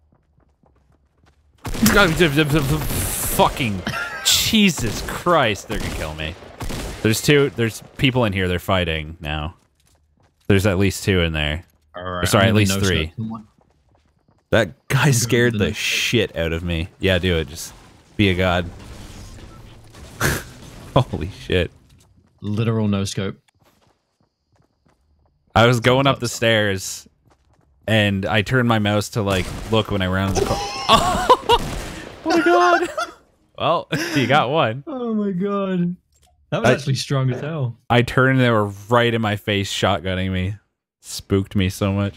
Fucking Jesus Christ! They're gonna kill me. There's two. There's people in here. They're fighting now. There's at least two in there. All right, Sorry, I'm at gonna least no-scope three. someone. That guy scared the the next- shit out of me. Yeah, do it. Just be a god. Holy shit. Literal no scope. I was going up the stairs and I turned my mouse to like look when I rounded the corner. Oh my god. Well, you got one. Oh my god. That was I- actually strong as hell. I turned and they were right in my face shotgunning me. Spooked me so much.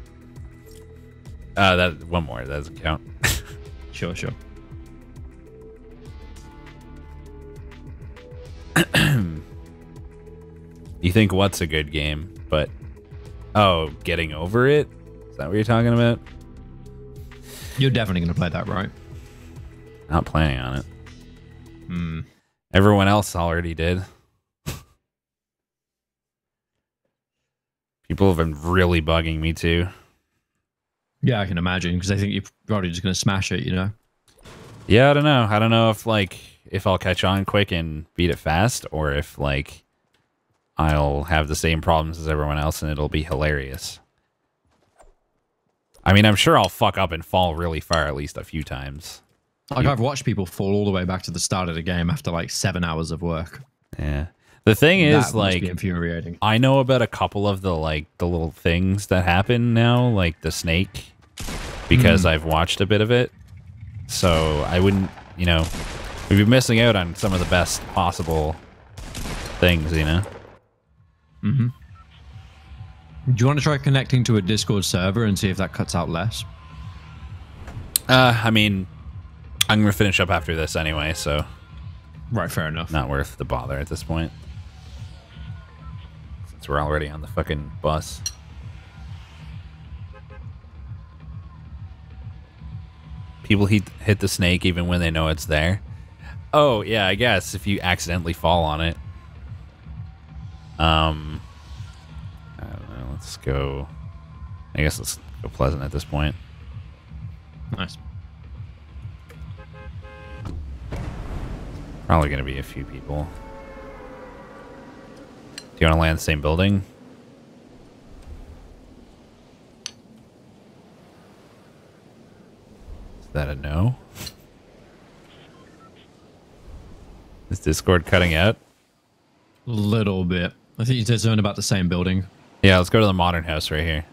Uh, that one more. That doesn't count. Sure, sure. You think what's a good game, but oh, getting over it? Is that what you're talking about? You're definitely going to play that, right? Not planning on it. Hmm. Everyone else already did. People have been really bugging me too. Yeah, I can imagine, because I think you're probably just going to smash it, you know? Yeah, I don't know. I don't know if like if I'll catch on quick and beat it fast, or if like I'll have the same problems as everyone else, and it'll be hilarious. I mean, I'm sure I'll fuck up and fall really far at least a few times. Like, I've watched people fall all the way back to the start of the game after like seven hours of work. Yeah. The thing is, That must like, be infuriating. I know about a couple of the, like, the little things that happen now, like the snake, because Mm. I've watched a bit of it. So I wouldn't, you know, we'd be missing out on some of the best possible things, you know? Mm-hmm. Do you want to try connecting to a Discord server and see if that cuts out less? Uh, I mean, I'm going to finish up after this anyway, so Right, fair enough. not worth the bother at this point. Since we're already on the fucking bus. People hit, hit the snake even when they know it's there. Oh, yeah, I guess if you accidentally fall on it. Um, I don't know, let's go... I guess let's go Pleasant at this point. Nice. Probably going to be a few people. Do you want to land the same building? Is that a no? Is Discord cutting out? Little bit. I think you said something about the same building. Yeah, let's go to the modern house right here.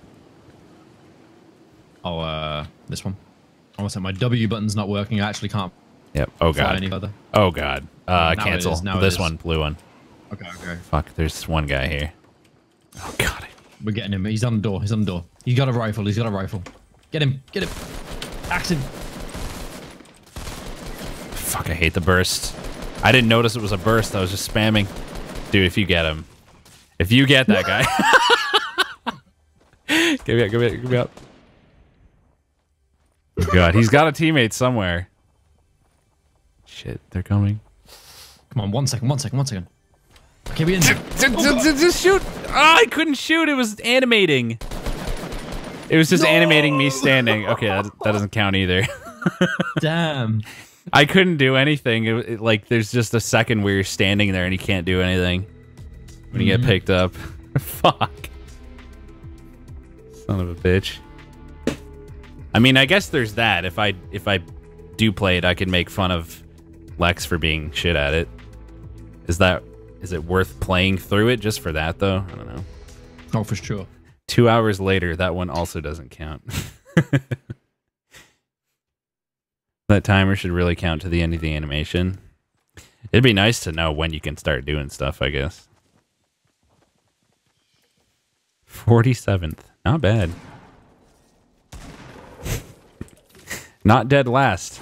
Oh, uh, this one. I want to say my W button's not working. I actually can't Yep. Oh fly god. any further. Oh god. Uh, Now it cancel. is, now it This is. one, blue one. Okay, okay. Fuck, there's one guy here. Oh god. We're getting him. He's on the door. He's on the door. He's got a rifle. He's got a rifle. Get him. Get him. Axe him. Fuck, I hate the burst. I didn't notice it was a burst. I was just spamming. Dude, if you get him. If you get that guy. Give me up, give me up, give me up. Oh god, he's got a teammate somewhere. Shit, they're coming. Come on, one second, one second, one second. Okay, we in. Just shoot! Oh, I couldn't shoot. It was animating. It was just No! animating me standing. Okay, that, that doesn't count either. Damn. I couldn't do anything. It, it, like, there's just a second where you're standing there and you can't do anything when you Mhm. get picked up. Fuck. Son of a bitch. I mean, I guess there's that. If I if I do play it, I can make fun of Lex for being shit at it. Is that is it worth playing through it just for that though? I don't know. Oh, for sure. Two hours later, that one also doesn't count. That timer should really count to the end of the animation. It'd be nice to know when you can start doing stuff, I guess. forty-seventh. Not bad. Not dead last.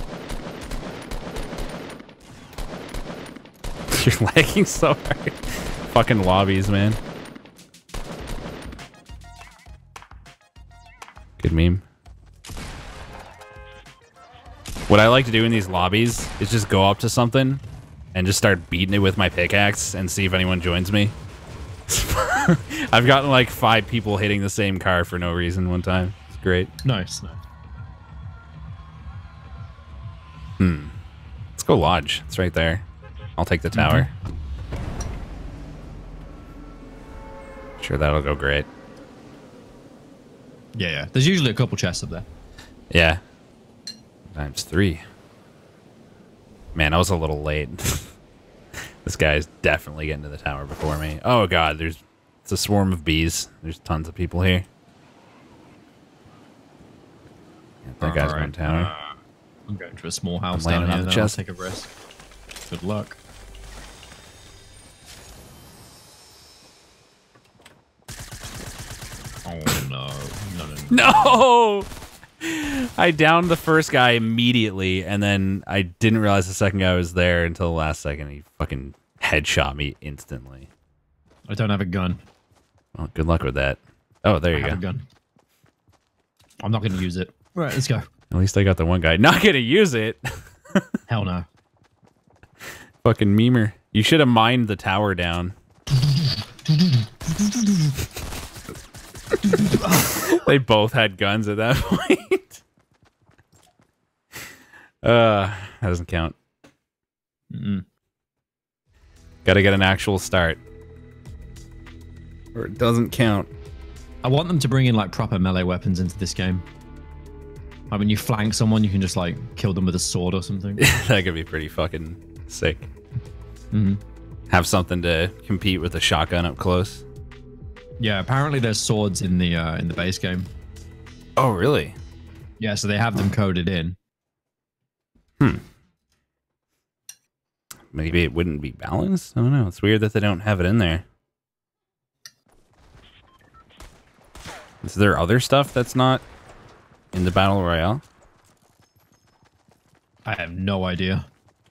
You're lagging so hard. Fucking lobbies, man. Good meme. What I like to do in these lobbies is just go up to something and just start beating it with my pickaxe and see if anyone joins me. I've gotten like five people hitting the same car for no reason one time. It's great. Nice, nice. Hmm. Let's go lodge. It's right there. I'll take the tower. Mm-hmm. Sure, that'll go great. Yeah, yeah. There's usually a couple chests up there. Yeah. Times three. Man, I was a little late. This guy's definitely getting to the tower before me. Oh god, there's it's a swarm of bees. There's tons of people here. Yeah, that guy's Alright, going tower. uh, I'm going to a small house I'm down landing here. on the Then I'll chest. take a risk. Good luck. Oh no! No! No! no. No! I downed the first guy immediately, and then I didn't realize the second guy was there until the last second. He fucking headshot me instantly. I don't have a gun. Well, good luck with that. Oh, there I you have go. a gun. I'm not going to use it. Right, let's go. At least I got the one guy. Not gonna use it. Hell no. Fucking memer. You should have mined the tower down. They both had guns at that point. uh, that doesn't count. Mm-mm. Gotta get an actual start. or it doesn't count. I want them to bring in like proper melee weapons into this game. Like when you flank someone, you can just like kill them with a sword or something. That could be pretty fucking sick. Mm-hmm. Have something to compete with a shotgun up close. Yeah, apparently there's swords in the uh, in the base game. Oh, really? Yeah, so they have them coded in. Hmm. Maybe it wouldn't be balanced? I don't know. It's weird that they don't have it in there. Is there other stuff that's not in the Battle Royale? I have no idea.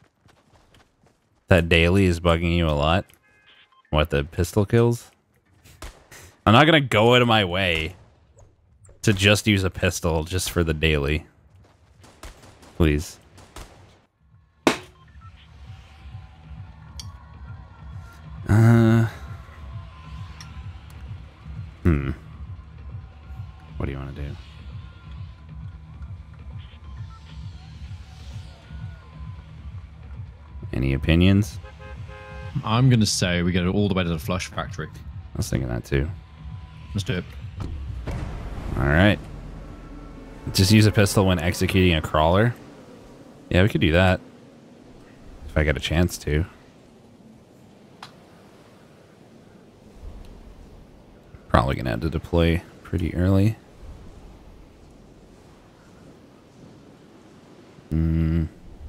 That daily is bugging you a lot? What, the pistol kills? I'm not going to go out of my way to just use a pistol just for the daily. Please. Uh... Hmm. What do you want to do? Any opinions? I'm going to say we go all the way to the Flush Factory. I was thinking that too. Let's do it. All right. Just use a pistol when executing a crawler. Yeah, we could do that. If I get a chance to. Probably going to have to deploy pretty early. Hmm.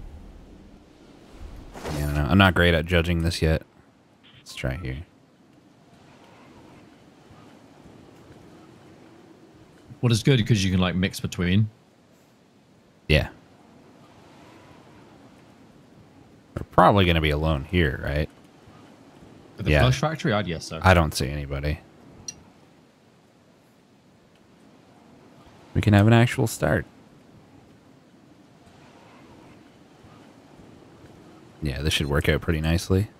Yeah, I don't know. I'm not great at judging this yet. Let's try here. What is good because you can like mix between. Yeah. We're probably going to be alone here, right? At the Yeah. Flush Factory? I'd guess so. I don't see anybody. We can have an actual start. Yeah, this should work out pretty nicely.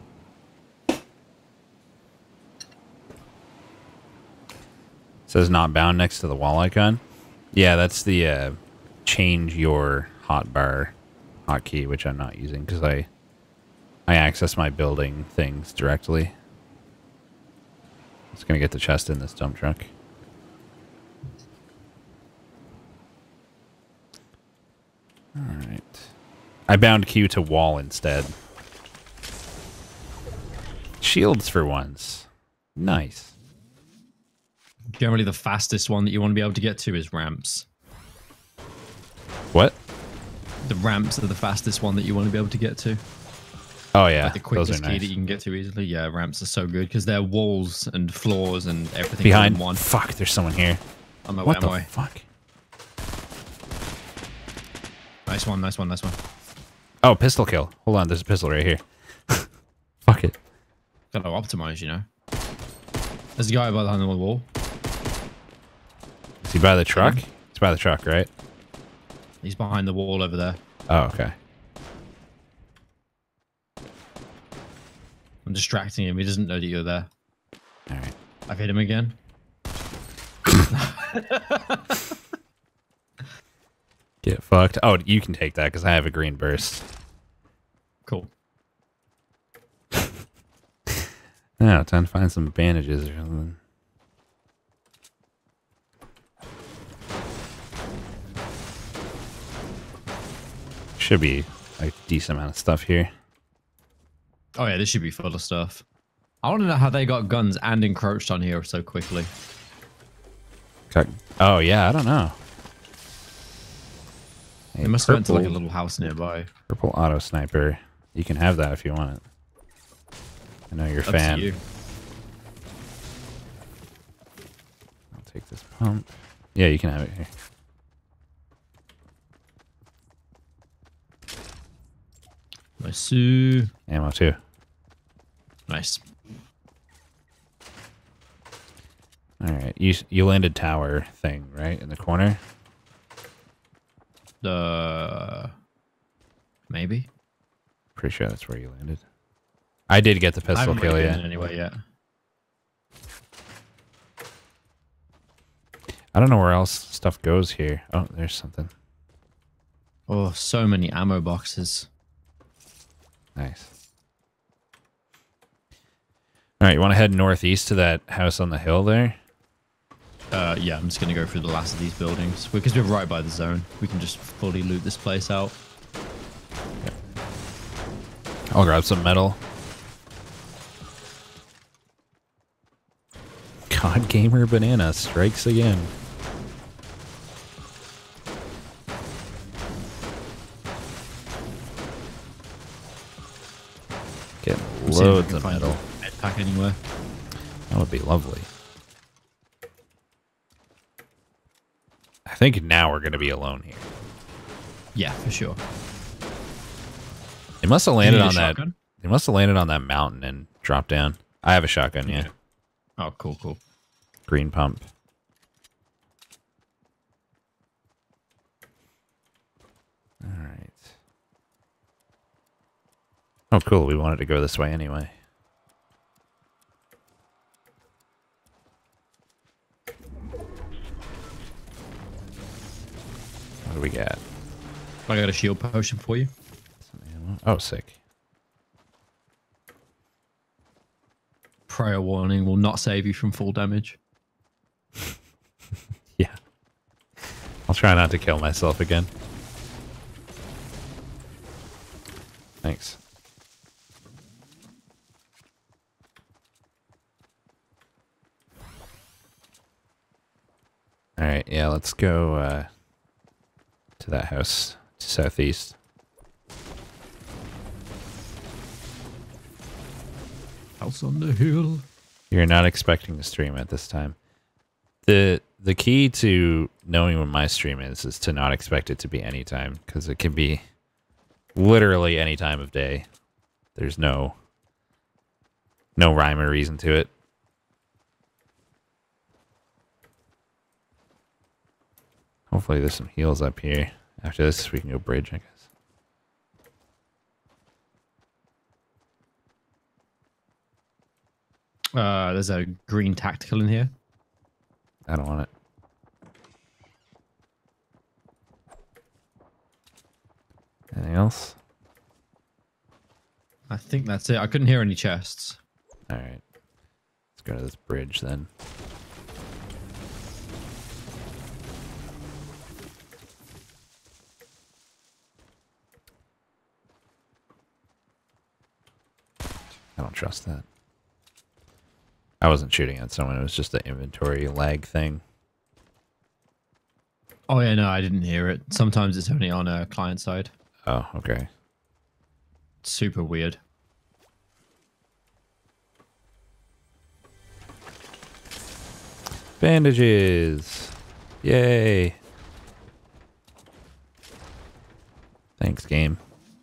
Says not bound next to the wall icon. Yeah, that's the uh, change your hotbar hotkey, which I'm not using because I I access my building things directly. Just gonna get the chest in this dump truck. All right. I bound Q to wall instead. Shields for once. Nice. Generally, the fastest one that you want to be able to get to is ramps. What? The ramps are the fastest one that you want to be able to get to. Oh yeah, Like the those quickest are key nice. that you can get to easily. Yeah, ramps are so good because they're walls and floors and everything Behind in one. Fuck, there's someone here. On my way, What on the my way. fuck? Nice one, nice one, nice one. Oh, pistol kill. Hold on, there's a pistol right here. Fuck it. Gotta optimize, you know. There's a guy behind the wall. Is he by the truck? He's by the truck, right? He's behind the wall over there. Oh, okay. I'm distracting him. He doesn't know that you're there. All right. I've hit him again. Get fucked. Oh, you can take that because I have a green burst. Cool. Yeah, time to find some bandages or something. Should be a decent amount of stuff here. Oh yeah, this should be full of stuff. I want to know how they got guns and encroached on here so quickly. Cut- Oh yeah, I don't know. They must have went to like a purple- little house nearby. Purple auto sniper. You can have that if you want it. I know you're a Up to fan. you. I'll take this pump. Yeah, you can have it here. Nice. uh, Ammo too. Nice. All right, you you landed tower thing right in the corner. Uh, maybe. Pretty sure that's where you landed. I did get the I pistol haven't kill, really yeah. been in anyway yet. I don't know where else stuff goes here. Oh, there's something. Oh, so many ammo boxes. Nice. All right, you want to head northeast to that house on the hill there? Uh, yeah, I'm just gonna go through the last of these buildings because we're right by the zone. We can just fully loot this place out. I'll grab some metal. God Gamer Banana strikes again. Getting loads of metal. Med pack anywhere. That would be lovely. I think now we're going to be alone here. Yeah, for sure. They must have landed on that. Shotgun? They must have landed on that mountain and dropped down. I have a shotgun, yeah. Oh, cool, cool. Green pump. All right. Oh, cool. We wanted to go this way anyway. What do we got? I got a shield potion for you. Oh, sick. Prior warning will not save you from full damage. Yeah. I'll try not to kill myself again. Thanks. All right, yeah, let's go uh, to that house to southeast. House on the hill. You're not expecting to stream at this time. The the key to knowing when my stream is is to not expect it to be any time, because it can be literally any time of day. There's no no rhyme or reason to it. Hopefully there's some heals up here. After this we can go bridge, I guess. Uh, there's a green tactical in here. I don't want it. Anything else? I think that's it. I couldn't hear any chests. All right. Let's go to this bridge then. I don't trust that. I wasn't shooting at someone. It was just an inventory lag thing. Oh yeah, no, I didn't hear it. Sometimes it's only on a client side. Oh, okay. It's super weird. Bandages. Yay. Thanks, game.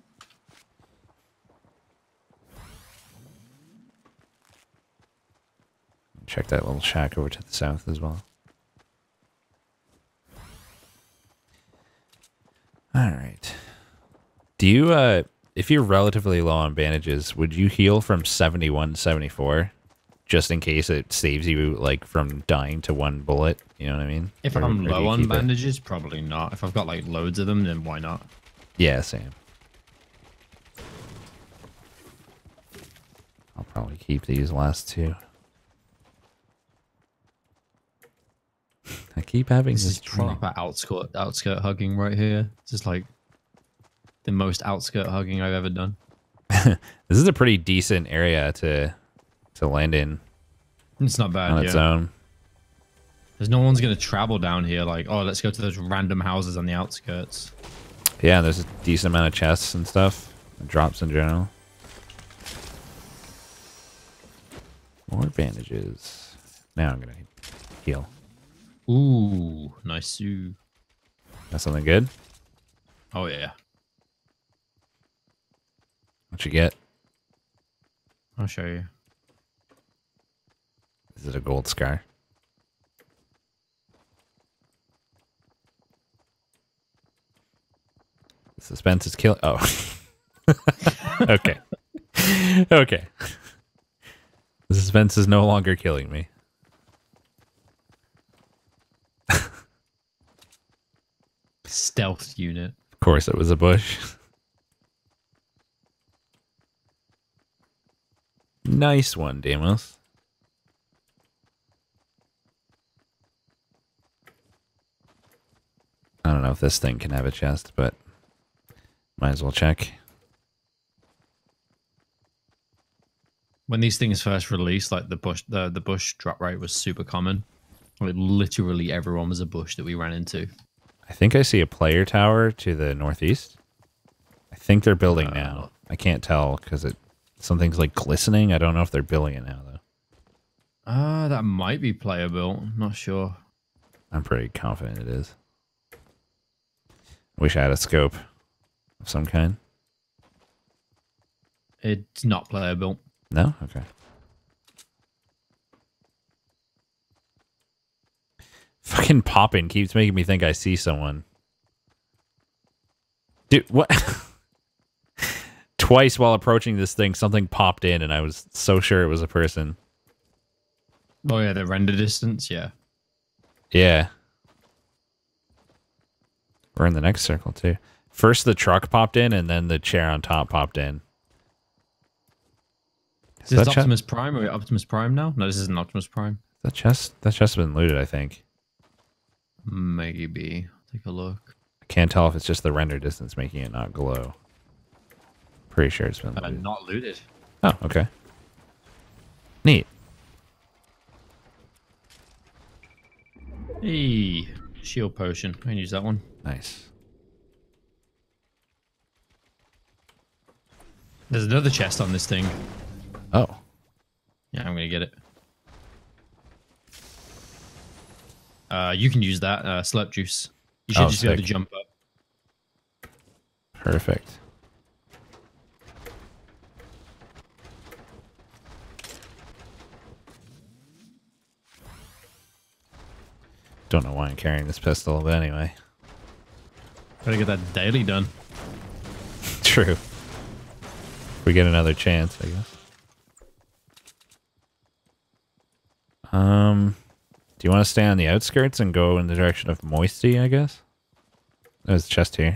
Check that little shack over to the south as well. All right. Do you, uh, if you're relatively low on bandages, would you heal from seventy-one to seventy-four? Just in case it saves you, like, from dying to one bullet? You know what I mean? If Or- I'm or do low you on keep it? bandages, probably not. If I've got like loads of them, then why not? Yeah, same. I'll probably keep these last two. I keep having This this, is dream. proper outskirt outskirt hugging right here. This is like the most outskirt hugging I've ever done. This is a pretty decent area to to land in It's not bad. on Yeah. its own. There's no one's gonna travel down here. Like, oh, let's go to those random houses on the outskirts. Yeah, and there's a decent amount of chests and stuff. And drops in general. More bandages. Now I'm gonna heal. Ooh, nice. Ooh. That's something good? Oh yeah. What you get? I'll show you. Is it a gold scar? The suspense is killing. Oh. Okay. Okay. The suspense is no longer killing me. Stealth unit. Of course, it was a bush. Nice one, Damos. I don't know if this thing can have a chest, but might as well check. When these things first released, like the bush, the, the bush drop rate was super common. Like literally everyone was a bush that we ran into. I think I see a player tower to the northeast. I think they're building Uh, now. I can't tell because it something's like glistening. I don't know if they're building it now though. Ah, uh, that might be player built. Not sure. I'm pretty confident it is. Wish I had a scope of some kind. It's not player built. No? Okay. Fucking popping keeps making me think I see someone. Dude, what? Twice while approaching this thing, something popped in and I was so sure it was a person. Oh yeah, the render distance, yeah. Yeah. We're in the next circle too. First the truck popped in and then the chair on top popped in. Is this Optimus Prime or Optimus Prime now? No, this isn't Optimus Prime. That chest, that chest has been looted, I think. Maybe. Take a look. I can't tell if it's just the render distance making it not glow. Pretty sure it's been Uh, looted. not looted. Oh, okay. Neat. Hey, shield potion. I can use that one. Nice. There's another chest on this thing. Oh. Yeah, I'm gonna get it. Uh, you can use that uh, slurp juice. You should Oh, just be able to sick. jump up. Perfect. Don't know why I'm carrying this pistol, but anyway. Gotta get that daily done. True. If we get another chance, I guess. Um, do you want to stay on the outskirts and go in the direction of Moisty, I guess? There's a chest here.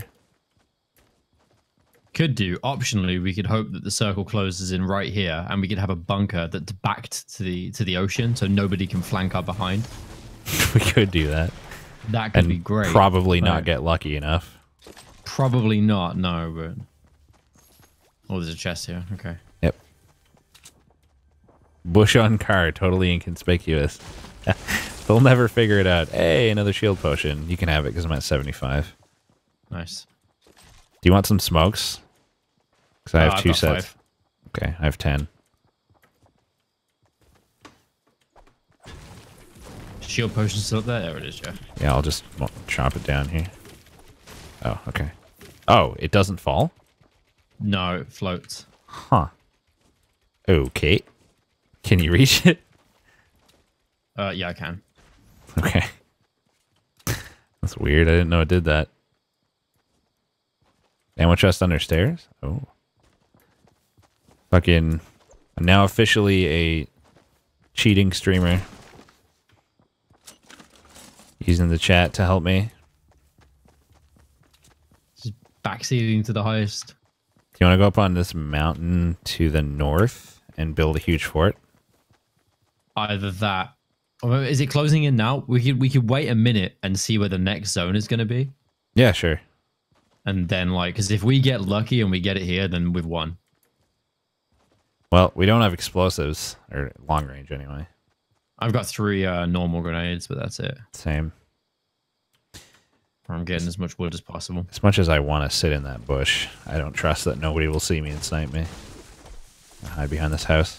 Could do. Optionally, we could hope that the circle closes in right here, and we could have a bunker that's backed to the to the ocean, so nobody can flank up behind. We could do that. That could And be great. probably not Right. get lucky enough. Probably not. No, but oh, there's a chest here. Okay. Yep. Bush on car, totally inconspicuous. They'll never figure it out. Hey, another shield potion. You can have it because I'm at seventy-five. Nice. Do you want some smokes? Because I have Uh, I've two got sets. five. Okay, I have ten. Shield potion still there? There it is, Jeff. Yeah, I'll just well, chop it down here. Oh, okay. Oh, it doesn't fall? No, it floats. Huh. Okay. Can you reach it? Uh, yeah, I can. Okay. That's weird. I didn't know it did that. Ammo chest under stairs? Oh. Fucking... I'm now officially a cheating streamer. Using the chat to help me. Just backseating to the highest. Do you want to go up on this mountain to the north and build a huge fort? Either that, or is it closing in now? We could we could wait a minute and see where the next zone is going to be, Yeah, sure. and then like, because if we get lucky and we get it here, then we've won. Well, we don't have explosives, or long range anyway. I've got three uh, normal grenades, but that's it. Same. I'm getting as much wood as possible. As much as I want to sit in that bush, I don't trust that nobody will see me and snipe me. I'll hide behind this house.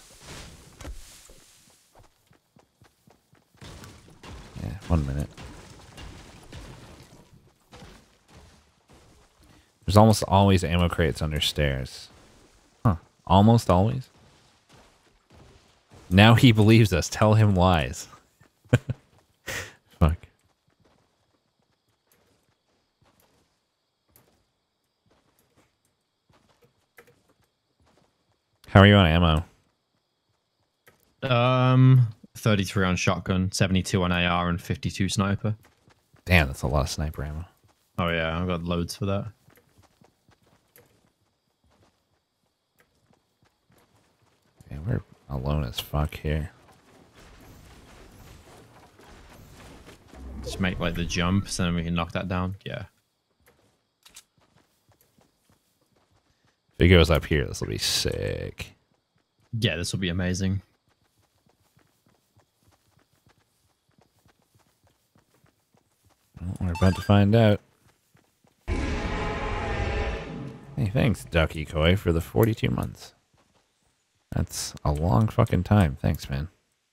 Yeah, one minute. There's almost always ammo crates under stairs. Huh. Almost always? Now he believes us. Tell him lies. Fuck. How are you on ammo? Um, thirty-three on shotgun, seventy-two on A R, and fifty-two sniper. Damn, that's a lot of sniper ammo. Oh yeah, I've got loads for that. Yeah, we're a alone as fuck here. Just make like the jump, so then we can knock that down. Yeah. If it goes up here, this will be sick. Yeah, this will be amazing. Well, we're about to find out. Hey, thanks, Ducky Koi, for the forty-two months. That's a long fucking time. Thanks, man.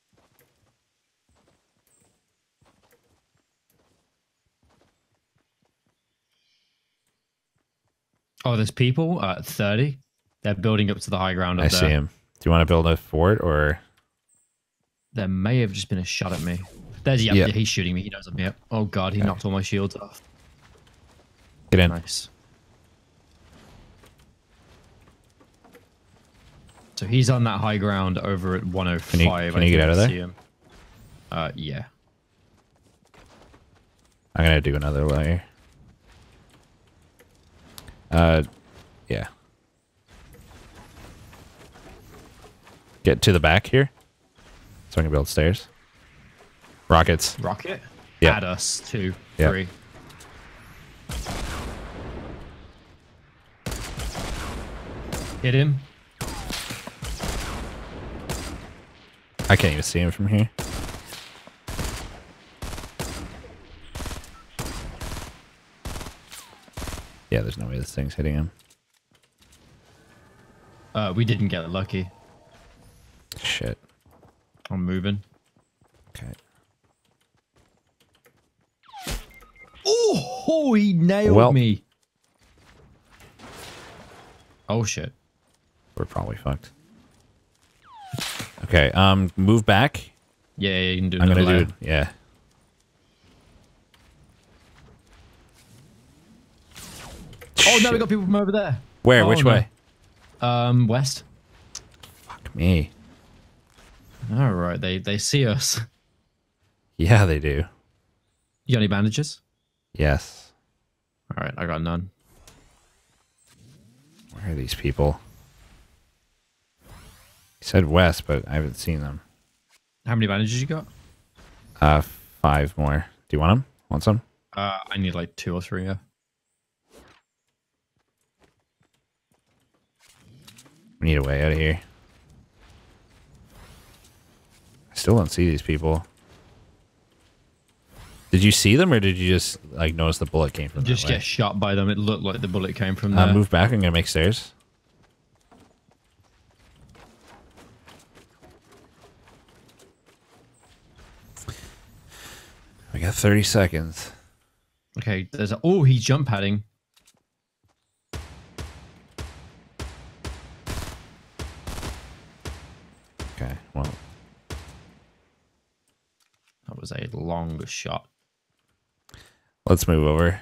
Oh, there's people at thirty. They're building up to the high ground up I there. see him. Do you want to build a fort or? There may have just been a shot at me. There's yeah, Yeah. he's shooting me. He knows I'm here. Oh god, he Okay. knocked all my shields off. Get in. Nice. So he's on that high ground over at one oh five. Can you- can I you get think out of I there? see him. Uh, yeah. I'm gonna do another layer. Uh, yeah. Get to the back here, so I can build stairs. Rockets. Rocket? Yeah. Add us. Two. Yeah. Three. Hit him. I can't even see him from here. Yeah, there's no way this thing's hitting him. Uh, we didn't get lucky. Shit. I'm moving. Okay. Oh, oh he nailed Well- me. Oh shit. We're probably fucked. Okay, um, move back. Yeah, yeah, you can do I'm another gonna layer. do, yeah. Oh, now we Shit. got people from over there. Where? Oh, Which no. way? Um, west. Fuck me. All right, they they see us. Yeah, they do. You got any bandages? Yes. All right, I got none. Where are these people? He said west, but I haven't seen them. How many bandages you got? Uh, five more. Do you want them? Want some? Uh, I need like two or three. Yeah. We need a way out of here. I still don't see these people. Did you see them, or did you just like notice the bullet came from Just that way? get shot by them. It looked like the bullet came from there. Uh, move back. I'm gonna make stairs. We got thirty seconds. Okay, there's a, oh, he's jump padding. Okay, well, That was a long shot. let's move over.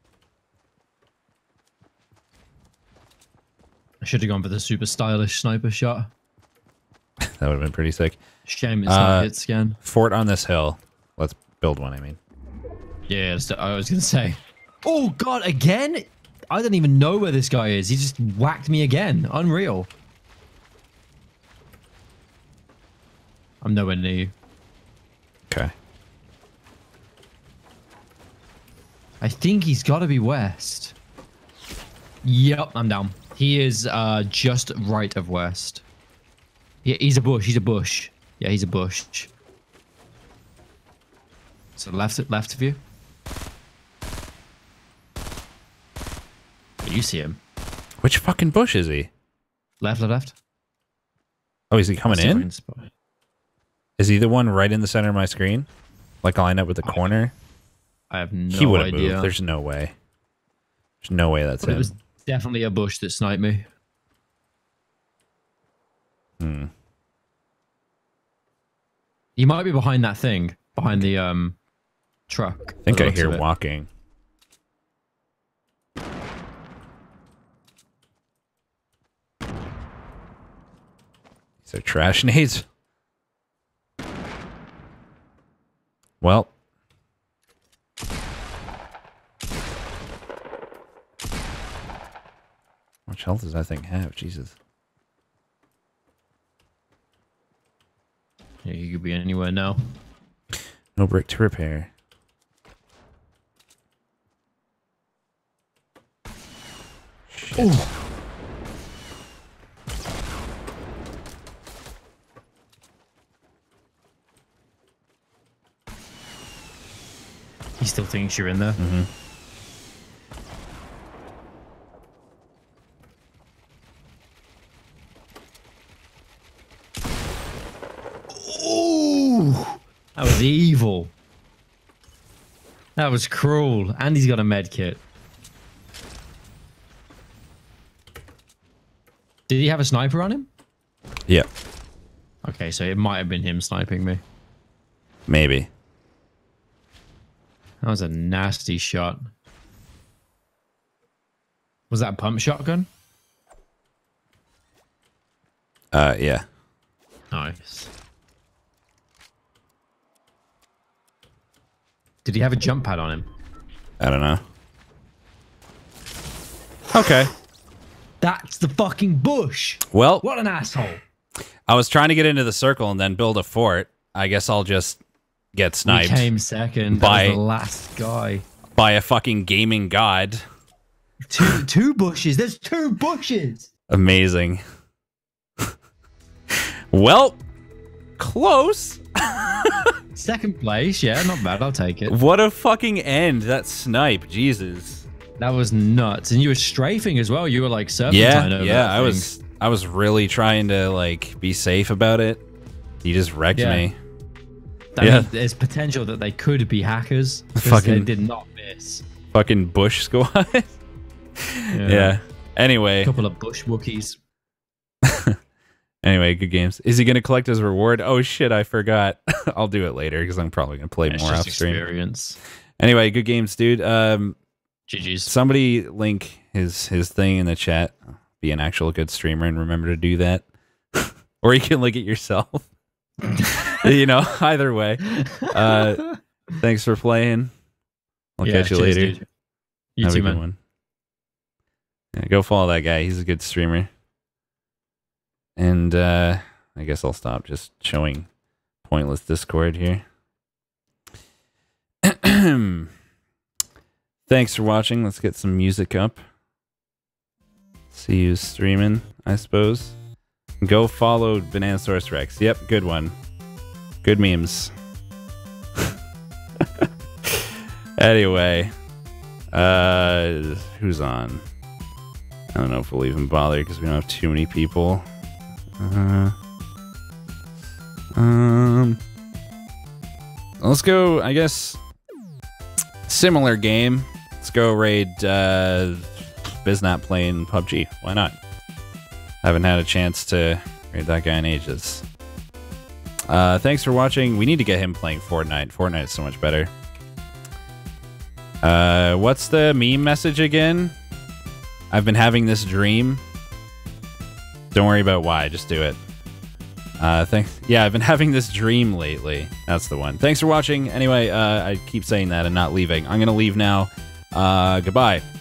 I should have gone for the super stylish sniper shot. That would have been pretty sick. Shame it's Uh, not hit scan. Fort on this hill. Let's build one, I mean. Yeah, that's- I was gonna say. Oh god, again? I don't even know where this guy is. He just whacked me again. Unreal. I'm nowhere near you. Okay. I think he's got to be west. Yep, I'm down. He is uh, just right of west. Yeah, he's a bush. He's a bush. Yeah, he's a bush. So left, left of you. You see him. Which fucking bush is he? Left, left, left. Oh, is he coming See if I in? can spot it. Is he the one right in the center of my screen? Like lined up with the corner? I have no he would have idea. moved. There's no way. There's no way that's But it him. was definitely a bush that sniped me. Hmm. He might be behind that thing, behind the um truck. I think by the I looks hear of it. walking. These are trash nades. Well. How much health does that thing have? Jesus. Yeah, he could be anywhere now. No brick to repair. Shit. Ooh. He still thinks you're in there. Mm-hmm. Ooh, that was evil. That was cruel. And he's got a med kit. Did he have a sniper on him? Yeah. Okay, so it might have been him sniping me. Maybe. That was a nasty shot. Was that a pump shotgun? Uh, yeah. Nice. Did he have a jump pad on him? I don't know. Okay. That's the fucking bush. Well, What an asshole. I was trying to get into the circle and then build a fort. I guess I'll just get sniped We came second. by- That was the last guy. by a fucking gaming god. Two two bushes. There's two bushes. Amazing. Well, close. Second place. Yeah, not bad. I'll take it. What a fucking end. That snipe. Jesus. That was nuts. And you were strafing as well. You were like serpentine Yeah, over yeah. that I thing. was I was really trying to like be safe about it. You just wrecked Yeah. me. I Yeah. mean, there's potential that they could be hackers. Because Fucking- they did not miss. Fucking bush squad. Yeah. Anyway. A couple of bush Wookiees. Anyway, good games. Is he going to collect his reward? Oh shit, I forgot. I'll do it later because I'm probably going to play It's more just off stream. experience. Anyway, good games, dude. Um, G G's. somebody link his his thing in the chat. Be an actual good streamer and remember to do that. Or you can link it yourself. You know, either way. Uh, thanks for playing. I'll Yeah, catch you cheers, later. dude. You Have too, a good man. one. Yeah, go follow that guy. He's a good streamer. And uh, I guess I'll stop just showing pointless Discord here. Thanks for watching. Let's get some music up. See you streaming, I suppose. Go follow Bananasaurus Rex. Yep, good one. Good memes. Anyway, uh, who's on? I don't know if we'll even bother because we don't have too many people. Uh, um, let's go. I guess similar game. Let's go raid uh, Biznap playing P U B G. Why not? Haven't had a chance to raid that guy in ages. Uh, thanks for watching. We need to get him playing Fortnite. Fortnite's so much better. Uh, what's the meme message again? I've been having this dream. Don't worry about why, just do it. Uh, thanks. Yeah, I've been having this dream lately. That's the one. Thanks for watching. Anyway, uh, I keep saying that and not leaving. I'm gonna leave now. Uh, goodbye.